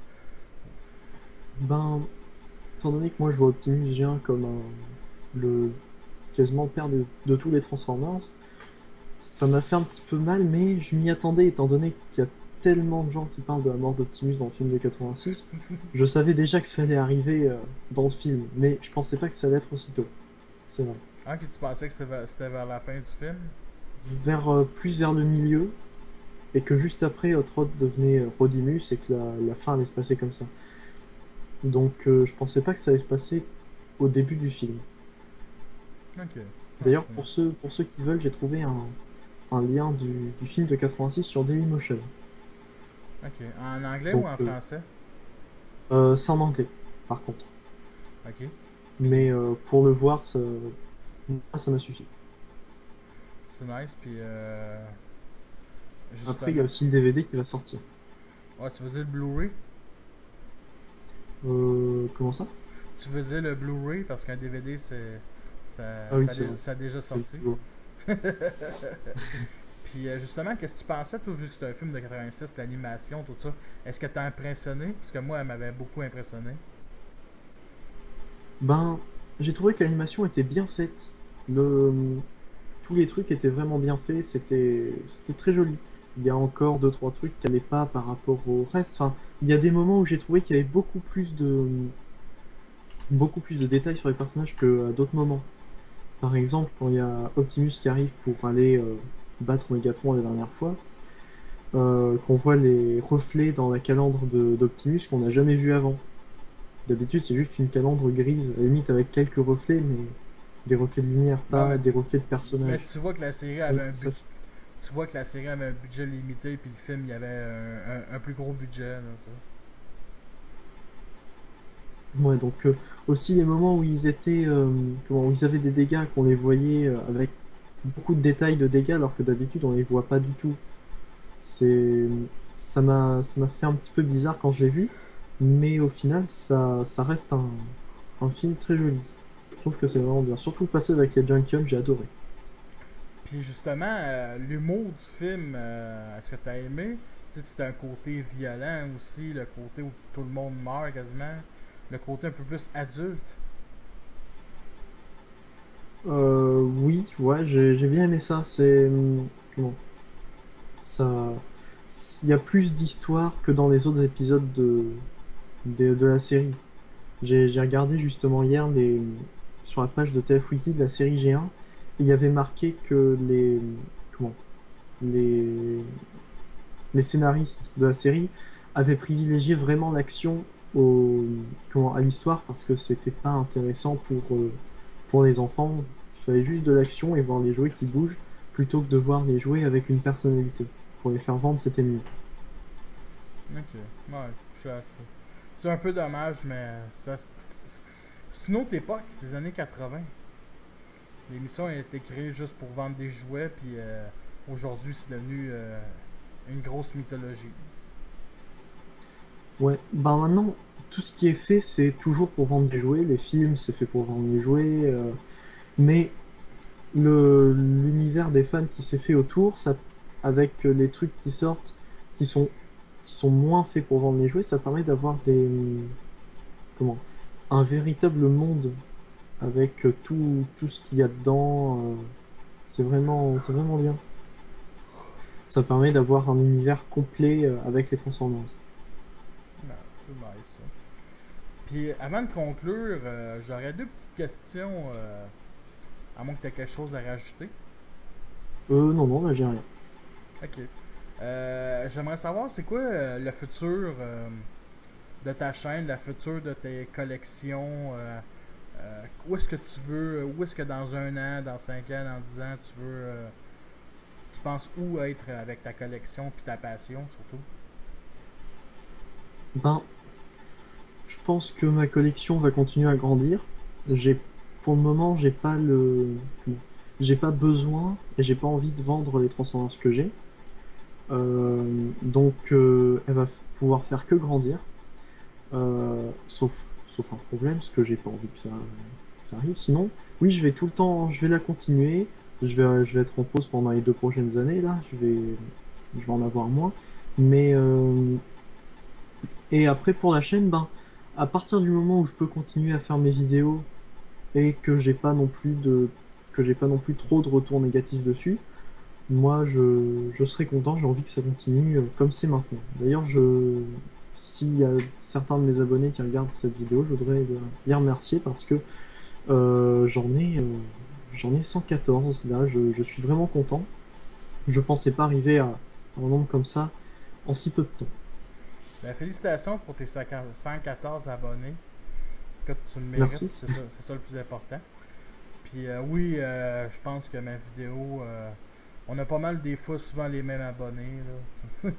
Speaker 2: Ben, étant donné que moi je vois Optimus Géant comme un- le quasiment le père de, de tous les Transformers, ça m'a fait un petit peu mal, mais je m'y attendais étant donné qu'il y a tellement de gens qui parlent de la mort d'Optimus dans le film de quatre-vingt-six. Je savais déjà que ça allait arriver euh, dans le film, mais je pensais pas que ça allait être aussitôt. C'est vrai.
Speaker 1: Ah, que tu pensais que c'était vers, c'était vers la fin du film?
Speaker 2: Vers, euh, plus vers le milieu, et que juste après, Hot Rod devenait euh, Rodimus et que la, la fin allait se passer comme ça. Donc euh, je pensais pas que ça allait se passer au début du film.
Speaker 1: Ok. Ah,
Speaker 2: D'ailleurs,
Speaker 1: c'est-
Speaker 2: pour ceux, pour ceux qui veulent, j'ai trouvé un, un lien du, du film de quatre-vingt-six sur Dailymotion.
Speaker 1: ok. En anglais
Speaker 2: Donc,
Speaker 1: ou en
Speaker 2: euh,
Speaker 1: français?
Speaker 2: euh, c'est en anglais, par contre.
Speaker 1: Ok.
Speaker 2: Mais euh, pour le voir, ça, moi, ça m'a suffi.
Speaker 1: C'est nice. Puis, euh,
Speaker 2: Après, il y a
Speaker 1: justement.
Speaker 2: aussi le D V D qui va sortir.
Speaker 1: Ah, tu veux dire le Blu-ray?
Speaker 2: Euh, comment ça?
Speaker 1: Tu veux dire le Blu-ray parce qu'un D V D, c'est. Ça,
Speaker 2: Ah oui,
Speaker 1: ça,
Speaker 2: c'est
Speaker 1: dé-
Speaker 2: vrai.
Speaker 1: ça a déjà
Speaker 2: C'est le
Speaker 1: sorti.
Speaker 2: plus gros.
Speaker 1: Puis euh, justement, qu'est-ce que tu pensais, toi, vu que c'est un film de quatre-vingt-six, l'animation, tout ça? Est-ce que t'as impressionné? Parce que moi, elle m'avait beaucoup impressionné.
Speaker 2: Ben, j'ai trouvé que l'animation était bien faite. Le... Tous les trucs étaient vraiment bien faits, c'était c'était très joli. Il y a encore deux trois trucs qui n'allaient pas par rapport au reste. Enfin, il y a des moments où j'ai trouvé qu'il y avait beaucoup plus de beaucoup plus de détails sur les personnages que à d'autres moments. Par exemple, quand il y a Optimus qui arrive pour aller euh, battre Megatron la dernière fois, euh, qu'on voit les reflets dans la calandre de- d'Optimus qu'on n'a jamais vu avant. D'habitude, c'est juste une calandre grise, à la limite avec quelques reflets, mais des reflets de lumière,
Speaker 1: Non,
Speaker 2: pas
Speaker 1: mais,
Speaker 2: des reflets de
Speaker 1: mais
Speaker 2: personnages.
Speaker 1: tu vois que la série
Speaker 2: Donc,
Speaker 1: avait un
Speaker 2: ça
Speaker 1: but. Tu vois que la série avait un budget limité, puis le film, il y avait un, un- un plus gros budget. Là, tu
Speaker 2: Ouais, donc euh, aussi les moments où ils étaient, euh, comment, où ils avaient des dégâts, qu'on les voyait euh, avec beaucoup de détails de dégâts, alors que d'habitude on les voit pas du tout. C'est, ça m'a, ça m'a fait un petit peu bizarre quand je l'ai vu, mais au final ça, ça reste un, un film très joli. Je trouve que c'est vraiment bien. Surtout le passage avec les Junkions, j'ai adoré.
Speaker 1: Puis justement, euh, l'humour du film, euh, est-ce que t'as aimé? Tu sais, c'était un côté violent aussi, le côté où tout le monde meurt quasiment, le côté un peu plus adulte.
Speaker 2: Euh, oui, ouais, j'ai j'ai bien aimé ça. C'est hum, comment ça, il y a plus d'histoire que dans les autres épisodes de de, de la série. J'ai j'ai regardé justement hier les sur la page de T F Wiki de la série G un, et il y avait marqué que les comment les les scénaristes de la série avaient privilégié vraiment l'action au comment à l'histoire parce que c'était pas intéressant pour euh, pour les enfants. Il fallait juste de l'action et voir les jouets qui bougent plutôt que de voir les jouets avec une personnalité. Pour les faire vendre, c'était mieux.
Speaker 1: Ok, ouais, je suis assez. C'est un peu dommage, mais ça, c'est c'est- c'est une autre époque, c'est les années quatre-vingts. L'émission a été créée juste pour vendre des jouets, puis euh, aujourd'hui c'est devenu euh, une grosse mythologie.
Speaker 2: Ouais, bah maintenant, tout ce qui est fait, c'est toujours pour vendre des jouets. Les films, c'est fait pour vendre des jouets. euh, Mais le l'univers des fans qui s'est fait autour, ça, avec euh, les trucs qui sortent, qui sont qui sont moins faits pour vendre les jouets, ça permet d'avoir des comment un véritable monde avec euh, tout tout ce qu'il y a dedans. euh, C'est vraiment c'est vraiment bien. Ça permet d'avoir un univers complet euh, avec les Transformers.
Speaker 1: Non, c'est nice ça. Puis avant de conclure, euh, j'aurais deux petites questions, euh, à moins que tu aies quelque chose à rajouter.
Speaker 2: Euh, non, non, là j'ai rien.
Speaker 1: Ok. Euh, J'aimerais savoir c'est quoi euh, le futur euh, de ta chaîne, le futur de tes collections. Euh, euh, où est-ce que tu veux, où est-ce que dans un an, dans cinq ans, dans dix ans, tu veux, euh, tu penses où être avec ta collection puis ta passion surtout?
Speaker 2: Ben, je pense que ma collection va continuer à grandir. J'ai, pour le moment, j'ai pas le, comment j'ai pas besoin et j'ai pas envie de vendre les Transformers que j'ai. Euh, donc, euh, elle va f- pouvoir faire que grandir. Euh, sauf, sauf un problème, parce que j'ai pas envie que ça, ça arrive. Sinon, oui, je vais tout le temps, je vais la continuer. Je vais, je vais être en pause pendant les deux prochaines années là. Je vais, je vais en avoir moins. Mais euh, et après pour la chaîne, ben, à partir du moment où je peux continuer à faire mes vidéos et que j'ai pas non plus de, que j'ai pas non plus trop de retours négatifs dessus, moi je, je serai content. J'ai envie que ça continue euh, comme c'est maintenant. D'ailleurs, je, s'il y a certains de mes abonnés qui regardent cette vidéo, je voudrais les les remercier parce que euh, j'en ai, euh, j'en ai cent quatorze. Là, je, je suis vraiment content. Je pensais pas arriver à un nombre comme ça en si peu de temps.
Speaker 1: Ben, félicitations pour tes cent quatorze abonnés. Que tu le mérites,
Speaker 2: Merci.
Speaker 1: c'est ça, c'est ça le plus important. Puis euh, oui, euh, je pense que ma vidéo, euh, on a pas mal des fois souvent les mêmes abonnés. Là.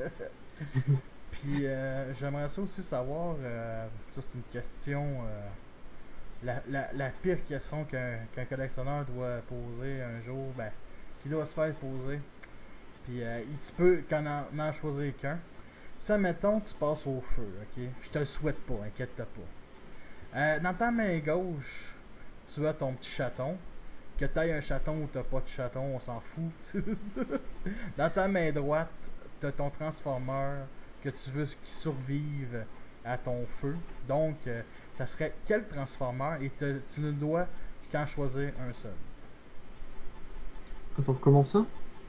Speaker 1: Puis euh, j'aimerais ça aussi savoir, euh, ça c'est une question, euh, la, la, la pire question qu'un qu'un collectionneur doit poser un jour, ben, qui doit se faire poser. Puis euh, tu peux qu'en en, en choisir qu'un. Ça, mettons, tu passes au feu, ok? Je te le souhaite pas, inquiète-toi pas. Euh, dans ta main gauche, tu as ton petit chaton. Que t'ailles un chaton ou t'as pas de chaton, on s'en fout. Dans ta main droite, t'as ton transformeur que tu veux qu'il survive à ton feu. Donc, euh, ça serait quel transformeur et te- tu ne dois qu'en choisir un seul.
Speaker 2: Attends, comment ça?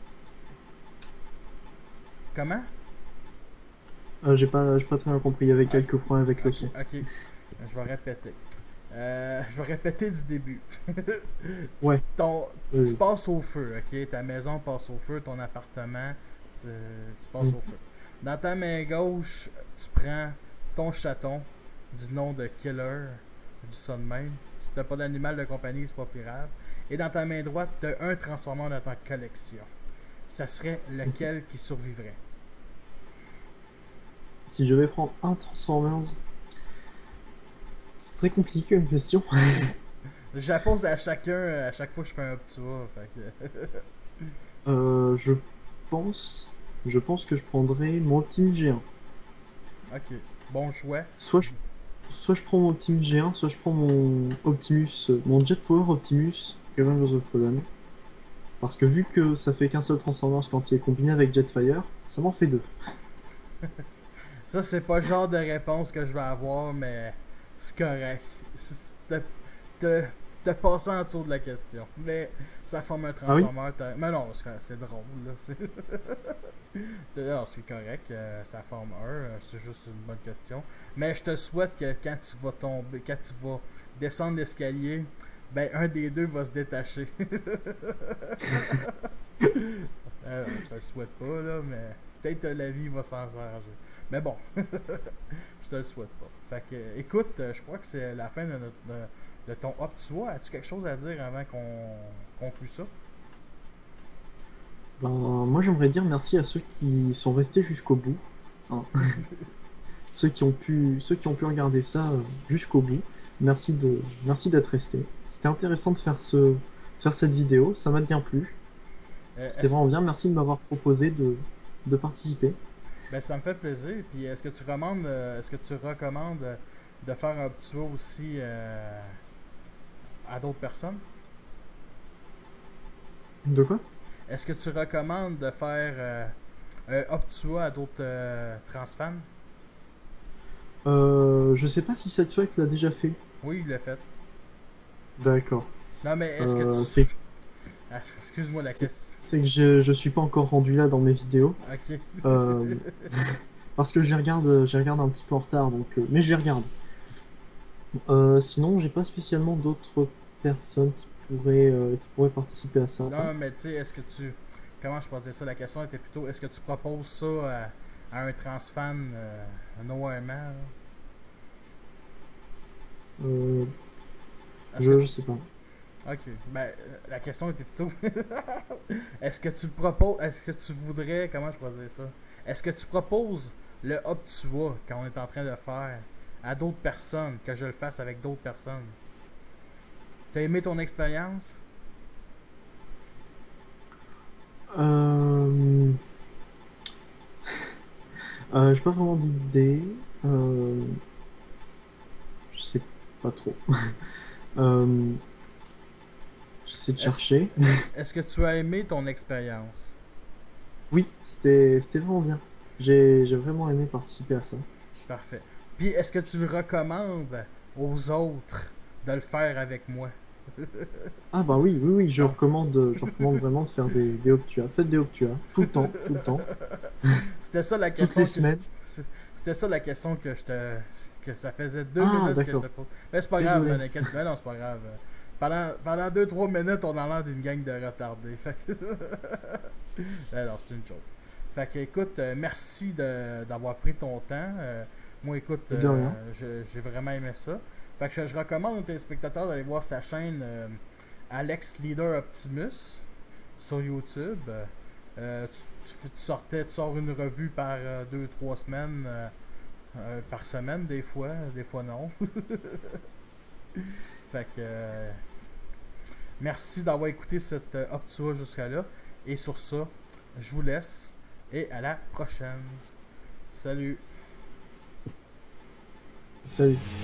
Speaker 1: Comment?
Speaker 2: Euh, j'ai pas, j'ai pas très bien compris. Il y avait
Speaker 1: Ok,
Speaker 2: quelques problèmes avec le
Speaker 1: ok,
Speaker 2: son.
Speaker 1: ok. Je vais répéter. Euh, je vais répéter du début.
Speaker 2: Ouais,
Speaker 1: ton, tu
Speaker 2: vas-y.
Speaker 1: passes au feu, ok? Ta maison passe au feu, ton appartement, tu, tu passes
Speaker 2: Hmm.
Speaker 1: au feu. Dans ta main gauche, tu prends ton chaton du nom de Killer. Je dis ça de même. Si t'as pas d'animal de compagnie, c'est pas plus grave. Et dans ta main droite, tu as un transformeur dans ta collection. Ça serait
Speaker 2: Ok.
Speaker 1: lequel qui survivrait?
Speaker 2: Si je vais prendre un Transformers, C'est très compliqué une question.
Speaker 1: Je la pose à chacun à chaque fois que je fais un Optua. Fait que...
Speaker 2: Euh, je pense, je pense que je prendrais mon Optimus G un.
Speaker 1: Ok, bon choix.
Speaker 2: Soit je, soit je prends mon Optimus G un, soit je prends mon Optimus, euh, mon Jet Power Optimus Revenge of the Fallen. Parce que vu que ça fait qu'un seul Transformers quand il est combiné avec Jetfire, ça m'en fait deux.
Speaker 1: Ça, c'est pas le genre de réponse que je vais avoir, mais c'est correct. C'est- T'as t'as- t'as passé en dessous de la question. Mais ça forme un
Speaker 2: Ah oui?
Speaker 1: transformeur. t'as- Mais non, c'est c'est drôle. Là. C'est non, c'est correct. euh, ça forme un. euh, C'est juste une bonne question. Mais je te souhaite que quand tu vas tomber, quand tu vas descendre l'escalier, ben un des deux va se détacher. Euh, je te le souhaite pas, là, mais peut-être que la vie va s'en changer. Mais bon, je te le souhaite pas. Fait que, écoute, euh, je crois que c'est la fin de, notre, de, de ton hop. Tu vois, as-tu quelque chose à dire avant qu'on conclue ça?
Speaker 2: Ben, moi j'aimerais dire merci à ceux qui sont restés jusqu'au bout, hein. Ceux qui ont pu, ceux qui ont pu regarder ça euh, jusqu'au bout. Merci de, merci d'être resté. C'était intéressant de faire ce, faire cette vidéo, ça m'a bien plu.
Speaker 1: Euh,
Speaker 2: C'était
Speaker 1: est-ce-
Speaker 2: vraiment bien, merci de m'avoir proposé de, de participer.
Speaker 1: ben, ça me fait plaisir. Puis est-ce que tu recommandes, euh, est-ce que tu recommandes euh, de faire un petit tour aussi euh, à d'autres personnes?
Speaker 2: De quoi?
Speaker 1: Est-ce que tu recommandes de faire euh, un Optua à d'autres euh, transfans?
Speaker 2: Euh, je sais pas si cette soit l'a déjà fait.
Speaker 1: Oui, il l'a fait.
Speaker 2: D'accord.
Speaker 1: Non, mais est-ce que
Speaker 2: Euh,
Speaker 1: tu...
Speaker 2: c'est
Speaker 1: Ah, excuse-moi la
Speaker 2: c'est
Speaker 1: question.
Speaker 2: c'est que je, je suis pas encore rendu là dans mes vidéos.
Speaker 1: Ok.
Speaker 2: Euh, parce que je les regarde, je les regarde un petit peu en retard, donc, euh, mais je les regarde. Euh, sinon, j'ai pas spécialement d'autres personnes qui pourraient, euh, qui pourraient participer à ça.
Speaker 1: Non, mais tu sais, est-ce que tu... Comment je peux dire ça? La question était plutôt, est-ce que tu proposes ça à, à un transfan euh, noirement?
Speaker 2: Euh,
Speaker 1: Est-ce que
Speaker 2: je, je
Speaker 1: tu...
Speaker 2: sais pas.
Speaker 1: Ok, ben, euh, la question était plutôt... est-ce que tu le proposes... Est-ce que tu voudrais... Comment je peux dire ça? Est-ce que tu proposes le hop tu vois qu'on est en train de faire à d'autres personnes, que je le fasse avec d'autres personnes? T'as aimé ton expérience?
Speaker 2: Euh, euh, j'ai pas vraiment d'idée. Euh, je sais pas trop. Euh, J'essaie de
Speaker 1: Est-ce
Speaker 2: chercher.
Speaker 1: est-ce que tu as aimé ton expérience?
Speaker 2: Oui, c'était, c'était vraiment bien. J'ai, j'ai vraiment aimé participer à ça.
Speaker 1: Parfait. Puis, est-ce que tu le recommandes aux autres de le faire avec moi?
Speaker 2: Ah bah oui, oui, oui, je
Speaker 1: Bon.
Speaker 2: recommande, je recommande vraiment de faire des, des Optua. Faites des Optua, tout le temps, tout le temps,
Speaker 1: C'était ça la
Speaker 2: toutes
Speaker 1: question
Speaker 2: les
Speaker 1: que...
Speaker 2: semaines.
Speaker 1: C'était ça la question que je te... Que ça faisait deux
Speaker 2: Ah,
Speaker 1: minutes que je te
Speaker 2: d'accord.
Speaker 1: pose. Mais c'est pas grave,
Speaker 2: Désolé.
Speaker 1: là, n'inquiète- mais non, c'est pas grave. Pendant, pendant deux trois minutes, on a l'air d'une gang de retardés. Fait que... Ben non, c'est une joke. Fait que, écoute, euh, merci de- d'avoir pris ton temps. Euh, moi, écoute,
Speaker 2: De
Speaker 1: euh,
Speaker 2: rien.
Speaker 1: je- j'ai vraiment aimé ça. Fait que je, je recommande aux téléspectateurs d'aller voir sa chaîne euh, Alex Leader Optimus sur YouTube. Euh, tu, tu- tu sortais, tu sors une revue par euh, deux trois semaines, euh, euh, par semaine, des fois, des fois non. Fait que, euh, merci d'avoir écouté cette euh, Optua jusqu'à là. Et sur ça, je vous laisse et à la prochaine. Salut!
Speaker 2: Salut.